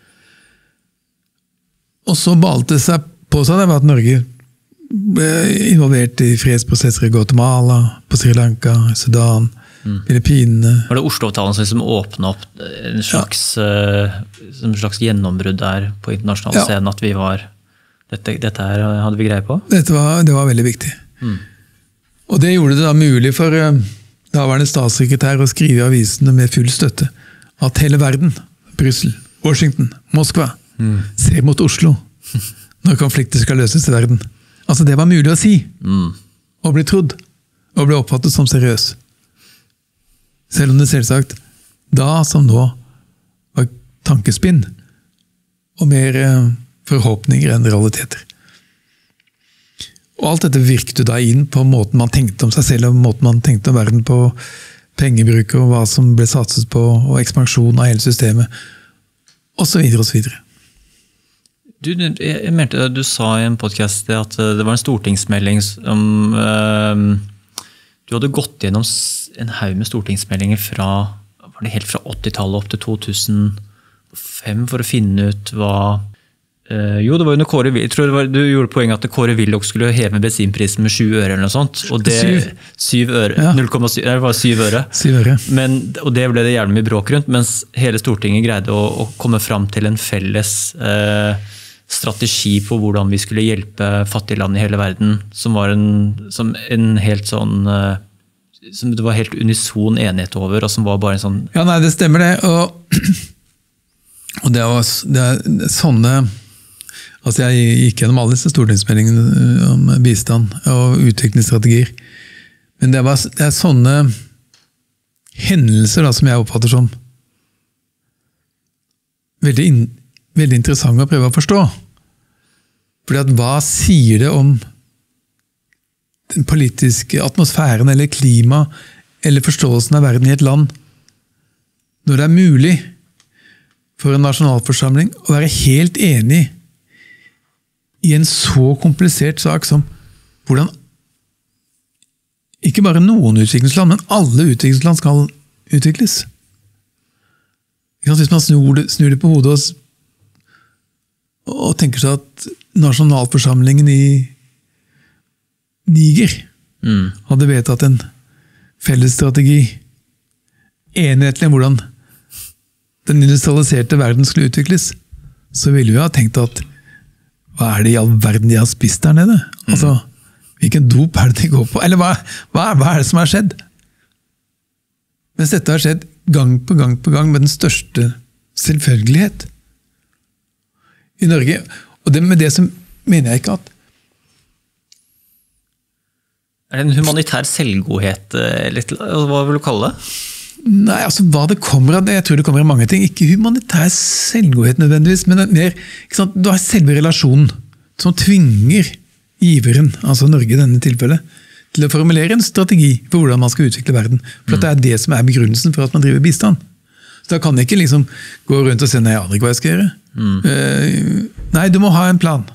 Og så balte det seg på seg det at Norge ble involvert i fredsprosesser i Guatemala, på Sri Lanka, Sudan, mm. Filippinene. Var det Oslo-avtalen som liksom åpnet opp en slags, ja. uh, en slags gjennombrudd der på internasjonal ja. Scene, at vi var, dette, dette her hadde vi greie på? Dette var, det var veldig viktig. Mm. Og det gjorde det da mulig for uh, daværende statssekretær å skrive i avisene med full støtte at hele verden, Brussel, Washington, Moskva, mm. ser mot Oslo når konflikter skal løses i verden. Altså det var mulig å si, mm. og bli trodd. og ble oppfattet som seriøs. Selv om det selvsagt da som nå var tankespinn og mer forhåpninger enn realiteter. Og alt dette virket da inn på måten man tenkte om seg selv, og måten man tenkte om verden på, pengebruk og hva som ble satset på, og ekspansjon av hele systemet, og så videre og så videre. Du, jeg mente, du sa i en podcast at det var en stortingsmelding om øh, du hadde gått gjennom en haug med stortingsmeldinger fra, var det helt fra åttitallet opp til to tusen og fem for å finne ut hva øh, jo, det var under Kåre Willoch, jeg tror det var, du gjorde poenget at Kåre Willoch skulle heve bensinprisen med sju øre eller noe sånt, og det syv øre, ja. null komma syv, det var syv øre. syv øre. Men, og det ble det gjerne mye bråk rundt, mens hele Stortinget greide å, å komme fram til en felles øh, strategi på hvordan vi skulle hjelpe fattige land i hele verden, som var en, som en helt sånn, som det var helt unison enighet over, og som var bare en sånn... Ja, nei, det stemmer det, og, og det, var, det er sånne, altså jeg gikk gjennom alle disse stortingsmeldingene om bistand og utviklingsstrategier, men det, var, det er sånne hendelser da, som jeg oppfatter som veldig inn, veldig interessant å prøve å forstå. Fordi at hva sier det om den politiske atmosfæren eller klima eller forståelsen av verden i et land når det er mulig for en nasjonalforsamling å være helt enig i en så komplisert sak som hvordan ikke bare noen utviklingsland, men alle utviklingsland skal utvikles. Hvis man snur det, snur det på hodet og og tenker seg at nasjonalforsamlingen i Niger mm. hadde vedtatt en felles strategi, enhetlig om hvordan den industrialiserte verden skulle utvikles, så ville vi ha tenkt at hva er det i all verden de har spist der nede? Mm. Altså, hvilken dop er det de går på? Eller hva, hva, hva er det som har skjedd? Mens dette har skjedd gang på gang på gang med den største selvfølgelighet i Norge. Og det, med det som mener jeg ikke at Er det en humanitær selvgodhet, eller hva vil du kalle det? Nei, altså hva det kommer av det, jeg tror det kommer av mange ting. Ikke humanitær selvgodhet nødvendigvis, men mer, ikke sant? Du har selve relasjonen som tvinger giveren, altså Norge i denne tilfellet, til å formulere en strategi for hvordan man skal utvikle verden. For mm. det er det som er begrunnelsen for at man driver bistand. Så da kan jeg ikke liksom gå rundt og si, nei, jeg aner ikke hva jeg skal gjøre. Mm. Uh, nei, du må ha en plan.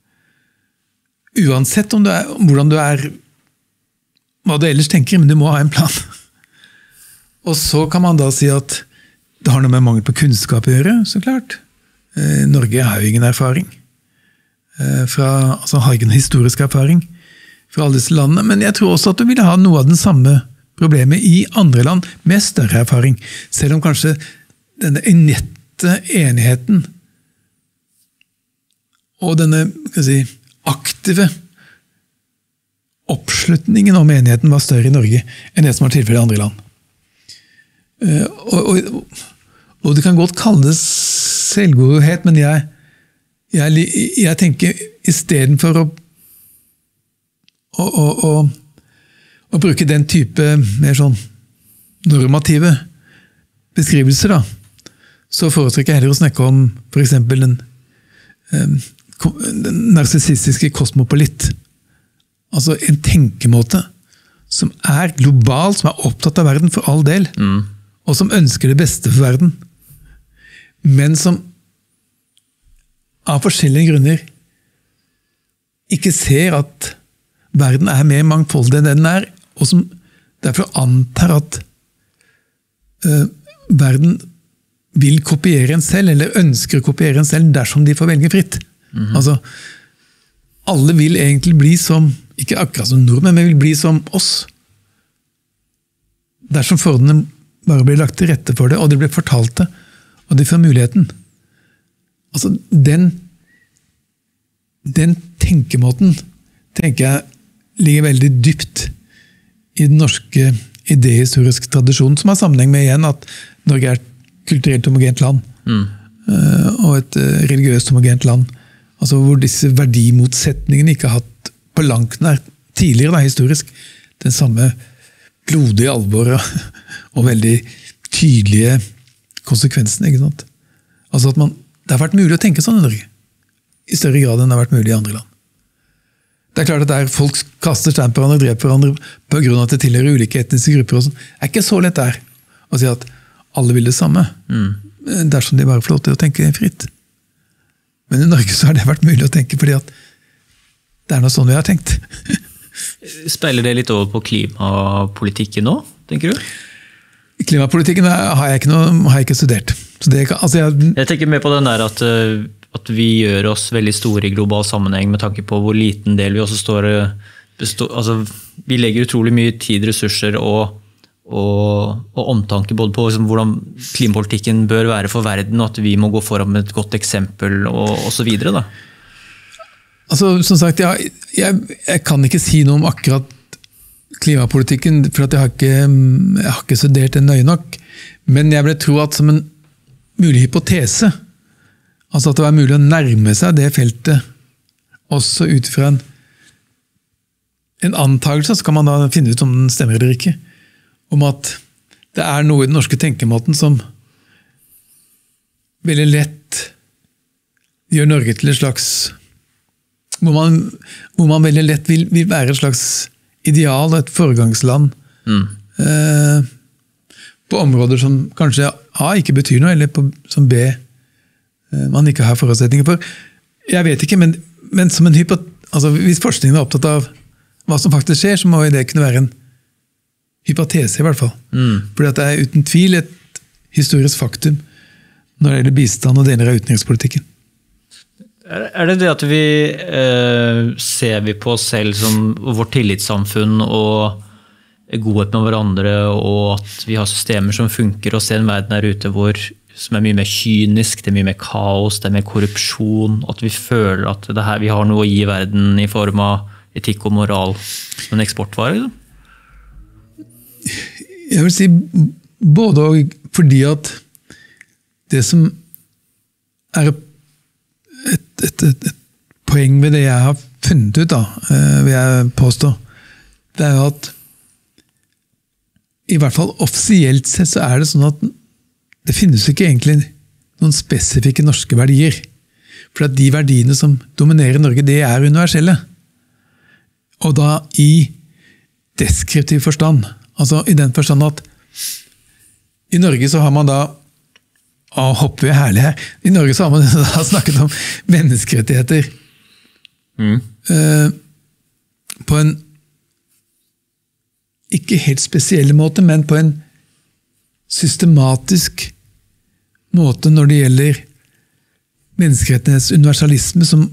Uansett om du er, hvordan du er, hva du ellers tenker, men du må ha en plan. Og så kan man da si at det har noe med mangel på kunnskap å gjøre, så klart. Uh, Norge har jo ingen erfaring. Uh, fra, altså har ikke en historisk erfaring fra alle disse landene, men jeg tror også at du ville ha noe av den samme problemet i andre land med større erfaring, selv om kanskje denne nette enigheten og denne skal jeg si, aktive oppslutningen om enigheten var større i Norge enn det som var tilfellet i andre land. Og, og, og det kan godt kalles selvgodhet, men jeg, jeg, jeg tenker i stedet for å, å, å, å å bruke den type mer sånn normative beskrivelser da, så foretrekker jeg heller å snakke om for eksempel den, den narsissistiske kosmopolit. Altså en tenkemåte som er global, som er opptatt av verden for all del, mm. og som ønsker det beste for verden, men som av forskjellige grunner ikke ser at verden er mer mangfoldig enn den er, og som derfor antar at uh, verden vil kopiere en selv, eller ønsker å kopiere en selv dersom de får velge fritt. Mm-hmm. Altså, alle vil egentlig bli som, ikke akkurat som nordmenn, men vil bli som oss. Dersom forholdene bare blir lagt til rette for det, og det blir fortalt det, og de får muligheten. Altså, den, den tenkemåten, tenker jeg, ligger veldig dypt i den norske idehistoriske tradisjonen, som har sammenheng med igjen at Norge er et kulturelt homogent land, mm. og et religiøst homogent land, altså hvor disse verdimotsetningene ikke har hatt på langt nær tidligere da, historisk, den samme blodige alvor og, og veldig tydelige konsekvensene, ikke sant? Altså at man, det har vært mulig å tenke sånn i Norge, i større grad enn det har vært mulig i andre land. Det er klart at der folk kaster stein på hverandre, dreper hverandre på grunn av at det tilhører ulike etniske grupper, og sånn, er ikke så lett der å si at alle vil det samme, mm. dersom de bare får lov til å tenke fritt. Men i Norge så har det vært mulig å tenke, fordi at det er noe sånn vi har tenkt. Speiler det litt over på klimapolitikken nå, tenker du? Klimapolitikken har jeg ikke, noe, har jeg ikke studert. Så det, altså jeg, jeg tenker mer på den der at, at vi gjør oss veldig store i global sammenheng med tanke på hvor liten del vi også står bestå, altså, vi legger utrolig mye tid, ressurser og, og, og omtanke både på liksom, hvordan klimapolitikken bør være for verden, og at vi må gå foran med et godt eksempel og, og så videre da. Altså, som sagt, jeg, jeg, jeg kan ikke si noe om akkurat klimapolitikken, for at jeg har ikke, jeg har ikke studert det nøye nok. Men jeg vil tro at som en mulig hypotese, altså at det var mulig å nærme seg det feltet, også ut fra en, en antagelse, så kan man da finne ut om den stemmer eller ikke, om at det er noe i den norske tenkemåten som veldig lett gjør Norge til et slags Hvor man, hvor man veldig lett vil, vil være et slags ideal, et foregangsland, mm. eh, på områder som kanskje A ikke betyr noe, eller på, som B eh, man ikke har forutsetninger for. Jeg vet ikke, men, men som en hypot, altså, hvis forskningen er opptatt av hva som faktisk skjer, så må det kunne være en hypotese i hvert fall. Mm. Fordi at det er uten tvil et historisk faktum når det gjelder bistand og deler av utenrikspolitikken. Er det det at vi eh, ser vi på oss selv som vårt tillitssamfunn og godhet med hverandre, og at vi har systemer som funker, og ser en verden der ute hvor, som er mye mer kynisk, det er mye mer kaos, det er mer korrupsjon, at vi føler at det her, vi har noe å gi verden i form av etikk og moral som en eksportvare? Jeg vil si både og, fordi at det som er Et, et, et, et poeng ved det jeg har funnet ut, da, vil jeg påstå, det er jo at i hvert fall offisielt sett så er det sånn at det finnes ikke egentlig noen spesifikke norske verdier. For at de verdiene som dominerer Norge, det er universelle. Og da i deskriptiv forstand. Altså i den forstand at i Norge så har man da Å, hopper vi herlig her. I Norge så har man da snakket om menneskerettigheter. Mm. Uh, på en ikke helt spesiell måte, men på en systematisk måte når det gjelder menneskerettighetenes universalisme, som,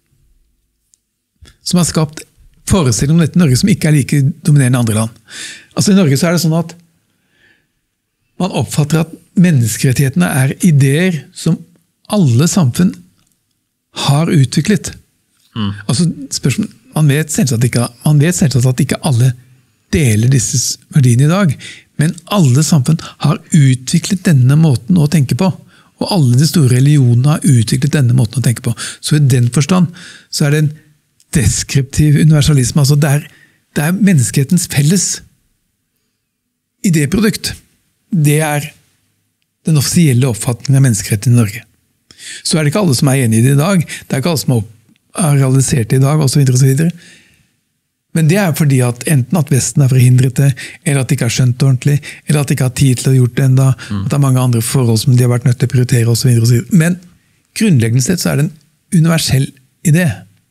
som har skapt forestilling om dette i Norge som ikke er like dominerende i andre land. Altså i Norge så er det sånn at man oppfatter at menneskerettighetene er ideer som alle samfunn har utviklet. Mm. Altså, spørsmål, man vet selvsagt ikke, man vet selvsagt at ikke alle deler disse verdiene i dag, men alle samfunn har utviklet denne måten å tenke på, og alle de store religionene har utviklet denne måten å tenke på. Så i den forstand så er det en deskriptiv universalisme, altså det er, det er menneskehetens felles idéprodukt. Det er den offisielle oppfatningen av menneskeretten i Norge. Så er det ikke alle som er enige i det i dag, det er ikke alle som er realisert det i dag, og så videre og så videre. Men det er fordi at enten at Vesten er forhindret det, eller at de ikke har skjønt det ordentlig, eller at de ikke har tid til å ha gjort det enda, mm. at det er mange andre forhold som de har vært nødt til å prioritere, og så videre og så videre. Men grunnleggende sett så er det en universell idé.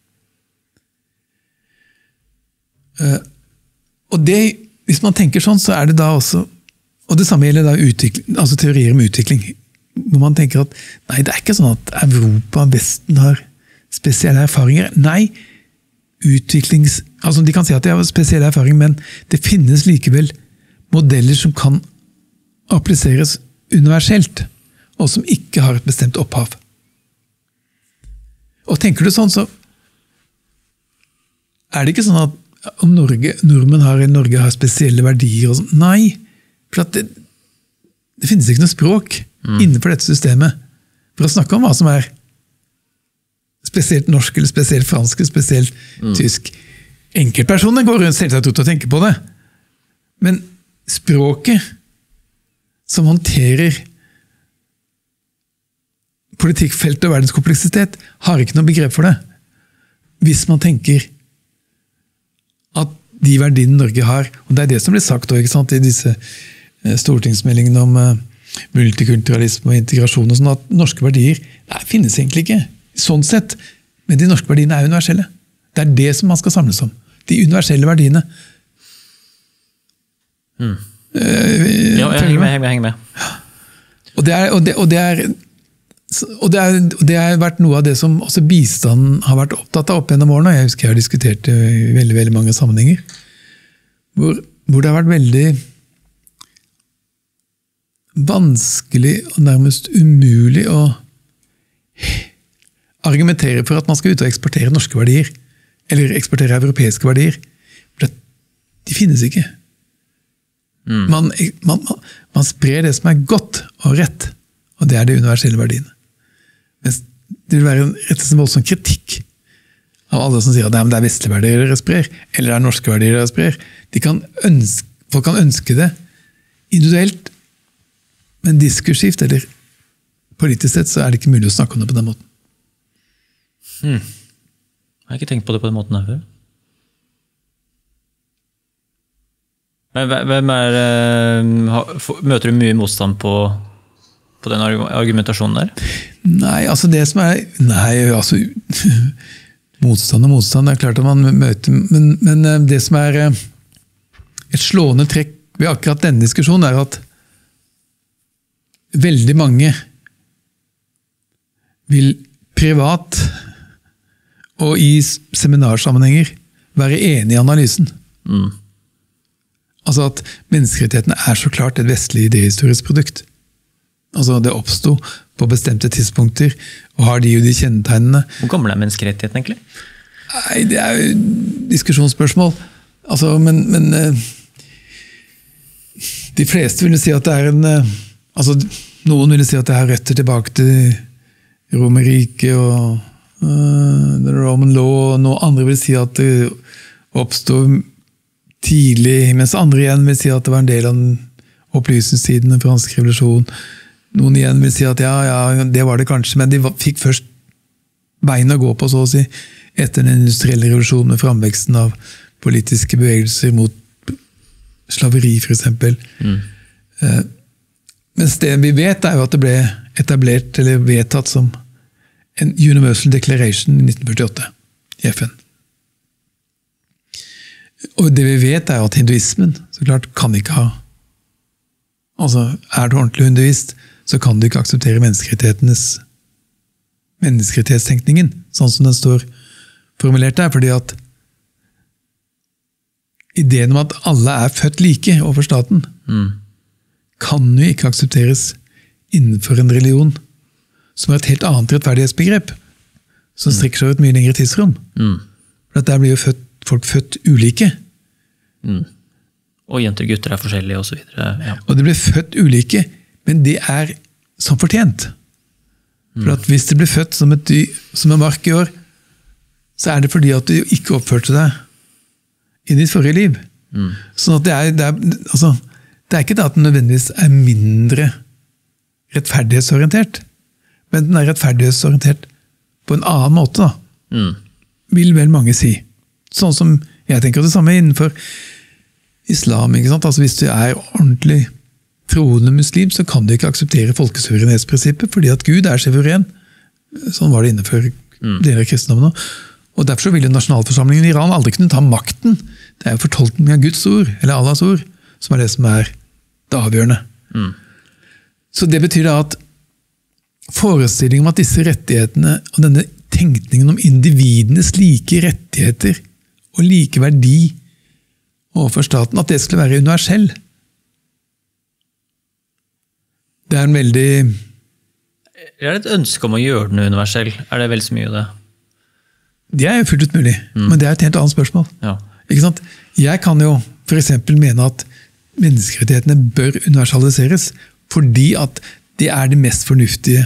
Uh, og det, hvis man tenker sånn, så er det da også, og det samme gjelder da utvikling, altså teorier om utvikling, hvor man tenker at nei, det er ikke sånn at Europa og Vesten har spesielle erfaringer. Nei, utviklings, altså de kan si at de har spesielle erfaringer, men det finnes likevel modeller som kan appliseres universelt, og som ikke har et bestemt opphav. Og tenker du sånn, så er det ikke sånn at om Norge, nordmenn har i Norge har spesielle verdier og sånn. Nei, for at det, det finnes ikke noe språk mm. innenfor dette systemet for å snakke om hva som er spesielt norsk, eller spesielt fransk, eller spesielt mm. tysk. enkeltpersoner går rundt selvsagt ut og tenker på det. Men språket som håndterer politikkfeltet og verdens kompleksitet, har ikke noe begrep for det. Hvis man tenker at de verdiene Norge har, og det er det som blir sagt også, ikke sant, i disse stortingsmeldingene om multikulturalisme og integrasjon, og sånn at norske verdier nei, finnes egentlig ikke, sånn sett, men de norske verdiene er universelle. Det er det som man skal samles om. De universelle verdiene. Mm. Ja, jeg henger med, henger med, henger med. Og det er, og det, og det er Og det, er, det har vært noe av det som også bistanden har vært opptatt av opp gjennom årene. Jeg husker jeg har diskutert det i veldig, veldig mange sammenhenger. Hvor, hvor det har vært veldig vanskelig og nærmest umulig å argumentere for at man skal ut og eksportere norske verdier. Eller eksportere europeiske verdier. For de finnes ikke. Mm. Man, man, man, man sprer det som er godt og rett, og det er de universelle verdiene. Men det vil være en rett og slett voldsom kritikk av alle som sier at det er vestlige verdier dere sprer, eller det er norske verdier dere sprer. De kan ønske, folk kan ønske det individuelt, men diskursivt eller politisk sett så er det ikke mulig å snakke om det på den måten. Hmm. Jeg har ikke tenkt på det på den måten her før. Men hvem er, møter du mye motstand på på den argumentasjonen der? Nei, altså det som er nei, altså motstand og motstand, det er klart at man møter men, men det som er et slående trekk ved akkurat denne diskusjonen er at veldig mange vil privat og i seminarsammenhenger være enige i analysen. Mm. Altså at menneskerettighetene er så klart et vestlig idehistorisk produkt. Altså det oppstod på bestemte tidspunkter, og har de jo de kjennetegnene. Hvor gammel er menneskerettigheten egentlig? Nei, det er jo diskusjonsspørsmål. Altså, men, men de fleste vil si at det er en altså, noen vil si at det er røtter tilbake til Romerriket og uh, the Roman law, og noen andre vil si at det oppstod tidlig, mens andre igjen vil si at det var en del av den opplysningstiden, den franske revolusjonen. Noen igjen vil si at ja, ja, det var det kanskje, men de fikk først bein å gå på, så å si, etter den industrielle revolusjonen med framveksten av politiske bevegelser mot slaveri, for eksempel. Mm. Eh, mens det vi vet er jo at det ble etablert, eller vedtatt som en Universal Declaration i nitten førtiåtte i F N. Og det vi vet er jo at hinduismen, så klart, kan ikke ha altså, er du ordentlig hinduist, så kan du ikke akseptere menneskerettighetenes menneskerettighetstenkningen, sånn som den står formulert der, fordi at ideen om at alle er født like overfor staten, mm. kan jo ikke aksepteres innenfor en religion som er et helt annet rettferdighetsbegrep, som strekker seg over et mye lengre tidsrom. Mm. For at der blir jo født, folk født ulike. Mm. Og jenter og gutter er forskjellige og så videre. Ja. Og det blir født ulike, men det er som fortjent. For at hvis det blir født som, et, som en mark i år, så er det fordi at du ikke oppførte deg i ditt forrige liv. Mm. Sånn at det er, det er, altså, det er ikke det at den nødvendigvis er mindre rettferdighetsorientert, men den er rettferdighetsorientert på en annen måte, da. Mm. Vil vel mange si. Sånn som jeg tenker det samme innenfor islam, ikke sant? Altså hvis du er ordentlig troende muslim, så kan du ikke akseptere folkesuverenhetsprinsippet, fordi at Gud er suveren. Sånn var det innenfor mm. deler av kristendommen. Og derfor så vil jo nasjonalforsamlingen i Iran aldri kunne ta makten. Det er jo fortolkningen av Guds ord, eller Allahs ord, som er det som er det avgjørende. Mm. Så det betyr da at forestillingen om at disse rettighetene, og denne tenkningen om individenes like rettigheter og like verdi overfor staten, at det skulle være universell. Det er en veldig... Er det et ønske om å gjøre den universell? Er det vel så mye det? Det er jo fullt ut mulig, mm. men det er et helt annet spørsmål. Ja. Ikke sant? Jeg kan jo for eksempel mene at menneskerettighetene bør universaliseres, fordi at det er det mest fornuftige.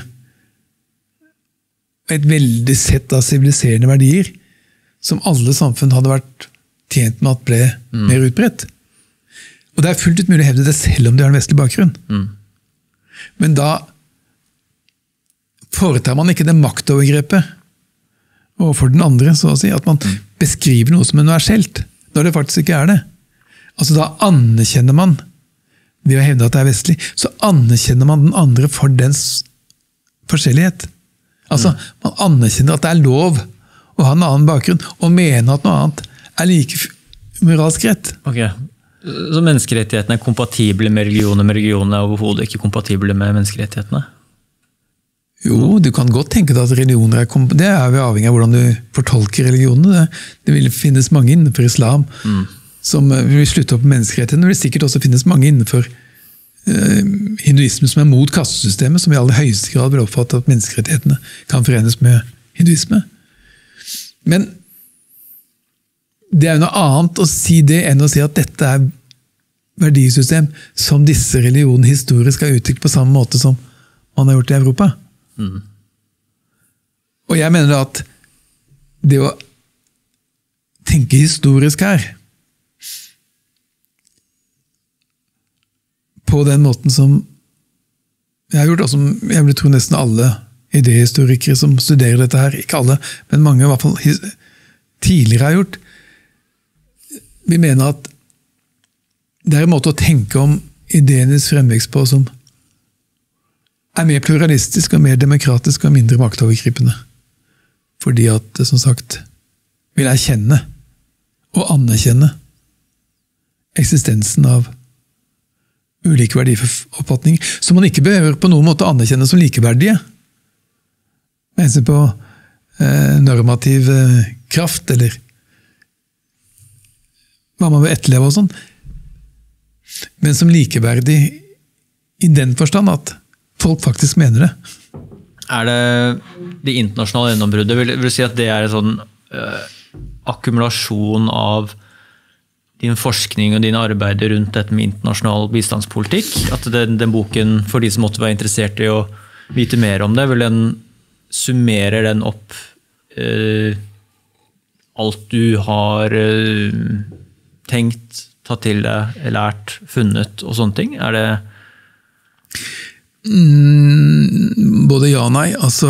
Et veldig sett av siviliserende verdier, som alle samfunn hadde vært tjent med at ble mm. mer utbredt. Og det er fullt ut mulig å hevde det selv om de har en vestlig bakgrunn. Mm. Men da foretar man ikke det maktovergrepet overfor den andre, så å si, at man mm. beskriver noe som universelt, når det faktisk ikke er det. Altså da anerkjenner man, ved å hevde at det er vestlig, så anerkjenner man den andre for dens forskjellighet. Altså, mm. man anerkjenner at det er lov å ha en annen bakgrunn, og mene at noe annet er like moralsk rett. Ok, så menneskerettighetene er kompatible med religioner, men religionene er overhodet ikke kompatible med menneskerettighetene? Jo, du kan godt tenke deg at religioner er kompatible. Det er jo avhengig av hvordan du fortolker religionene. Det, det vil finnes mange innenfor islam mm. som vil slutte opp med menneskerettighetene. Det vil sikkert også finnes mange innenfor uh, hinduisme som er mot kastesystemet, som i aller høyeste grad vil oppfatte at menneskerettighetene kan forenes med hinduisme. Men det er jo noe annet å si det enn å si at dette er verdisystem som disse religionene historisk har uttrykt på samme måte som man har gjort i Europa. Mm. Og jeg mener at det å tenke historisk her på den måten som jeg har gjort, og som jeg vil tro nesten alle idéhistorikere som studerer dette her, ikke alle, men mange i hvert fall tidligere har gjort, vi mener at det er en måte å tenke om ideenes fremvekst på som er mer pluralistisk og mer demokratisk og mindre maktovergripende. Fordi at, som sagt, vil erkjenne og anerkjenne eksistensen av ulike verdioppfatninger, som man ikke behøver på noen måte anerkjenne som likeverdige. Med hensyn på eh, normativ eh, kraft, eller hva man vil etterleve og sånn. Men som likeverdig i den forstand at folk faktisk mener det. Er det det internasjonale gjennombruddet? Vil, vil du si at det er en sånn uh, akkumulasjon av din forskning og dine arbeider rundt dette med internasjonal bistandspolitikk? At den, den boken, for de som måtte være interessert i å vite mer om det, vil den summere den opp uh, alt du har uh, tenkt, tatt til deg, lært, funnet og sånne ting? Er det mm, både ja og nei. Altså,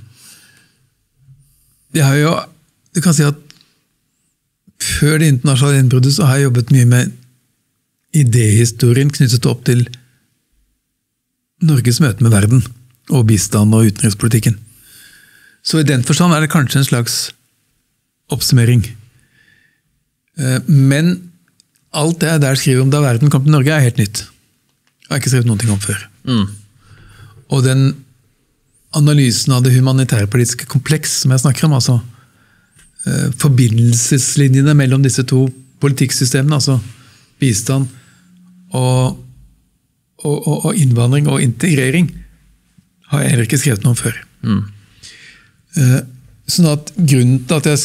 jeg har jo, du kan si at før det internasjonale innbruddet så har jeg jobbet mye med idéhistorien knyttet opp til Norges møte med verden og bistand og utenrikspolitikken. Så i den forstand er det kanskje en slags oppsummering. Men alt det jeg der skriver om da verden kom til Norge er helt nytt. Jeg har ikke skrevet noen ting om før. Mm. Og den analysen av det humanitærpolitiske kompleks som jeg snakker om, altså eh, forbindelseslinjene mellom disse to politikksystemene, altså bistand og, og, og, og innvandring og integrering, har jeg heller ikke skrevet noe om før. Mm. Eh, sånn at grunnen til at jeg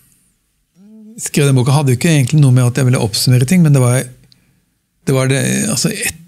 skrev den boka hadde jo ikke egentlig noe med at jeg ville oppsummere ting, men det var, det var det, altså et,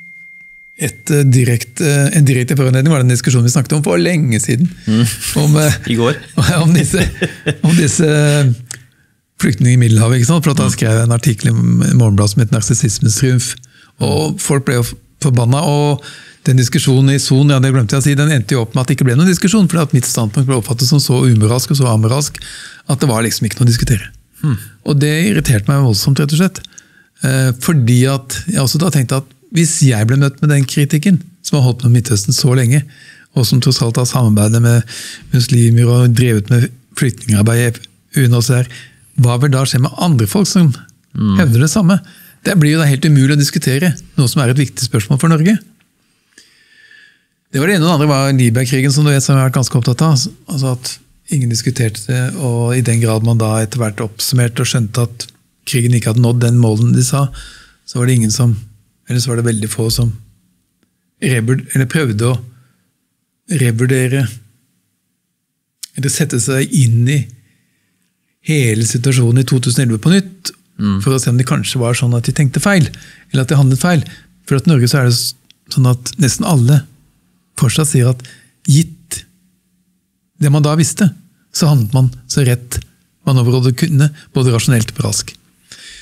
et direkte, en direkte foranledning var den diskusjonen vi snakket om for lenge siden. Mm. Om, I går. Om disse, om disse flyktninger i Middelhavet, ikke sant? For at han skrev en artikkel i Morgenbladet som het Narsissismens triumf, og folk ble jo forbanna, og den diskusjonen i Son, ja, det glemte jeg å si, den endte jo opp med at det ikke ble noen diskusjon, for at mitt standpunkt ble oppfattet som så umoralsk og så amoralsk, at det var liksom ikke noe å diskutere. Hmm. Og det irriterte meg voldsomt, rett og slett. Eh, fordi at jeg også da tenkte at hvis jeg ble møtt med den kritikken, som har holdt med Midtøsten så lenge, og som tross alt har samarbeidet med muslimer og drevet med flyktningarbeid i U N H C R, hva vil da skje med andre folk som hmm. hevder det samme? Det blir jo da helt umulig å diskutere, noe som er et viktig spørsmål for Norge. Det var det ene, og det andre var Libya-krigen, som du vet, som jeg har vært ganske opptatt av. Altså at ingen diskuterte det, og i den grad man da etter hvert oppsummerte og skjønte at krigen ikke hadde nådd den målen de sa, så var det ingen som, eller så var det veldig få som eller prøvde å revurdere, eller sette seg inn i hele situasjonen i to tusen elleve på nytt, mm. for å se om det kanskje var sånn at de tenkte feil, eller at de handlet feil. For at i Norge så er det sånn at nesten alle fortsatt sier at gitt det man da visste, så handlet man så rett man overhodet kunne, både rasjonelt og moralsk.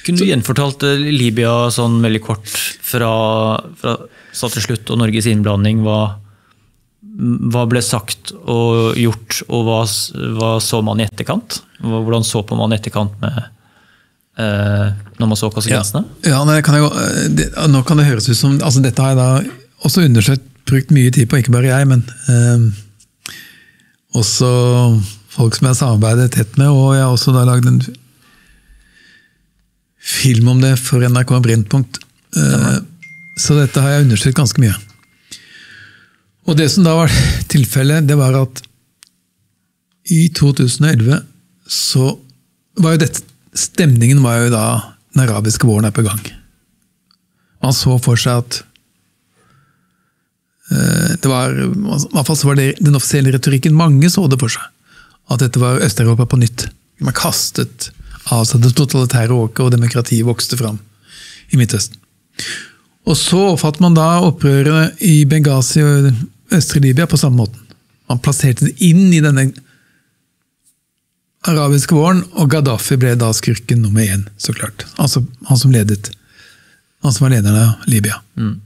Kunne du gjenfortalt Libya sånn veldig kort fra, fra start til slutt og Norges innblanding? Hva, hva ble sagt og gjort, og hva, hva så man i etterkant? Hvordan så på man i etterkant med, eh, når man så konsekvensene? Ja, ja det kan jeg, det, nå kan det høres ut som, altså dette har jeg da også undersøkt, brukt mye tid på, ikke bare jeg, men eh, også folk som jeg samarbeidet tett med, og jeg har også da laget en film om det for N R K Brennpunkt. Eh, så dette har jeg undersøkt ganske mye. Og det som da var tilfellet, det var at i to tusen og elleve så var jo dette, stemningen var jo da, den arabiske våren er på gang. Man så for seg at det var, i hvert fall så var det den offisielle retorikken, mange så det for seg, at dette var Øst-Europa på nytt. Man kastet av seg det totalitære åket, og demokratiet vokste fram i Midtøsten. Og så oppfattet man da opprøret i Benghazi og Østre Libya på samme måten. Man plasserte det inn i denne arabiske våren, og Gaddafi ble da skurken nummer én, så klart. Altså han som ledet, han som var lederen av Libya. Mm.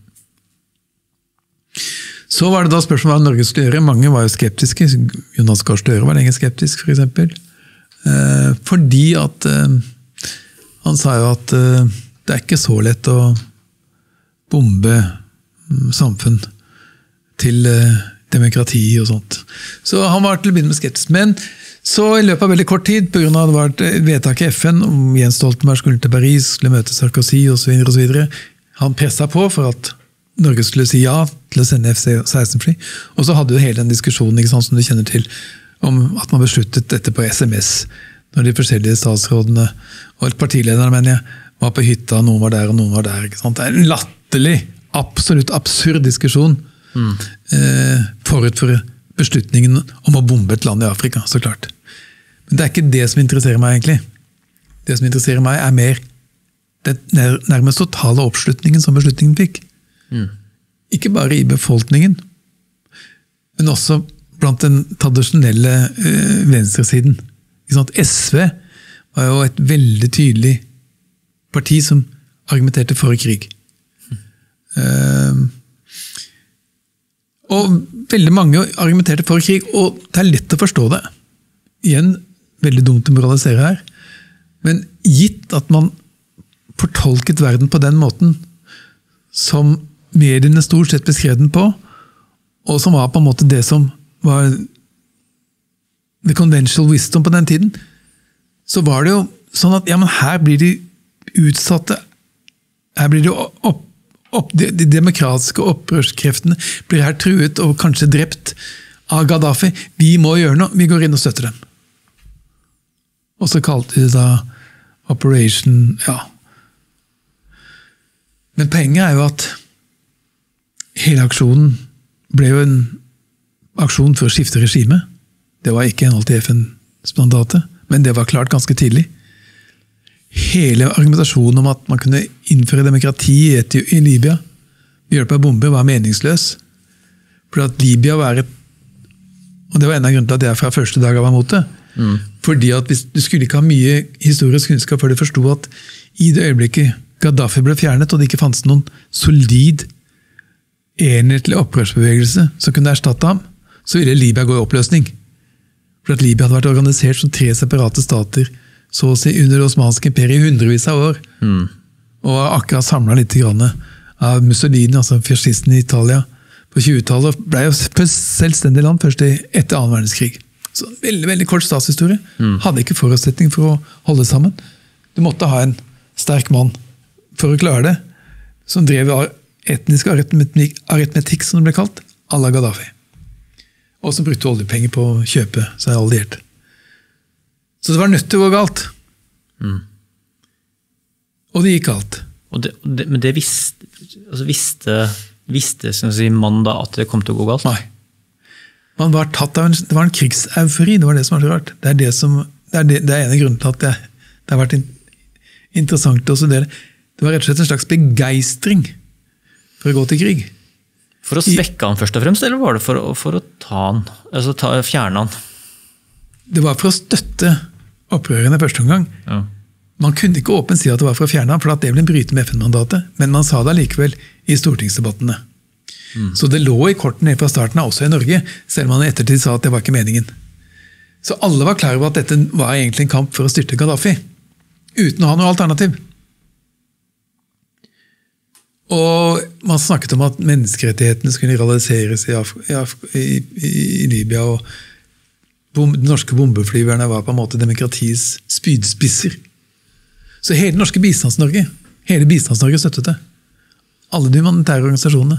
Så var det da spørsmålet hva Norge skulle gjøre. Mange var jo skeptiske. Jonas Gahr Støre var lenge skeptisk, for eksempel. Eh, fordi at eh, han sa jo at eh, det er ikke så lett å bombe samfunn til eh, demokrati og sånt. Så han var til å begynne med skeptisk. Men så i løpet av veldig kort tid, på grunn av det var et vedtak i F N om Jens Stoltenberg skulle til Paris, skulle møte Sarkozy og så videre og så videre, han presset på for at Norge skulle si ja til å sende F seksten-fly. Og så hadde jo hele den diskusjonen, ikke sant, som du kjenner til, om at man besluttet dette på S M S, når de forskjellige statsrådene og partilederne, mener jeg, var på hytta, noen var der og noen var der. Ikke sant? Det er en latterlig, absolutt absurd diskusjon mm. eh, forut for beslutningen om å bombe et land i Afrika, så klart. Men det er ikke det som interesserer meg egentlig. Det som interesserer meg er mer den nærmest totale oppslutningen som beslutningen fikk. Mm. Ikke bare i befolkningen, men også blant den tradisjonelle øh, venstresiden. S V var jo et veldig tydelig parti som argumenterte for krig. Mm. Uh, og veldig mange argumenterte for krig, og det er lett å forstå det. Igjen, veldig dumt å moralisere her, men gitt at man fortolket verden på den måten som mediene stort sett beskrev den på, og som var på en måte det som var the conventional wisdom på den tiden, så var det jo sånn at ja, men her blir de utsatte, her blir de opp, opp, de, de demokratiske opprørskreftene blir her truet og kanskje drept av Gaddafi. Vi må gjøre noe, vi går inn og støtter dem. Og så kalte de det da Operation, ja. Men poenget er jo at hele aksjonen ble jo en aksjon for å skifte regime. Det var ikke henhold til F N's mandatet, men det var klart ganske tidlig. Hele argumentasjonen om at man kunne innføre demokrati i Libya ved hjelp av bomber var meningsløs. For at Libya var et, og det var en av grunnen til at jeg fra første dag var mot det, mm. fordi at hvis, du skulle ikke ha mye historisk kunnskap før du forstod at i det øyeblikket Gaddafi ble fjernet, og det ikke fantes noen solid enhetlig opprørsbevegelse som kunne erstatte ham, så ville Libya gå i oppløsning. For at Libya hadde vært organisert som tre separate stater, så å si under det osmanske imperiet i hundrevis av år, mm. og akkurat samlet litt grann av Mussolini, altså fascisten i Italia, på tjuetallet, ble jo selvstendig land først etter annen verdenskrig. Så veldig, veldig kort statshistorie. Mm. Hadde ikke forutsetning for å holde sammen. Du måtte ha en sterk mann for å klare det, som drev etnisk aritmetikk, aritmetikk som det ble kalt, à la Gaddafi. Og som brukte oljepenger på å kjøpe seg alliert. Så det var nødt til å gå galt. Mm. Og det gikk galt. Og det, det, men det visste, altså visste, visste si, man da at det kom til å gå galt? Nei. Man var tatt av en, det var en krigseufori, det var det som var så rart. Det er, det som, det er, det, det er en av grunnen til at det, det har vært in, interessant å studere. Det var rett og slett en slags begeistring for å gå til krig. For å svekke han først og fremst, eller var det for, for å ta han, altså ta, fjerne han? Det var for å støtte opprørene i første omgang. Ja. Man kunne ikke åpent si at det var for å fjerne ham, for at det ble en bryte med F N-mandatet, men man sa det likevel i stortingsdebattene. Mm. Så det lå i korten helt fra starten av, også i Norge, selv om man i ettertid sa at det var ikke meningen. Så alle var klar over at dette var egentlig en kamp for å styrte Gaddafi, uten å ha noe alternativ. Og man snakket om at menneskerettighetene skulle realiseres i, Af i, Af i, i, i Libya, og bom de norske bombeflyverne var på en måte demokratiets spydspisser. Så hele norske Bistands-Norge, hele Bistands-Norge støttet det. Alle de humanitære organisasjonene.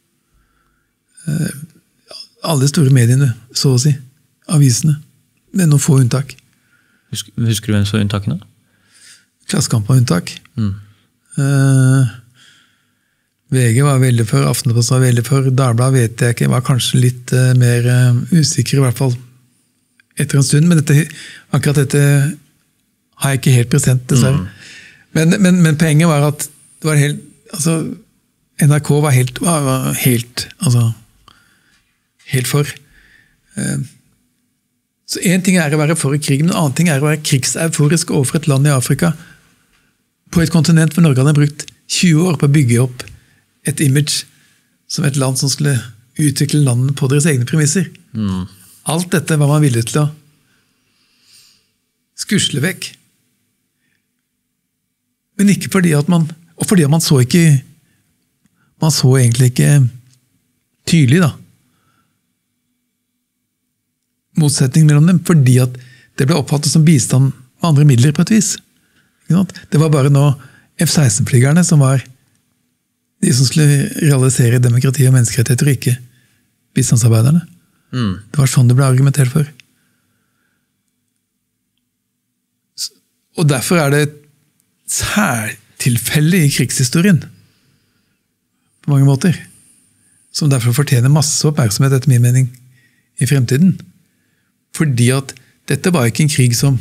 Alle de store mediene, så å si. Avisene. Med noen få unntak. Husker, husker du hvem så unntakene? Klassekamp var unntak. Mm. Uh, V G var veldig for, Aftenposten var veldig for, Dagbladet vet jeg ikke, var kanskje litt uh, mer uh, usikker, i hvert fall etter en stund, men dette, akkurat dette har jeg ikke helt present, dessverre. Mm. Men, men, men poenget var at det var helt, altså, N R K var helt, var, var helt, altså, helt for. Uh, så en ting er å være for i krig, men en annen ting er å være krigseuforisk overfor et land i Afrika, på et kontinent hvor Norge hadde brukt tjue år på å bygge opp et image som et land som skulle utvikle landet på deres egne premisser. Mm. Alt dette var man villig til å skusle vekk. Men ikke fordi at man, og fordi at man så ikke, man så egentlig ikke tydelig da, motsetning mellom dem, fordi at det ble oppfattet som bistand med andre midler på et vis. Det var bare nå F seksten-flygerne som var de som skulle realisere demokrati og menneskerettigheter, og ikke bistandsarbeiderne. Mm. Det var sånn det ble argumentert for. Og derfor er det et særtilfelle i krigshistorien, på mange måter, som derfor fortjener masse oppmerksomhet, etter min mening, i fremtiden. Fordi at dette var ikke en krig som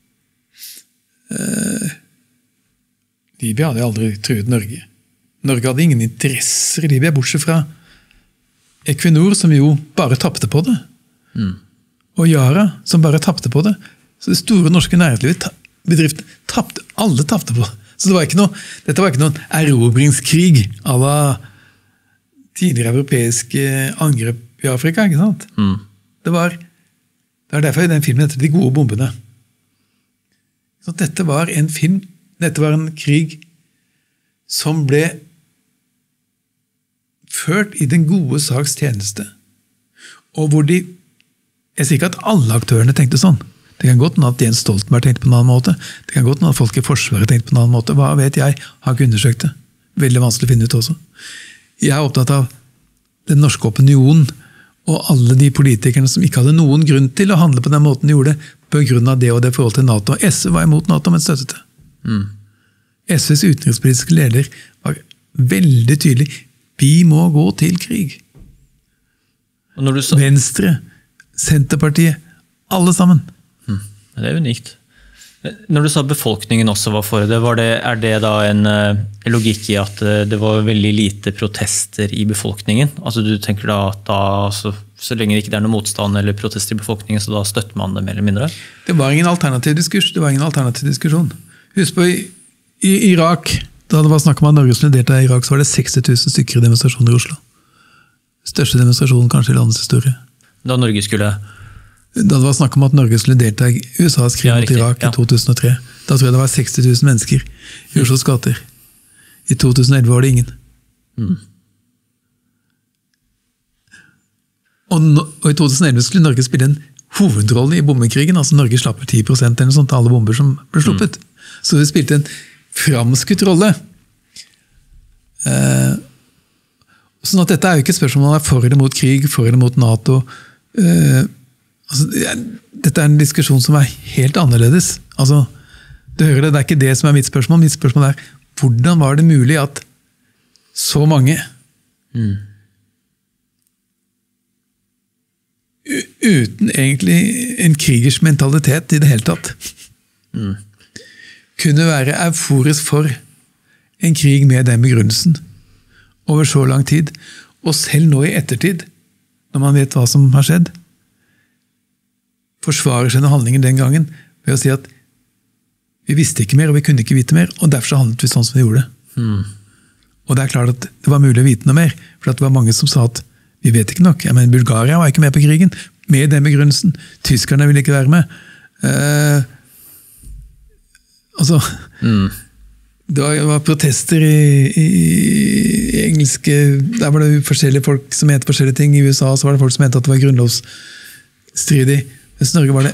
eh, Libya hadde aldri truet Norge. Norge hadde ingen interesser i Libya, bortsett fra Equinor, som jo bare tappte på det. Mm. Og Yara, som bare tappte på det. Så det store norske næringslivet, bedriften, tappte, alle tappte på det. Så det var ikke noe, dette var ikke noen erobringskrig à la tidligere europeiske angrep i Afrika, ikke sant? Mm. Det var, det var derfor i den filmen heter De gode bombene. Så dette var en film, dette var en krig som ble ført i den gode saks tjeneste, og hvor de, jeg sier ikke at alle aktørene tenkte sånn, det kan godt at Jens Stoltenberg tenkte på en annen måte, det kan godt at folk i Forsvaret tenkte på en annen måte, hva vet jeg, har ikke undersøkt det, veldig vanskelig å finne ut også. Jeg er opptatt av den norske opinionen, og alle de politikerne som ikke hadde noen grunn til å handle på den måten de gjorde, på grunn av det og det forhold til NATO. S V var imot NATO, men støttet det. Mm. S Vs utenrikspolitiske leder var veldig tydelig, vi må gå til krig. Og når du sa... Venstre, Senterpartiet, alle sammen. Mm. Det er unikt. Når du sa befolkningen også var for det, var det, er det da en uh, logikk i at uh, det var veldig lite protester i befolkningen? Altså du tenker da at da, altså, så lenge det ikke er noe motstand eller protester i befolkningen, så da støtter man det mer eller mindre? Det var ingen alternativ diskurs, det var ingen alternativ diskusjon. Husk på, i, i Irak, da det var snakk om at Norge skulle delta i Irak, så var det seksti tusen stykker i demonstrasjoner i Oslo. Største demonstrasjonen kanskje i landets historie. Da Norge skulle... Da det var snakk om at Norge skulle delta i U S A's krig ja, mot Irak ja. I to tusen og tre. Da tror jeg det var seksti tusen mennesker i Oslos gater. I to tusen og elleve var det ingen. Mm. Og, no, og i to tusen og elleve skulle Norge spille en hovedrolle i bombekrigen. Altså Norge slapp ti prosent eller noe sånt av alle bomber som ble sluppet. Mm. Så vi spilte en framskutt rolle. Eh, sånn at dette er jo ikke et spørsmål om man er for eller mot krig, for eller mot NATO. Eh, Altså, dette er en diskusjon som er helt annerledes. Altså, du hører det, det er ikke det som er mitt spørsmål. Mitt spørsmål er, hvordan var det mulig at så mange mm. uten egentlig en krigers mentalitet i det hele tatt mm. kunne være euforisk for en krig med den begrunnelsen over så lang tid, og selv nå i ettertid, når man vet hva som har skjedd, forsvarer sine handlinger den gangen ved å si at Vi visste ikke mer, og vi kunne ikke vite mer, og derfor så handlet vi sånn som vi gjorde. Mm. Og det er klart at det var mulig å vite noe mer, for det var mange som sa at vi vet ikke nok. Jeg mener, Bulgaria var ikke med på krigen, med den begrunnelsen. Tyskerne ville ikke være med. Eh, altså, mm. det var, var protester i, i, i engelske, der var det forskjellige folk som mente forskjellige ting. I U S A så var det folk som mente at det var grunnlovsstridig. Mens Norge var det.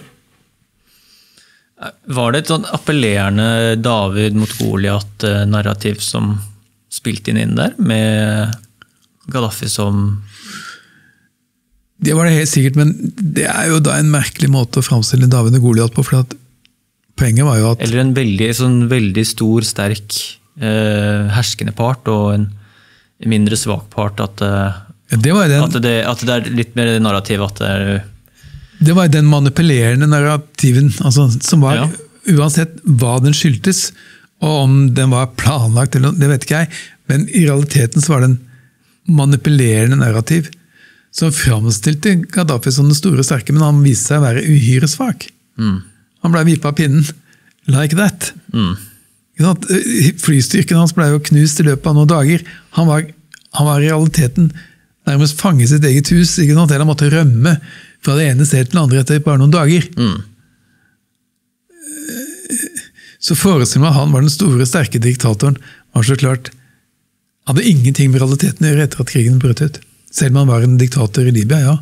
Var det et sånn appellerende David mot Goliat-narrativ som spilte inn inn der, med Gaddafi som... Det var det helt sikkert, men det er jo da en merkelig måte å framstille David og Goliat på, for at poenget var jo at... Eller en veldig, sånn, veldig stor, sterk eh, herskende part, og en mindre svak part, at, ja, det var den, at, det, at det er litt mer narrativ, at det er... Det var den manipulerende narrativen, altså, som var, ja. Uansett hva den skyldtes, og om den var planlagt, eller, det vet ikke jeg, men i realiteten så var det en manipulerende narrativ, som framstilte Gaddafi som den store og sterke, men han viste seg å være uhyre svak. Mm. Han ble vippet av pinnen, like that. Mm. Flystyrken hans ble jo knust i løpet av noen dager. Han var, han var i realiteten nærmest fanget i sitt eget hus, ikke sant? Eller han måtte rømme fra det ene stedet til det andre etter bare noen dager. Mm. Så forestillingen at han var den store, sterke diktatoren, var så klart, hadde ingenting med realiteten å gjøre etter at krigen brøt ut. Selv om han var en diktator i Libya, ja.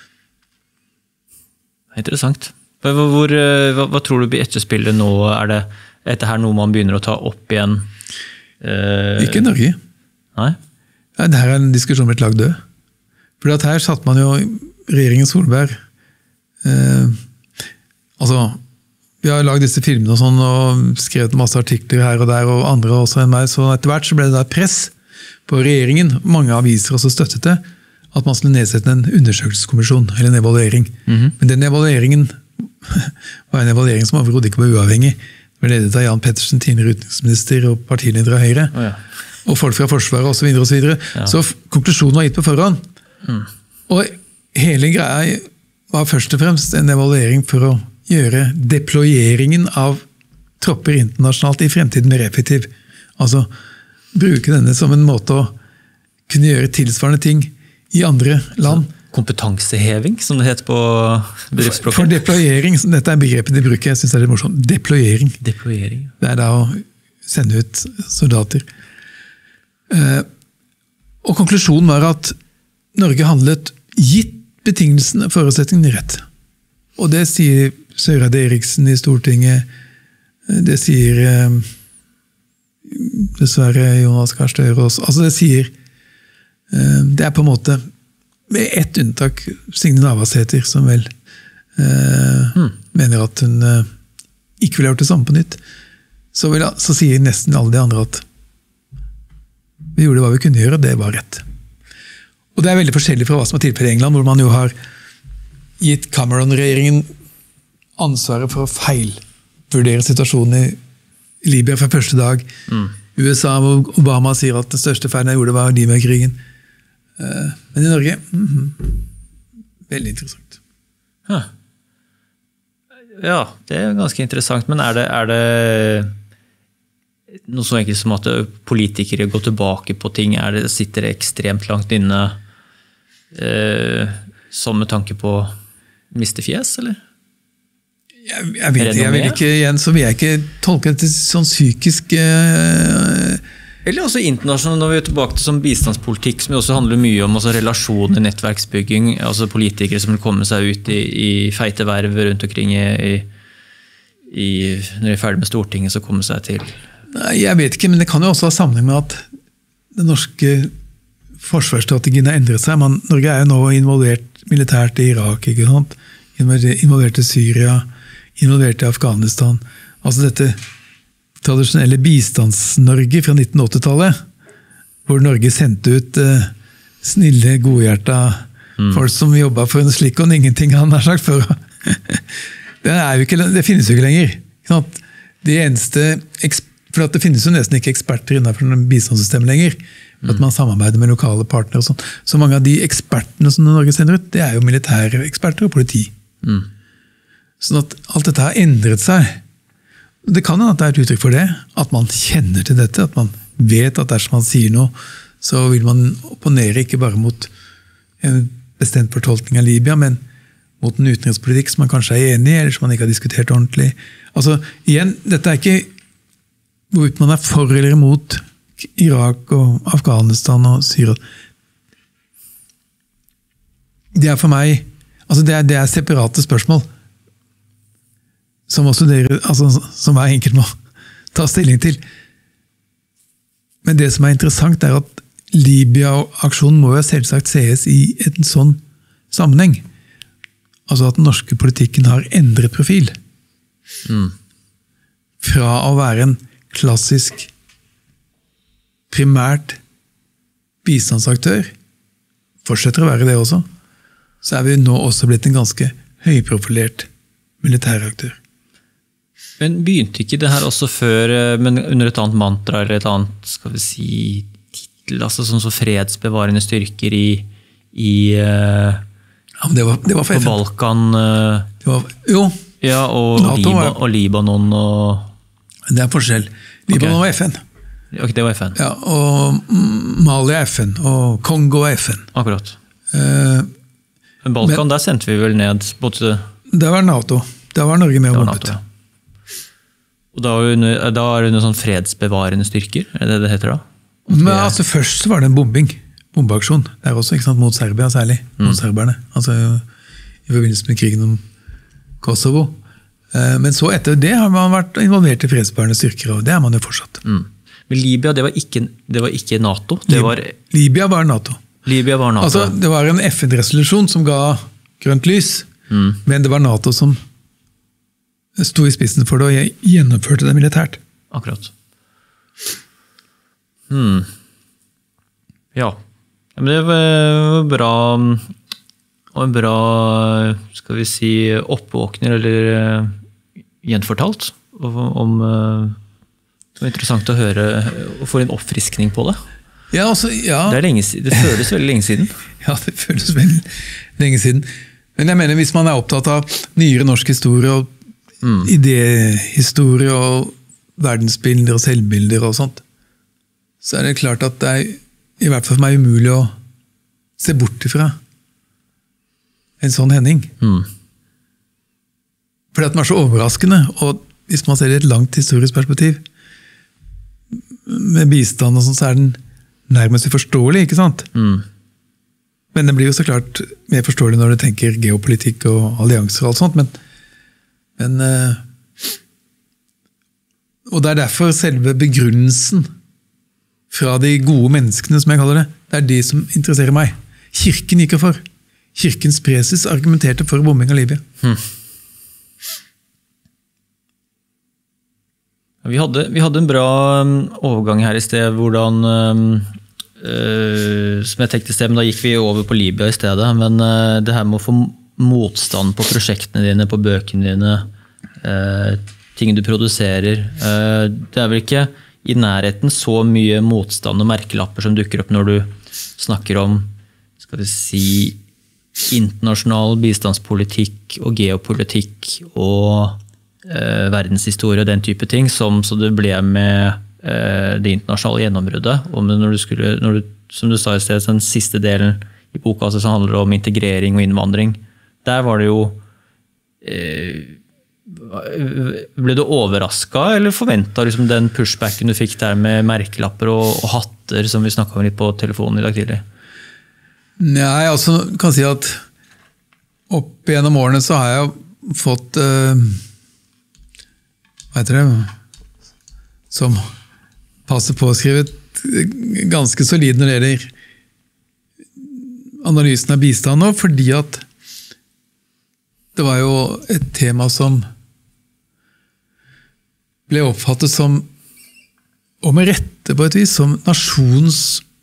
Interessant. Hvor, hvor, hva, hva tror du blir etterspillet nå? Er det dette her noe man begynner å ta opp igjen? Eh, ikke i Norge. Nei? Ja, det her er en diskusjon om et lag død. For at her satt man jo regjeringen Solberg, eh, altså, vi har laget disse filmene og sånn, og skrevet masse artikler her og der, og andre også enn meg, så etter hvert så ble det der press på regjeringen, mange aviser også støttet det, at man skulle nedsette en undersøkelseskommisjon, eller en evaluering. Mm-hmm. Men den evalueringen var en evaluering som overhodet ikke var uavhengig. Det var ledet av Jan Pettersen, tidligere utenriksminister og partileder av Høyre, oh, ja. Og folk fra Forsvaret og så videre og så videre. Ja. Så konklusjonen var gitt på forhånd. Mm. Og hele greia var først og fremst en evaluering for å gjøre deployeringen av tropper internasjonalt i fremtiden mer effektiv. Altså bruke denne som en måte å kunne gjøre tilsvarende ting i andre land. Så kompetanseheving, som det heter på bedriftsspråket? For, for deployering, dette er begrepet de bruker, jeg synes det er litt morsomt. Deployering. Deployering. Det er da å sende ut soldater. Eh, og konklusjonen var at Norge handlet gitt betingelsene og forutsetningene rett. Og det sier Søreide Eriksen i Stortinget, det sier eh, dessverre Jonas Gahr Støre også. Altså det sier, eh, det er på en måte, med ett unntak, Signe Navarsete, som vel eh, mm. mener at hun eh, ikke ville gjort det samme på nytt, så, vil, så sier nesten alle de andre at vi gjorde hva vi kunne gjøre, og det var rett. Og det er veldig forskjellig fra hva som er tilfellet i England, hvor man jo har gitt Cameron-regjeringen ansvaret for å feilvurdere situasjonen i Libya fra første dag. Mm. U S A og Obama sier at den største feilen jeg gjorde var Libya-krigen. Men i Norge, mm-hmm. veldig interessant. Huh. Ja, det er ganske interessant, men er det, er det noe så enkelt som at politikere går tilbake på ting, er det, sitter det ekstremt langt inne eh, som med tanke på mistefjes, eller? Jeg, jeg vet ikke, jeg vil ikke, igjen så vil jeg ikke tolke det til sånn psykisk eh, eller også internasjonalt, når vi er tilbake til sånn bistandspolitikk, som jo også handler mye om altså relasjoner, nettverksbygging, altså politikere som vil komme seg ut i, i feite verv rundt omkring i, i, i, når de er ferdig med Stortinget, så kommer seg til. Nei, jeg vet ikke, men det kan jo også ha sammenheng med at den norske forsvarsstrategien har endret seg. Man, Norge er jo nå involvert militært i Irak, ikke sant? Involvert i Syria, involvert i Afghanistan. Altså dette tradisjonelle bistands-Norge fra nitten åtti-tallet, hvor Norge sendte ut uh, snille, godhjerta mm. folk som jobbet for en slik og ingenting, han har sagt før. det, er jo ikke, det finnes jo ikke lenger. Ikke sant? Det eneste, for at det finnes jo nesten ikke eksperter innenfor bistandssystemet lenger, for at man samarbeider med lokale partnere og sånn. Så mange av de ekspertene som Norge sender ut, det er jo militære eksperter og politi. Mm. Sånn at alt dette har endret seg. Det kan hende at det er et uttrykk for det, at man kjenner til dette, at man vet at dersom man sier noe, så vil man opponere ikke bare mot en bestemt fortolkning av Libya, men mot en utenrikspolitikk som man kanskje er enig i, eller som man ikke har diskutert ordentlig. Altså, igjen, dette er ikke hvorvidt man er for eller imot Irak og Afghanistan og Syria. Det er for meg, altså det er, det er separate spørsmål, som også dere, altså, som hver enkelt må ta stilling til. Men det som er interessant er at Libya-aksjonen må jo selvsagt sees i en sånn sammenheng. Altså at den norske politikken har endret profil. Mm. Fra å være en klassisk primært bistandsaktør, fortsetter å være det også, så er vi nå også blitt en ganske høyprofilert militæraktør. Men begynte ikke det her også før, men under et annet mantra, eller et annet, skal vi si, titel, altså sånn så fredsbevarende styrker i, i ja, det var, det var for på Balkan, det var, jo, ja, og, Liba, var, og Libanon og... Det er forskjell. Libanon okay. var F N. Ok, det var F N. Ja, og Mali er F N, og Kongo er F N. Akkurat. Uh, men Balkan, men, der sendte vi vel ned både... Det var NATO. Da var Norge med og bombet. Ja. Og da, under, da er det under sånn fredsbevarende styrker, er det det heter da? Men altså først så var det en bombing, bombeaksjon. Det er også ikke sant, mot Serbia særlig, mm. mot serberne. Altså i forbindelse med krigen om Kosovo. Men så etter det har man vært involvert i fredsbevarende styrker, og det er man jo fortsatt. Mm. Men Libya, det var ikke, det var ikke NATO? Det var... Libya var NATO. Libya var NATO. Altså det var en F N-resolusjon som ga grønt lys, mm. men det var NATO som sto i spissen for det og gjennomførte det militært. Akkurat. Hmm. Ja. Men det var bra, og en bra, skal vi si, oppvåkner, eller gjenfortalt, om, det var interessant å høre, og få en oppfriskning på det. Ja, altså, ja. Det, er lenge, det føles veldig lenge siden. Ja, det føles veldig lenge siden. Men jeg mener, hvis man er opptatt av nyere norsk historie, og Mm. idéhistorie og verdensbilder og selvbilder og sånt, så er det klart at det er i hvert fall for meg umulig å se bort ifra en sånn hending. Mm. Fordi at den er så overraskende, og hvis man ser det i et langt historisk perspektiv, med bistand og sånt, så er den nærmest uforståelig, ikke sant? Mm. Men den blir jo så klart mer forståelig når du tenker geopolitikk og allianser og alt sånt, men Men, og det er derfor selve begrunnelsen fra de gode menneskene, som jeg kaller det, det er det som interesserer meg. Kirken gikk for. Kirkens preses argumenterte for bombing av Libya. Hmm. Vi hadde, vi hadde en bra overgang her i sted, hvordan, øh, som jeg tenkte i sted, men da gikk vi over på Libya i stedet, men øh, det her med å få motstand på prosjektene dine, på bøkene dine, eh, ting du produserer. Eh, det er vel ikke i nærheten så mye motstand og merkelapper som dukker opp når du snakker om, skal vi si, internasjonal bistandspolitikk og geopolitikk og eh, verdenshistorie og den type ting, som så det ble med eh, det internasjonale gjennombruddet. Og når du skulle, når du, som du sa i sted, den siste delen i boka altså, som handler om integrering og innvandring, der var det jo eh, ble du overrasket eller forventet liksom, den pushbacken du fikk der med merkelapper og, og hatter som vi snakket om litt på telefonen i dag tidlig? Nei, altså kan si at opp gjennom årene så har jeg fått eh, hva heter det som passer påskrevet ganske solid når det gjelder analysen av bistand nå, fordi at det var jo et tema som ble oppfattet som, og med rette på et vis, som nasjonens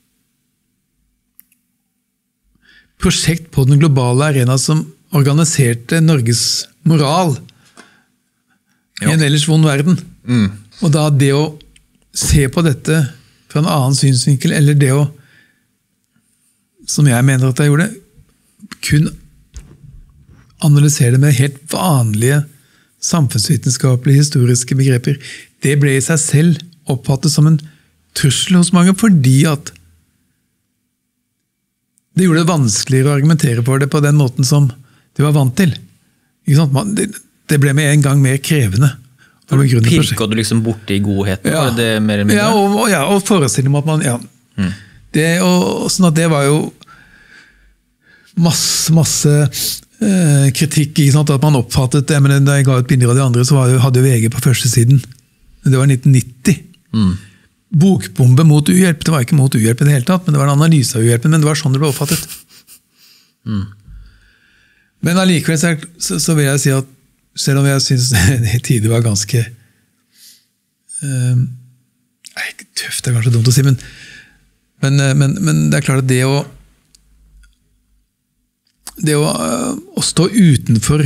prosjekt på den globale arena som organiserte Norges moral i en ellers vond verden. Mm. Og da det å se på dette fra en annen synsvinkel, eller det å, som jeg mener at jeg gjorde, kun analysere det med helt vanlige samfunnsvitenskapelige, historiske begreper, det ble i seg selv oppfattet som en trussel hos mange, fordi at det gjorde det vanskeligere å argumentere for det på den måten som de var vant til. Ikke sant? Man, det, det ble med en gang mer krevende. Pirket du liksom borte i godheten? Ja, det mer eller mindre? Ja, og, og, ja, og forestille meg at man, ja. Mm. Det, og, sånn at det var jo masse, masse eh, kritikk, ikke sant? At man oppfattet, jeg mener, da jeg ga ut bilder av de andre, så var jo, hadde jo V G på første siden. Det var nitten nitti. Mm. Bokbombe mot uhjelp, det var ikke mot uhjelp i det hele tatt, men det var en analyse av uhjelpen, men det var sånn det ble oppfattet. Mm. Men allikevel så, så, så vil jeg si at selv om jeg synes det tider var ganske um, nei, tøft, det er kanskje dumt å si, men, men, men, men det er klart at det å det å, å stå utenfor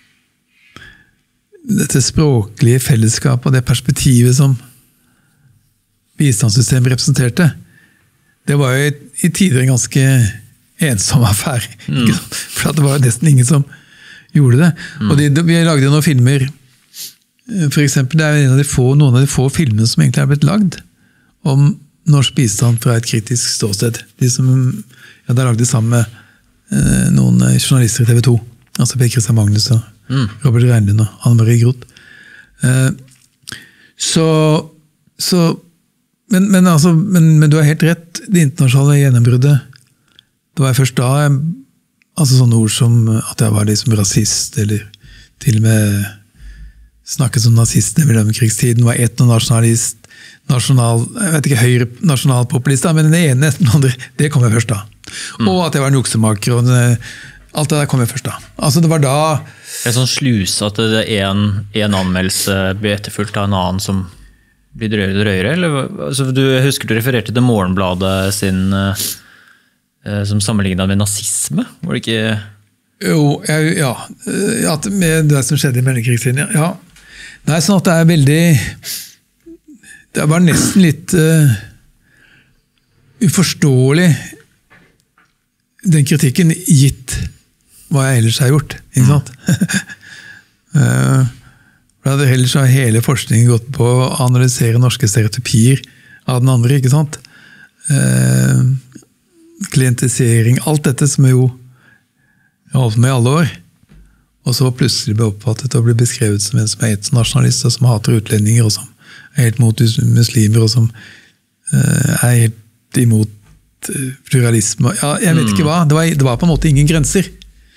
dette språklige fellesskapet og det perspektivet som bistandssystemet representerte, det var jo i, i tider en ganske ensom affære. Mm. For det var nesten ingen som gjorde det. Mm. Og de, de, vi lagde noen filmer, for eksempel, det er en av de få, noen av de få filmene som egentlig er blitt lagd om norsk bistand fra et kritisk ståsted. De som, ja, der lagde de sammen med eh, noen journalister i T V to, altså Per Christian Magnus og mm. Robert Reinlund og Anne-Marie Groth. Eh, så, så men, men, altså, men, men du har helt rett, det internasjonale gjennombruddet, det var først da jeg, altså sånne ord som at jeg var liksom rasist, eller til og med snakket som nazist i mellomkrigstiden, var etnonasjonalist, nasjonal, jeg vet ikke, høyre nasjonalpopulist, men den ene den andre, det kom jeg først da. Mm. Og at jeg var en juksemaker, og det, alt det der kom jeg først da. Altså det var da... Det er sånn slus at det er en, en anmeldelse blir etterfulgt av en annen som blir drøyere og drøyere, eller? Altså, du husker du refererte til Morgenbladet sin... som sammenlignet med nazisme, var det ikke? Jo, jeg, ja, ja, med det som skjedde i mellomkrigstiden, ja. Nei, sånn at det er veldig, det var nesten litt uh, uforståelig, den kritikken gitt hva jeg ellers har gjort, ikke sant? uh, for ellers har hele forskningen gått på å analysere norske stereotypier av den andre, ikke sant? Uh, klientisering, alt dette som jeg jo har holdt med i alle år, og så plutselig ble oppfattet og ble beskrevet som en som er etnonasjonalist, og som hater utlendinger, og som er helt mot muslimer, og som uh, er helt imot uh, pluralisme. Ja, jeg vet ikke hva, det var, det var på en måte ingen grenser.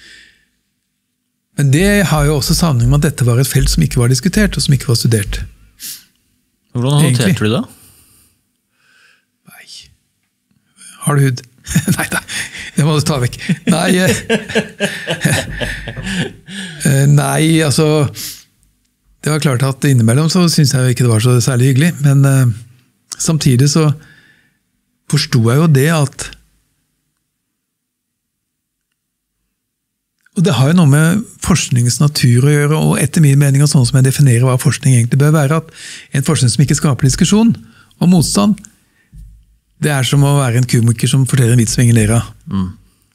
Men det har jo også sammenheng med at dette var et felt som ikke var diskutert, og som ikke var studert. Hvordan håndterte du det? Nei. Har du hud? Nei, nei, det må du ta vekk. Nei, nei, altså, det var klart at innimellom så synes jeg ikke det var så særlig hyggelig, men uh, samtidig så forstod jeg jo det at, og det har jo noe med forskningens natur å gjøre, og etter min mening, og sånn som jeg definerer hva forskning egentlig bør være, at en forskning som ikke skaper diskusjon og motstand, det er som å være en komiker som forteller en vits som ingen ler av. Mm.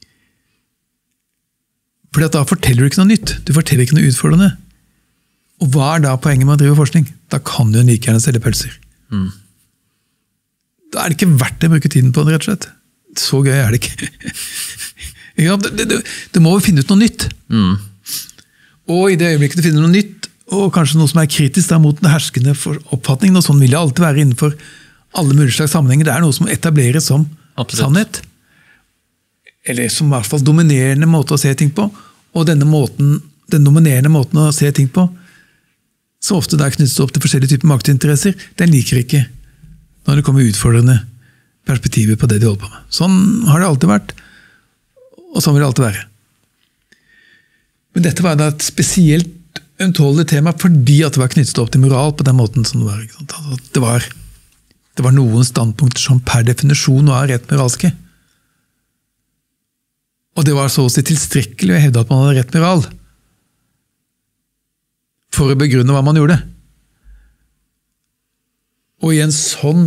Fordi at da forteller du ikke noe nytt. Du forteller ikke noe utfordrende. Og hva er da poenget med å drive forskning? Da kan du jo like gjerne selge pølser. Mm. Da er det ikke verdt å bruke tiden på det, rett og slett. Så gøy er det ikke. Ja, du, du, du må jo finne ut noe nytt. Mm. Og i det øyeblikket du finner noe nytt, og kanskje noe som er kritisk da, mot den herskende oppfatningen, og sånn vil det alltid være innenfor alle mulige slags sammenhenger. Det er noe som etableres som Absolutt. Sannhet. Eller som i hvert fall dominerende måte å se ting på. Og denne måten, den dominerende måten å se ting på, så ofte det er knyttet opp til forskjellige typer maktinteresser, den liker ikke når det kommer utfordrende perspektiver på det de holder på med. Sånn har det alltid vært, og sånn vil det alltid være. Men dette var da et spesielt ømtålig tema, fordi at det var knyttet opp til moral på den måten som det var. Ikke sant? Altså, det var Det var noen standpunkter som per definisjon var rett moralske. Og det var så å si tilstrekkelig å hevde at man hadde rett moral for å begrunne hva man gjorde. Og i en sånn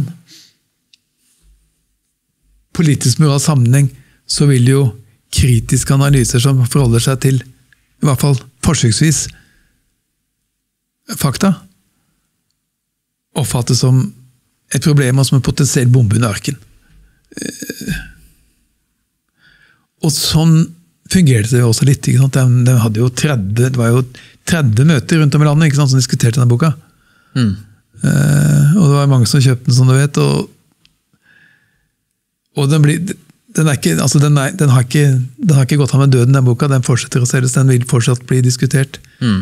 politisk moral sammenheng så vil jo kritiske analyser som forholder seg til, i hvert fall forsøksvis, fakta oppfattes som et problem og som en potensiell bombe under arken. Og sånn fungerte det også litt. Ikke sant? De, de hadde jo tretti, det var jo tretti møter rundt om i landet, ikke sant, som diskuterte denne boka. Mm. Uh, og det var mange som kjøpte den, som du vet. Og, og den, blir, den, er ikke, altså den, er, den, har ikke, den har ikke gått av med døden, den boka. Den fortsetter å selges, den vil fortsatt bli diskutert. Mm.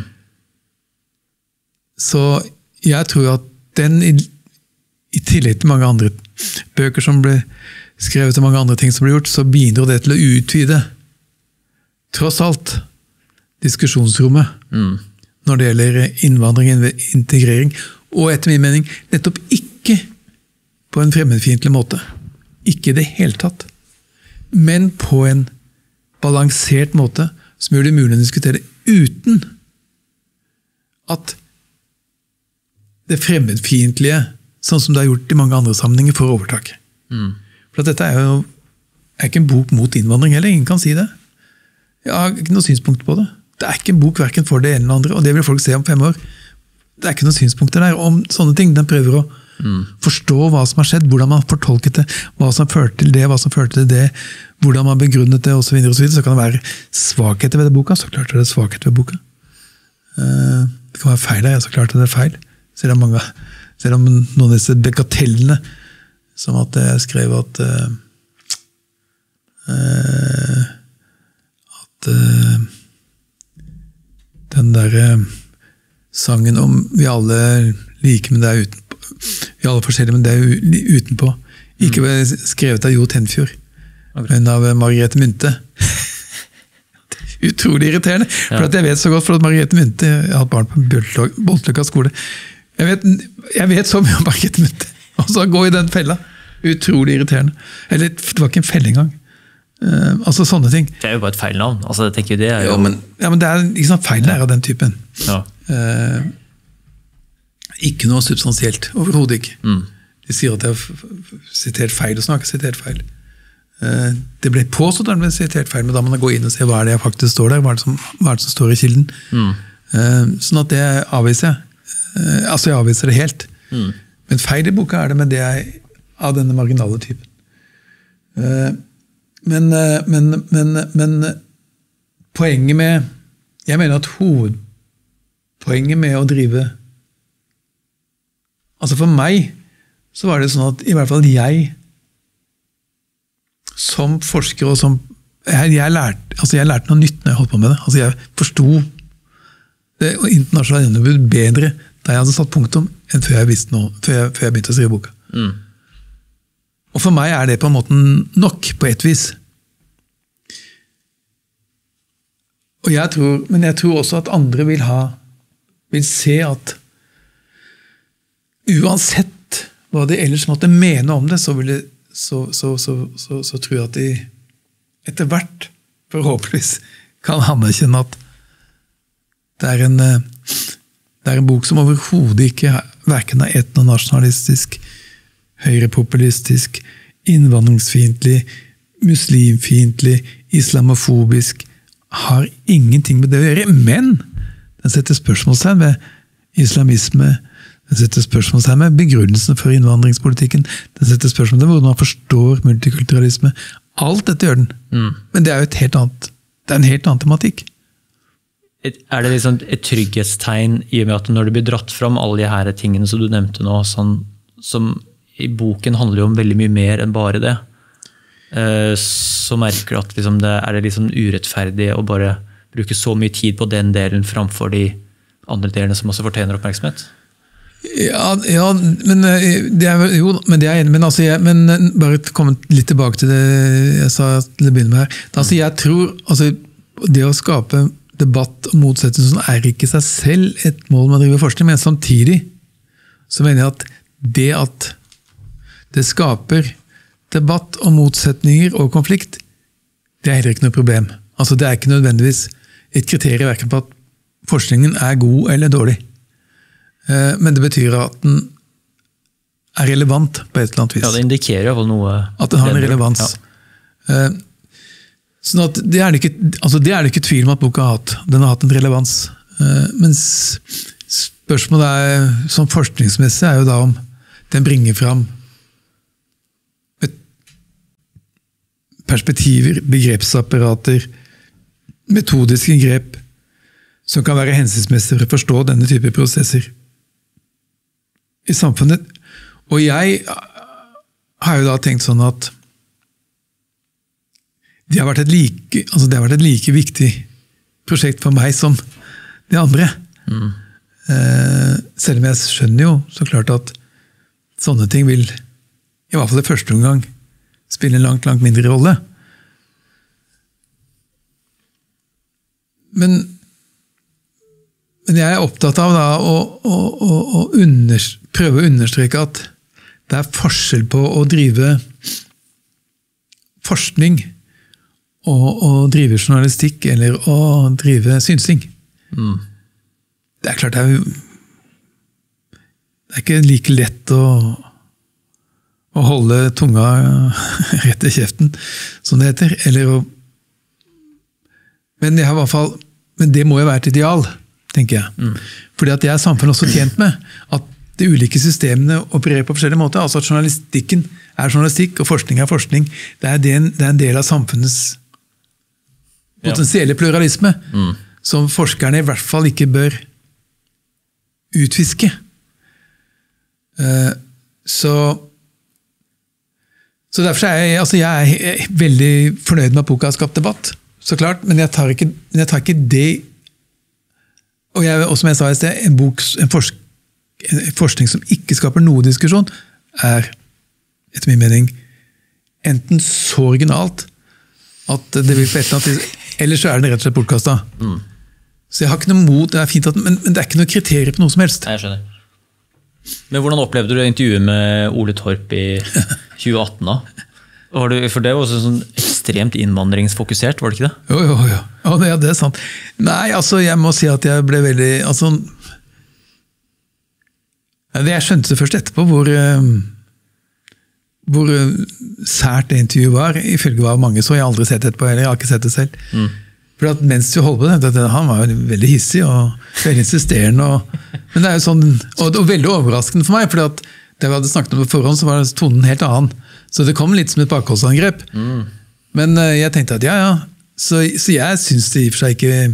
Så jeg tror at den, i, i tillegg til mange andre bøker som ble skrevet og mange andre ting som ble gjort, så bidrar det til å utvide, tross alt, diskusjonsrommet mm. når det gjelder innvandring, integrering, og etter min mening, nettopp ikke på en fremmedfiendtlig måte. Ikke i det hele tatt. Men på en balansert måte, som gjør det mulig å diskutere uten at det fremmedfiendtlige, sånn som det er gjort i mange andre sammenhenger, får overtak. Mm. For at dette er jo er ikke en bok mot innvandring heller, ingen kan si det. Jeg har ikke noe synspunkt på det. Det er ikke en bok hverken for det ene eller andre, og det vil folk se om fem år. Det er ikke noen synspunkter der om sånne ting. Den prøver å mm. forstå hva som har skjedd, hvordan man har fortolket det, hva som førte til det, hva som førte til det, hvordan man begrunnet det, og så videre og så videre. Så kan det være svakheter ved det boka, så klart er det svakheter ved boka. Det kan være feil der, så klart er det feil. Selv om, mange, selv om noen av disse bagatellene, som at jeg skrev at uh, at uh, den der uh, sangen om vi alle like, men det er utenpå, vi alle forskjellige, men det er utenpå, ikke ble skrevet av Jo Tenfjord, men av Margrethe Munthe. Utrolig irriterende, for at jeg vet så godt, for at Margrethe Munthe, jeg har hatt barn på Boltløkka skole, jeg vet, jeg vet så mye om Margrethe Munthe, og så gå i den fella. Utrolig irriterende. Eller, det var ikke en felle engang. Uh, altså sånne ting. Det er jo bare et feil navn. Altså, jeg tenker det er jo... Ja, men, ja, men det er ikke sånn feil der av den typen. Ja. Uh, ikke noe substansielt, overhodet ikke. Mm. De sier at jeg har sitert feil, og snakker sitert feil. Uh, det ble påstått at det ble sitert feil, men da må man gå inn og se hva er det jeg faktisk står der, hva er det som, hva er det som står i kilden. Mm. Uh, sånn at det avviser jeg. Uh, altså, jeg avviser det helt. Mm. Men feil i boka er det, men det er av denne marginale typen. Men, men, men, men poenget med, jeg mener at hovedpoenget med å drive, altså for meg, så var det sånn at i hvert fall jeg, som forsker og som, jeg, jeg, lærte, altså jeg lærte noe nytt når jeg holdt på med det. Altså jeg forstod det internasjonale gjennombud bedre da jeg hadde satt punktum enn før jeg visste noe, før jeg, før jeg begynte å skrive boka. Mm. Og for meg er det på en måte nok, på et vis. Og jeg tror, men jeg tror også at andre vil ha, vil se at uansett hva de ellers måtte mene om det, så, vil det, så, så, så, så, så tror jeg at de etter hvert, forhåpentligvis, kan anerkjenne at det er en, det er en bok som overhodet ikke hverken er etnonasjonalistisk, høyrepopulistisk, innvandringsfiendtlig, muslimfiendtlig, islamofobisk, har ingenting med det å gjøre, men den setter spørsmålstegn ved islamisme, den setter spørsmålstegn med begrunnelsen for innvandringspolitikken, den setter spørsmålstegn ved hvordan man forstår multikulturalisme, alt dette gjør den, mm. men det er jo et helt annet, det er en helt annen tematikk. Er det liksom et trygghetstegn i og med at når det blir dratt fram alle de her tingene som du nevnte nå, sånn, som i boken handler jo om veldig mye mer enn bare det, så merker du at liksom det er det liksom urettferdig å bare bruke så mye tid på den delen framfor de andre delene som også fortjener oppmerksomhet? Ja, ja men det er jo, men det er enig, men, altså jeg, men bare komme litt tilbake til det jeg sa til å begynne med her. Altså jeg tror, altså det å skape debatt og motsettelser er ikke seg selv et mål med å drive forskning, men samtidig så mener jeg at det at det skaper debatt og motsetninger og konflikt, det er heller ikke noe problem. Altså det er ikke nødvendigvis et kriterium hverken på at forskningen er god eller dårlig. Men det betyr at den er relevant på et eller annet vis. Ja, det indikerer jo noe. At den har en relevans. Ja. Sånn at det er det ikke, altså det er det ikke tvil om at boka har hatt. Den har hatt en relevans. Mens spørsmålet er, som forskningsmessig er jo da om den bringer fram perspektiver, begrepsapparater, metodiske grep som kan være hensiktsmessige for å forstå denne type prosesser i samfunnet. Og jeg har jo da tenkt sånn at det har vært et like, altså det har vært et like viktig prosjekt for meg som de andre. Mm. Eh, selv om jeg skjønner jo så klart at sånne ting vil, i hvert fall i første omgang, spille en langt, langt mindre rolle. Men, men jeg er opptatt av da å, å, å, å unders, prøve å understreke at det er forskjell på å drive forskning og, og drive journalistikk eller å drive synsing. Mm. Det er klart det er, det er ikke like lett å å holde tunga rett i kjeften, som det heter. Eller å, men, jeg har i hvert fall, men det må jo være et ideal, tenker jeg. Mm. Fordi at jeg er samfunnet også tjent med at de ulike systemene opererer på forskjellige måter. Altså at journalistikken er journalistikk, og forskning er forskning. Det er, det en, det er en del av samfunnets potensielle pluralisme, mm. som forskerne i hvert fall ikke bør utfiske. Uh, så Så derfor er jeg, altså jeg er veldig fornøyd med at boka har skapt debatt, så klart, men jeg tar ikke, jeg tar ikke det, og, jeg, og som jeg sa i sted, en, bok, en, forsk, en forskning som ikke skaper noe diskusjon, er, etter min mening, enten så originalt, at det vil på et eller annet tid, eller så er den rett og slett bortkastet. Mm. Så jeg har ikke noe mot, det er fint at, men, men det er ikke noe kriterier på noe som helst. Jeg skjønner. Men hvordan opplevde du intervjuet med Ole Torp i tjue atten da? For det var også sånn ekstremt innvandringsfokusert, var det ikke det? Jo, jo, jo. Ja, det, det er sant. Nei, altså, jeg må si at jeg ble veldig, altså, jeg skjønte det først etterpå, hvor, hvor sært det intervjuet var, ifølge hva mange så, jeg har aldri sett etterpå, eller jeg har ikke sett det selv. Mm. For at mens vi holdt på det, han var jo veldig hissig og veldig insisterende, og, men det er jo sånn, og, og veldig overraskende for meg, for at da vi hadde snakket om det på forhånd, så var tonen helt annen. Så det kom litt som et bakholdsangrep. Mm. Men uh, jeg tenkte at ja, ja, så, så jeg synes det i og for seg ikke,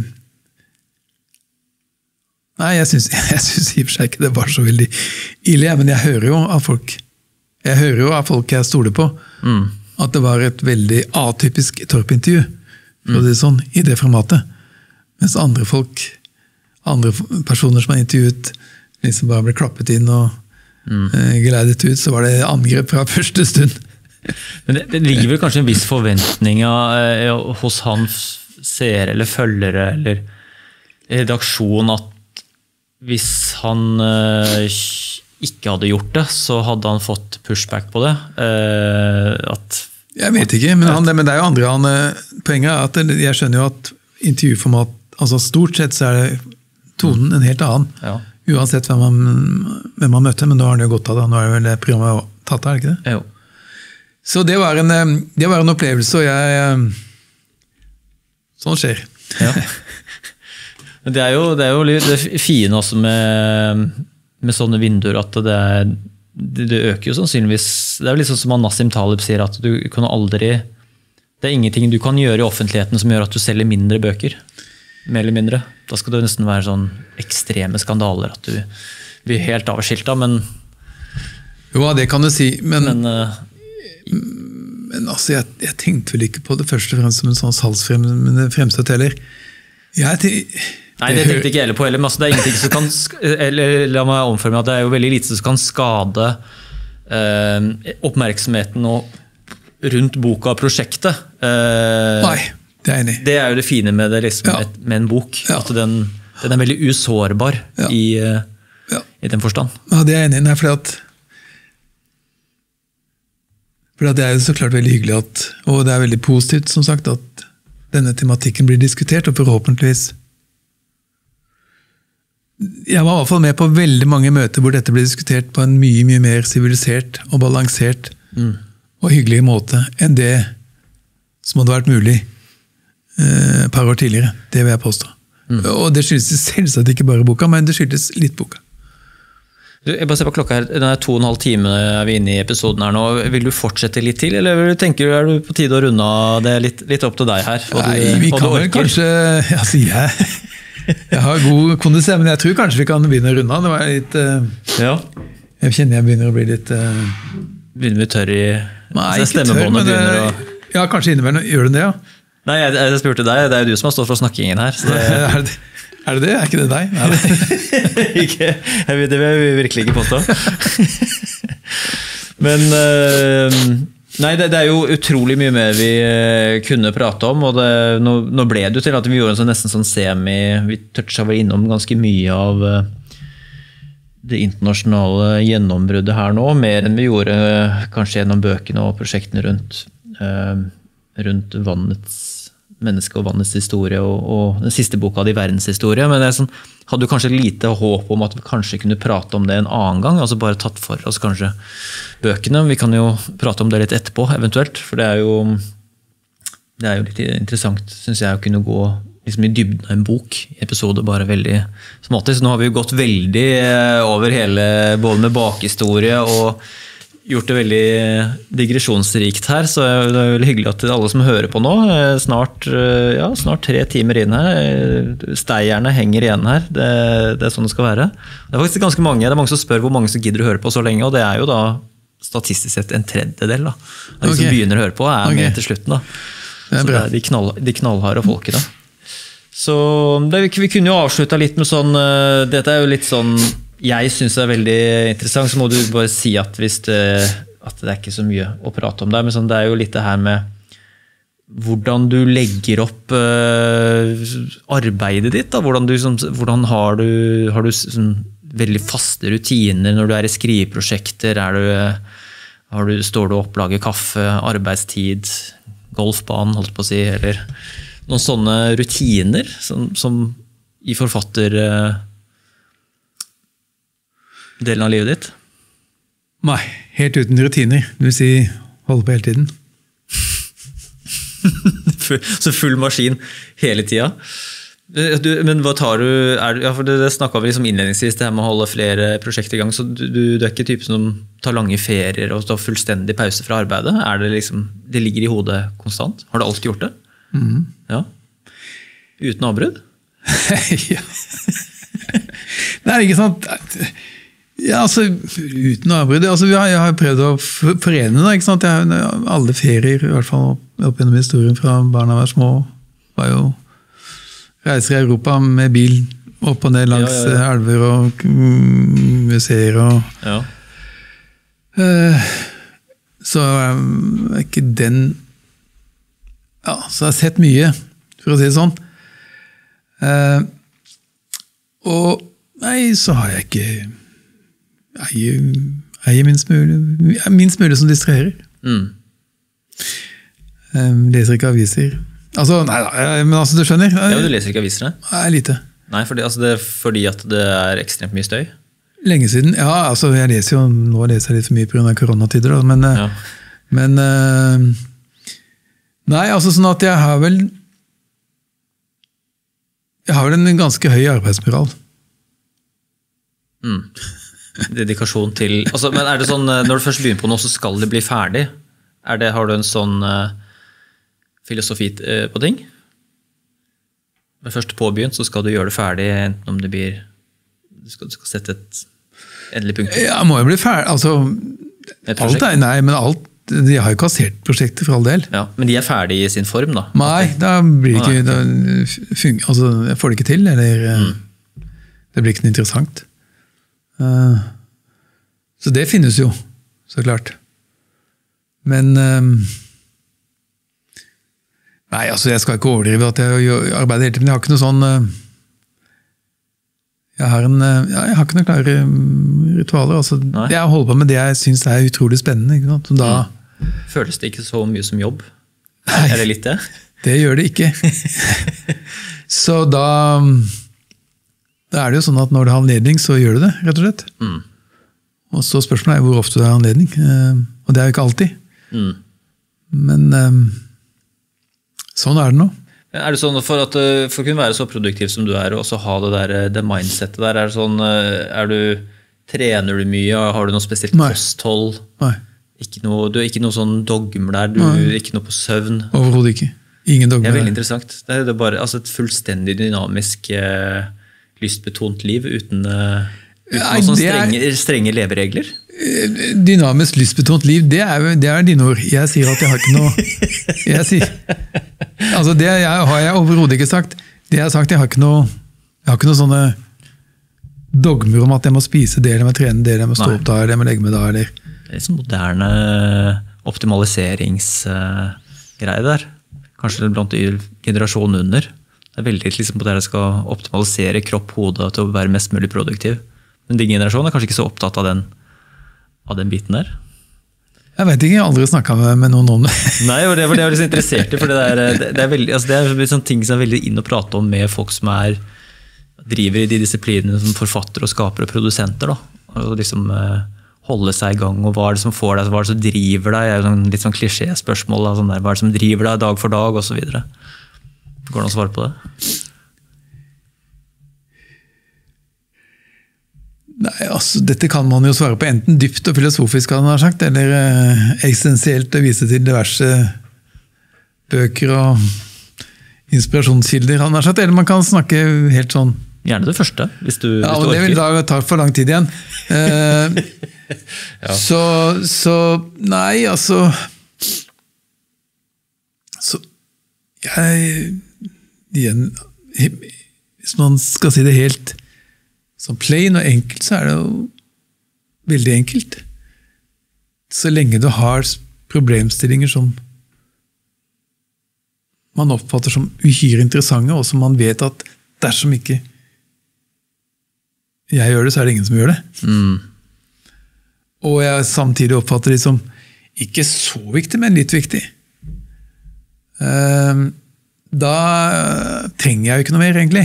nei, jeg synes, jeg synes i og for seg ikke det var så veldig ille, men jeg hører jo av folk, jeg hører jo av folk jeg stoler på, mm. at det var et veldig atypisk Torp-intervju, for det er sånn, i det formatet. Mens andre folk, andre personer som har intervjuet, liksom bare ble klappet inn og mm. uh, geleidet ut, så var det angrep fra første stund. Men det, det ligger vel kanskje en viss forventning uh, hos hans seere eller følgere eller redaksjon at hvis han uh, ikke hadde gjort det, så hadde han fått pushback på det. Uh, at Jeg vet ikke, men, han, men det er jo andre han, poenget. At jeg skjønner jo at intervjuformat, altså stort sett så er det tonen en helt annen. Ja. Uansett hvem man, hvem man møtte, men nå har han jo gått av det. Nå er det vel det programmet tatt av, er det ikke det? Jo. Så det var en, det var en opplevelse, og jeg... Sånn skjer. Ja. Men det er jo det, er jo det fine også med, med sånne vinduer, at det er... Det øker jo sannsynligvis, det er jo liksom som Nassim Taleb sier, at du kan aldri, det er ingenting du kan gjøre i offentligheten som gjør at du selger mindre bøker, mer eller mindre. Da skal det nesten være sånn ekstreme skandaler, at du blir helt avskiltet, men... Jo, det kan du si, men... Men, uh, men altså, jeg, jeg tenkte vel ikke på det første og fremst som en sånn salgsfremmende fremstøtt heller. Jeg tenkte... Nei, det tenkte jeg ikke heller på heller, men det er ingenting som kan, eller la meg omforme at det er jo veldig lite som kan skade eh, oppmerksomheten og rundt boka og prosjektet. Eh, Nei, det er jeg enig. Det er jo det fine med, det, liksom, ja. med en bok, ja. At den, den er veldig usårbar ja. i, ja. i den forstand. Ja, det er jeg enig i, Nei, fordi at, fordi at det er jo så klart veldig hyggelig at, og det er veldig positivt som sagt, at denne tematikken blir diskutert, og forhåpentligvis jeg var i hvert fall med på veldig mange møter hvor dette ble diskutert på en mye, mye mer sivilisert og balansert mm. og hyggelig måte enn det som hadde vært mulig eh, et par år tidligere. Det vil jeg påstå. Mm. Og det skyldes selvsagt ikke bare boka, men det skyldes litt boka. Jeg bare ser på klokka her, den er to og en halv time er vi inne i episoden her nå. Vil du fortsette litt til, eller tenker du er du på tide å runde av det litt, litt opp til deg her? Nei, du, vi kan vel kanskje, altså jeg, jeg har god kondis, men jeg tror kanskje vi kan begynne å runde av. Det var litt, ja. Jeg kjenner jeg begynner å bli litt... Uh, begynner vi tørr i nei, ikke tørr, men det, å... ja, kanskje innimellom, gjør du det, ja? Nei, jeg, jeg spurte deg, det er jo du som har stått for snakkingen her. Så det... er, det, er det det? Er ikke det deg? Nei, det. ikke, jeg vet, det vil jeg virkelig ikke påstå. Men uh, nei, det, det er jo utrolig mye mer vi uh, kunne prate om, og det, nå, nå ble det jo til at vi gjorde en sånn, nesten sånn semi, vi touchet vel innom ganske mye av uh, det internasjonale gjennombruddet her nå, mer enn vi gjorde uh, kanskje gjennom bøkene og prosjektene rundt, uh, rundt vannets menneske og vannets historie, og, og den siste boka di, verdenshistorie, men det er sånn, hadde du kanskje lite håp om at vi kanskje kunne prate om det en annen gang, altså bare tatt for oss kanskje bøkene, vi kan jo prate om det litt etterpå, eventuelt, for det er jo, det er jo litt interessant, synes jeg, å kunne gå liksom i dybden av en bok, i episode bare veldig smått, så nå har vi jo gått veldig over hele, både med bakhistorie og gjort det veldig digresjonsrikt her, så det er veldig hyggelig at alle som hører på nå, snart, ja, snart tre timer inn her, steierne henger igjen her, det, det er sånn det skal være. Det er faktisk ganske mange, det er mange som spør hvor mange som gidder å høre på så lenge, og det er jo da statistisk sett en tredjedel da, de okay. som begynner å høre på er okay. med til slutten da. Det er bra. Så det er de, knall, de knallharde folket da. Så det, vi kunne jo avslutta litt med sånn, dette er jo litt sånn, jeg synes det er veldig interessant, så må du bare si at, hvis det, at det er ikke så mye å prate om der, men sånn, det er jo litt det her med hvordan du legger opp uh, arbeidet ditt, da? Hvordan, du, sånn, hvordan har du, har du sånn, veldig faste rutiner når du er i skriveprosjekter, er du, har du, står du opp, lager kaffe, arbeidstid, golfbanen, holdt på å si, eller noen sånne rutiner som, som i forfatter... Uh, delen av livet ditt? Nei, helt uten rutiner. Du vil si, holde på hele tiden. Så full maskin hele tida. Du, men hva tar du, er, ja, for det, det snakket vi liksom innledningsvis, det her med å holde flere prosjekter i gang, så du, du, du er ikke typen som tar lange ferier og tar fullstendig pause fra arbeidet? Er det liksom, det ligger i hodet konstant? Har du alltid gjort det? Mm. Ja. Uten avbrudd? Ja. Nei, ikke sant. Ja, altså, uten avbrudd. Altså, jeg har prøvd å forene det, ikke sant? Jeg har alle ferier, i hvert fall opp gjennom historien fra barna var små, var jo reiser i Europa med bil opp og ned langs ja, ja, ja. elver og museer og ja. uh, så er ikke den ja, så jeg har sett mye, for å si det sånn. Uh, og nei, så har jeg ikke eier, eier minst mulig, minst mulig som distraherer. Mm. Um, leser ikke aviser. Altså, nei, men altså, du skjønner. Ja, du leser ikke avisene? Nei, lite. Nei, fordi, altså, det er fordi at det er ekstremt mye støy? Lenge siden, ja, altså, jeg leser jo, nå leser jeg litt for mye på grunn av koronatider, da, men, ja. men uh, nei, altså sånn at jeg har vel jeg har vel en ganske høy arbeidsmoral. Mm. Dedikasjon til altså, men er det sånn, når du først begynner på noe så skal det bli ferdig er det, har du en sånn uh, filosofi uh, på ting når du først påbegynt så skal du gjøre det ferdig enten om det blir du skal, du skal sette et endelig punkt ja, må jo bli ferdig altså, alt er, nei, men alt de har jo kassert prosjektet for all del ja, men de er ferdige i sin form da nei, da blir det ikke da, funger, altså, jeg får det ikke til eller mm. det blir ikke noe interessant Uh, så det finnes jo, så klart. Men um, nei, altså jeg skal ikke overdrive at jeg arbeider hele tiden, men jeg har ikke noe sånn uh, jeg har en, uh, ja, jeg har ikke noen klare um, ritualer. Altså, jeg holder på med det jeg synes er utrolig spennende. Ikke sant? Så da, mm. Føles det ikke så mye som jobb? Nei, er det litt det? Det gjør det ikke. Så da Da er det jo sånn at når du har anledning, så gjør du det, rett og slett. Mm. Og så spørsmålet er hvor ofte du har anledning. Og det er jo ikke alltid. Mm. Men um, sånn er det nå. Er det sånn for, at, for å kunne være så produktiv som du er, og også ha det, der, det mindsetet der, er det sånn, er du, trener du mye, har du noe spesielt Nei. kosthold? Nei. Ikke noe, du har ikke noe sånn dogmer der, du, ikke noe på søvn? Overhodet ikke. Ingen dogmer. Det er veldig interessant. Det er, det er bare altså et fullstendig dynamisk, eh, lystbetont liv uten, uh, uten Nei, noen strenge, er, strenge leveregler? Dynamisk lystbetont liv, det er, det er dine ord. Jeg sier at jeg har ikke noe... Jeg sier, altså det jeg, har jeg overhodet ikke sagt. Det jeg har sagt, jeg har ikke noe, jeg har ikke noe sånne dogmer om at jeg må spise det, eller jeg må trene det, eller jeg må stå opp da, eller jeg må legge meg da, eller... Det er sånn moderne optimaliseringsgreie der. Kanskje blant generasjonen under. Det er veldig liksom på det jeg skal optimalisere kropp, hode til å være mest mulig produktiv. Men din generasjon er kanskje ikke så opptatt av den, av den biten der. Jeg vet ikke, jeg har aldri snakket med, med noen om det. Nei, det var det jeg var liksom interessert i, for det er, det, det er, veldig, altså det er sånne ting som er veldig inn å prate om med folk som er, driver i de disiplinene som forfattere og skapere og produsenter. Da. Og liksom holde seg i gang, og hva er det som får deg, hva er det som driver deg? Det er sånn, litt sånn klisjé-spørsmål, sånn der, hva er det som driver deg dag for dag, og så videre. Går det an å svare på det? Nei, altså, dette kan man jo svare på enten dypt og filosofisk, han har sagt, eller eh, eksistensielt å vise til diverse bøker og inspirasjonskilder, han har sagt, eller man kan snakke helt sånn. Gjerne det første, hvis du, ja, hvis du orker. Ja, det vil da ta for lang tid igjen. Eh, ja. så, så, nei, altså, så, jeg, igjen, hvis man skal si det helt som plain og enkelt, så er det jo veldig enkelt. Så lenge du har problemstillinger som man oppfatter som uhyre interessante, og som man vet at dersom ikke jeg gjør det, så er det ingen som gjør det. Mm. Og jeg samtidig oppfatter det som ikke så viktig, men litt viktig. Da trenger jeg jo ikke noe mer, egentlig.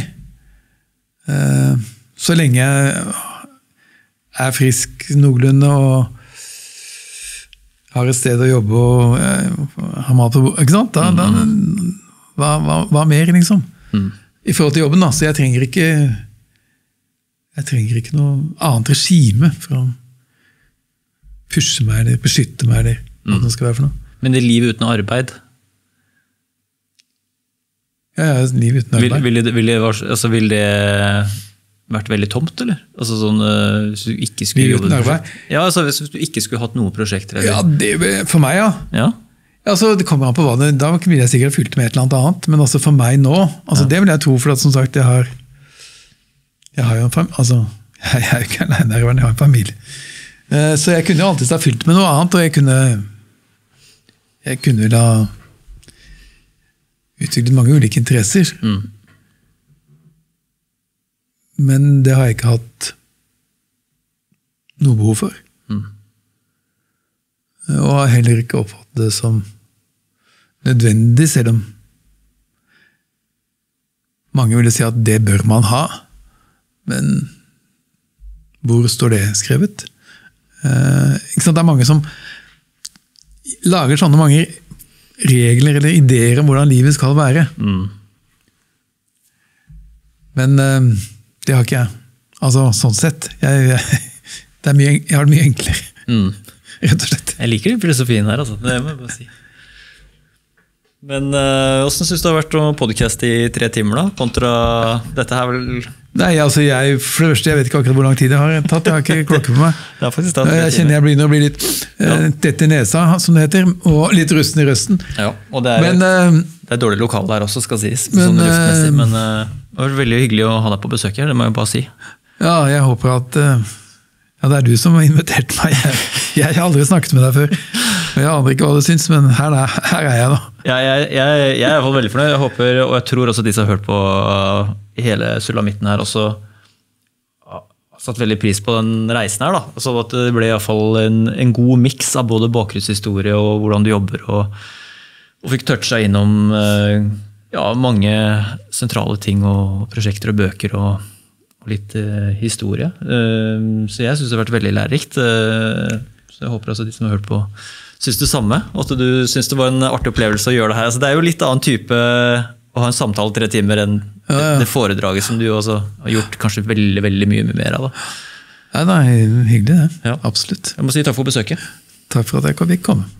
Så lenge jeg er frisk noenlunde og har et sted å jobbe og har mat på bordet, ikke sant? Da, da, hva, hva, hva mer, liksom? Mm. I forhold til jobben, da. Så jeg trenger ikke jeg trenger ikke noe annet regime for å pushe meg eller beskytte meg eller hva det skal være for noe. Men det er liv uten arbeid? Ja, ja, liv uten arbeid. Vil, vil, det, vil, det, altså, vil det vært veldig tomt, eller? Altså sånn, hvis du ikke skulle liv uten arbeid? Ja, altså hvis du ikke skulle hatt noen prosjekter? Eller? Ja, det, for meg, ja. Ja? Altså, det kommer an på hva det, da vil jeg sikkert fylt med et eller annet annet, men altså for meg nå, altså ja. Det vil jeg tro, for at som sagt, jeg har jeg har jo en familie, altså, jeg er jo ikke alene, jeg har en familie. Så jeg kunne jo alltid ha fylt med noe annet, og jeg kunne jeg kunne vel ha utviklet mange ulike interesser. Mm. Men det har jeg ikke hatt noe behov for. Mm. Og har heller ikke oppfattet det som nødvendig, selv om mange ville si at det bør man ha. Men hvor står det skrevet? Eh, ikke sant? Det er mange som lager sånne mange regler eller ideer om hvordan livet skal være. Mm. Men eh, det har ikke jeg. Altså, sånn sett. Jeg, jeg, det er mye, jeg har det mye enklere. Mm. Rett og slett. Jeg liker den filosofien her, altså. Det må jeg bare si. Men uh, hvordan synes du det har vært å podcaste i tre timer da, kontra dette her vel? Nei, altså jeg, for det første, jeg vet ikke akkurat hvor lang tid det har tatt, jeg har ikke klokke på meg. Det har faktisk tatt jeg kjenner jeg begynner å bli litt uh, tett i nesa, som det heter, og litt rusten i røsten. Ja, og det er, men, uh, det er dårlig lokal der også, skal sies, men, sånn luftmessig, men uh, det var veldig hyggelig å ha deg på besøk her, det må jeg bare si. Ja, jeg håper at uh, ja, det er du som har invitert meg. Jeg, jeg har aldri snakket med deg før. Jeg aner ikke hva du syns, men her er, her er jeg da. Ja, jeg, jeg, jeg er i hvert fall veldig fornøyd. Jeg håper, og jeg tror også de som har hørt på hele sulamitten her også har satt veldig pris på den reisen her. Da. Så at det ble i hvert fall en, en god mix av både bakgrunnshistorie og hvordan du jobber, og, og fikk toucha innom ja, mange sentrale ting og prosjekter og bøker og litt uh, historie. Uh, så jeg synes det har vært veldig lærerikt. Uh, så jeg håper også de som har hørt på synes det samme, og at du synes det var en artig opplevelse å gjøre det her. Altså, det er jo litt annen type å ha en samtale tre timer enn ja, ja. det foredraget som du også har gjort kanskje veldig, veldig mye mer av. Da. Ja, nei, hyggelig det. Ja. Absolutt. Jeg må si takk for besøket. Takk for at jeg fikk komme.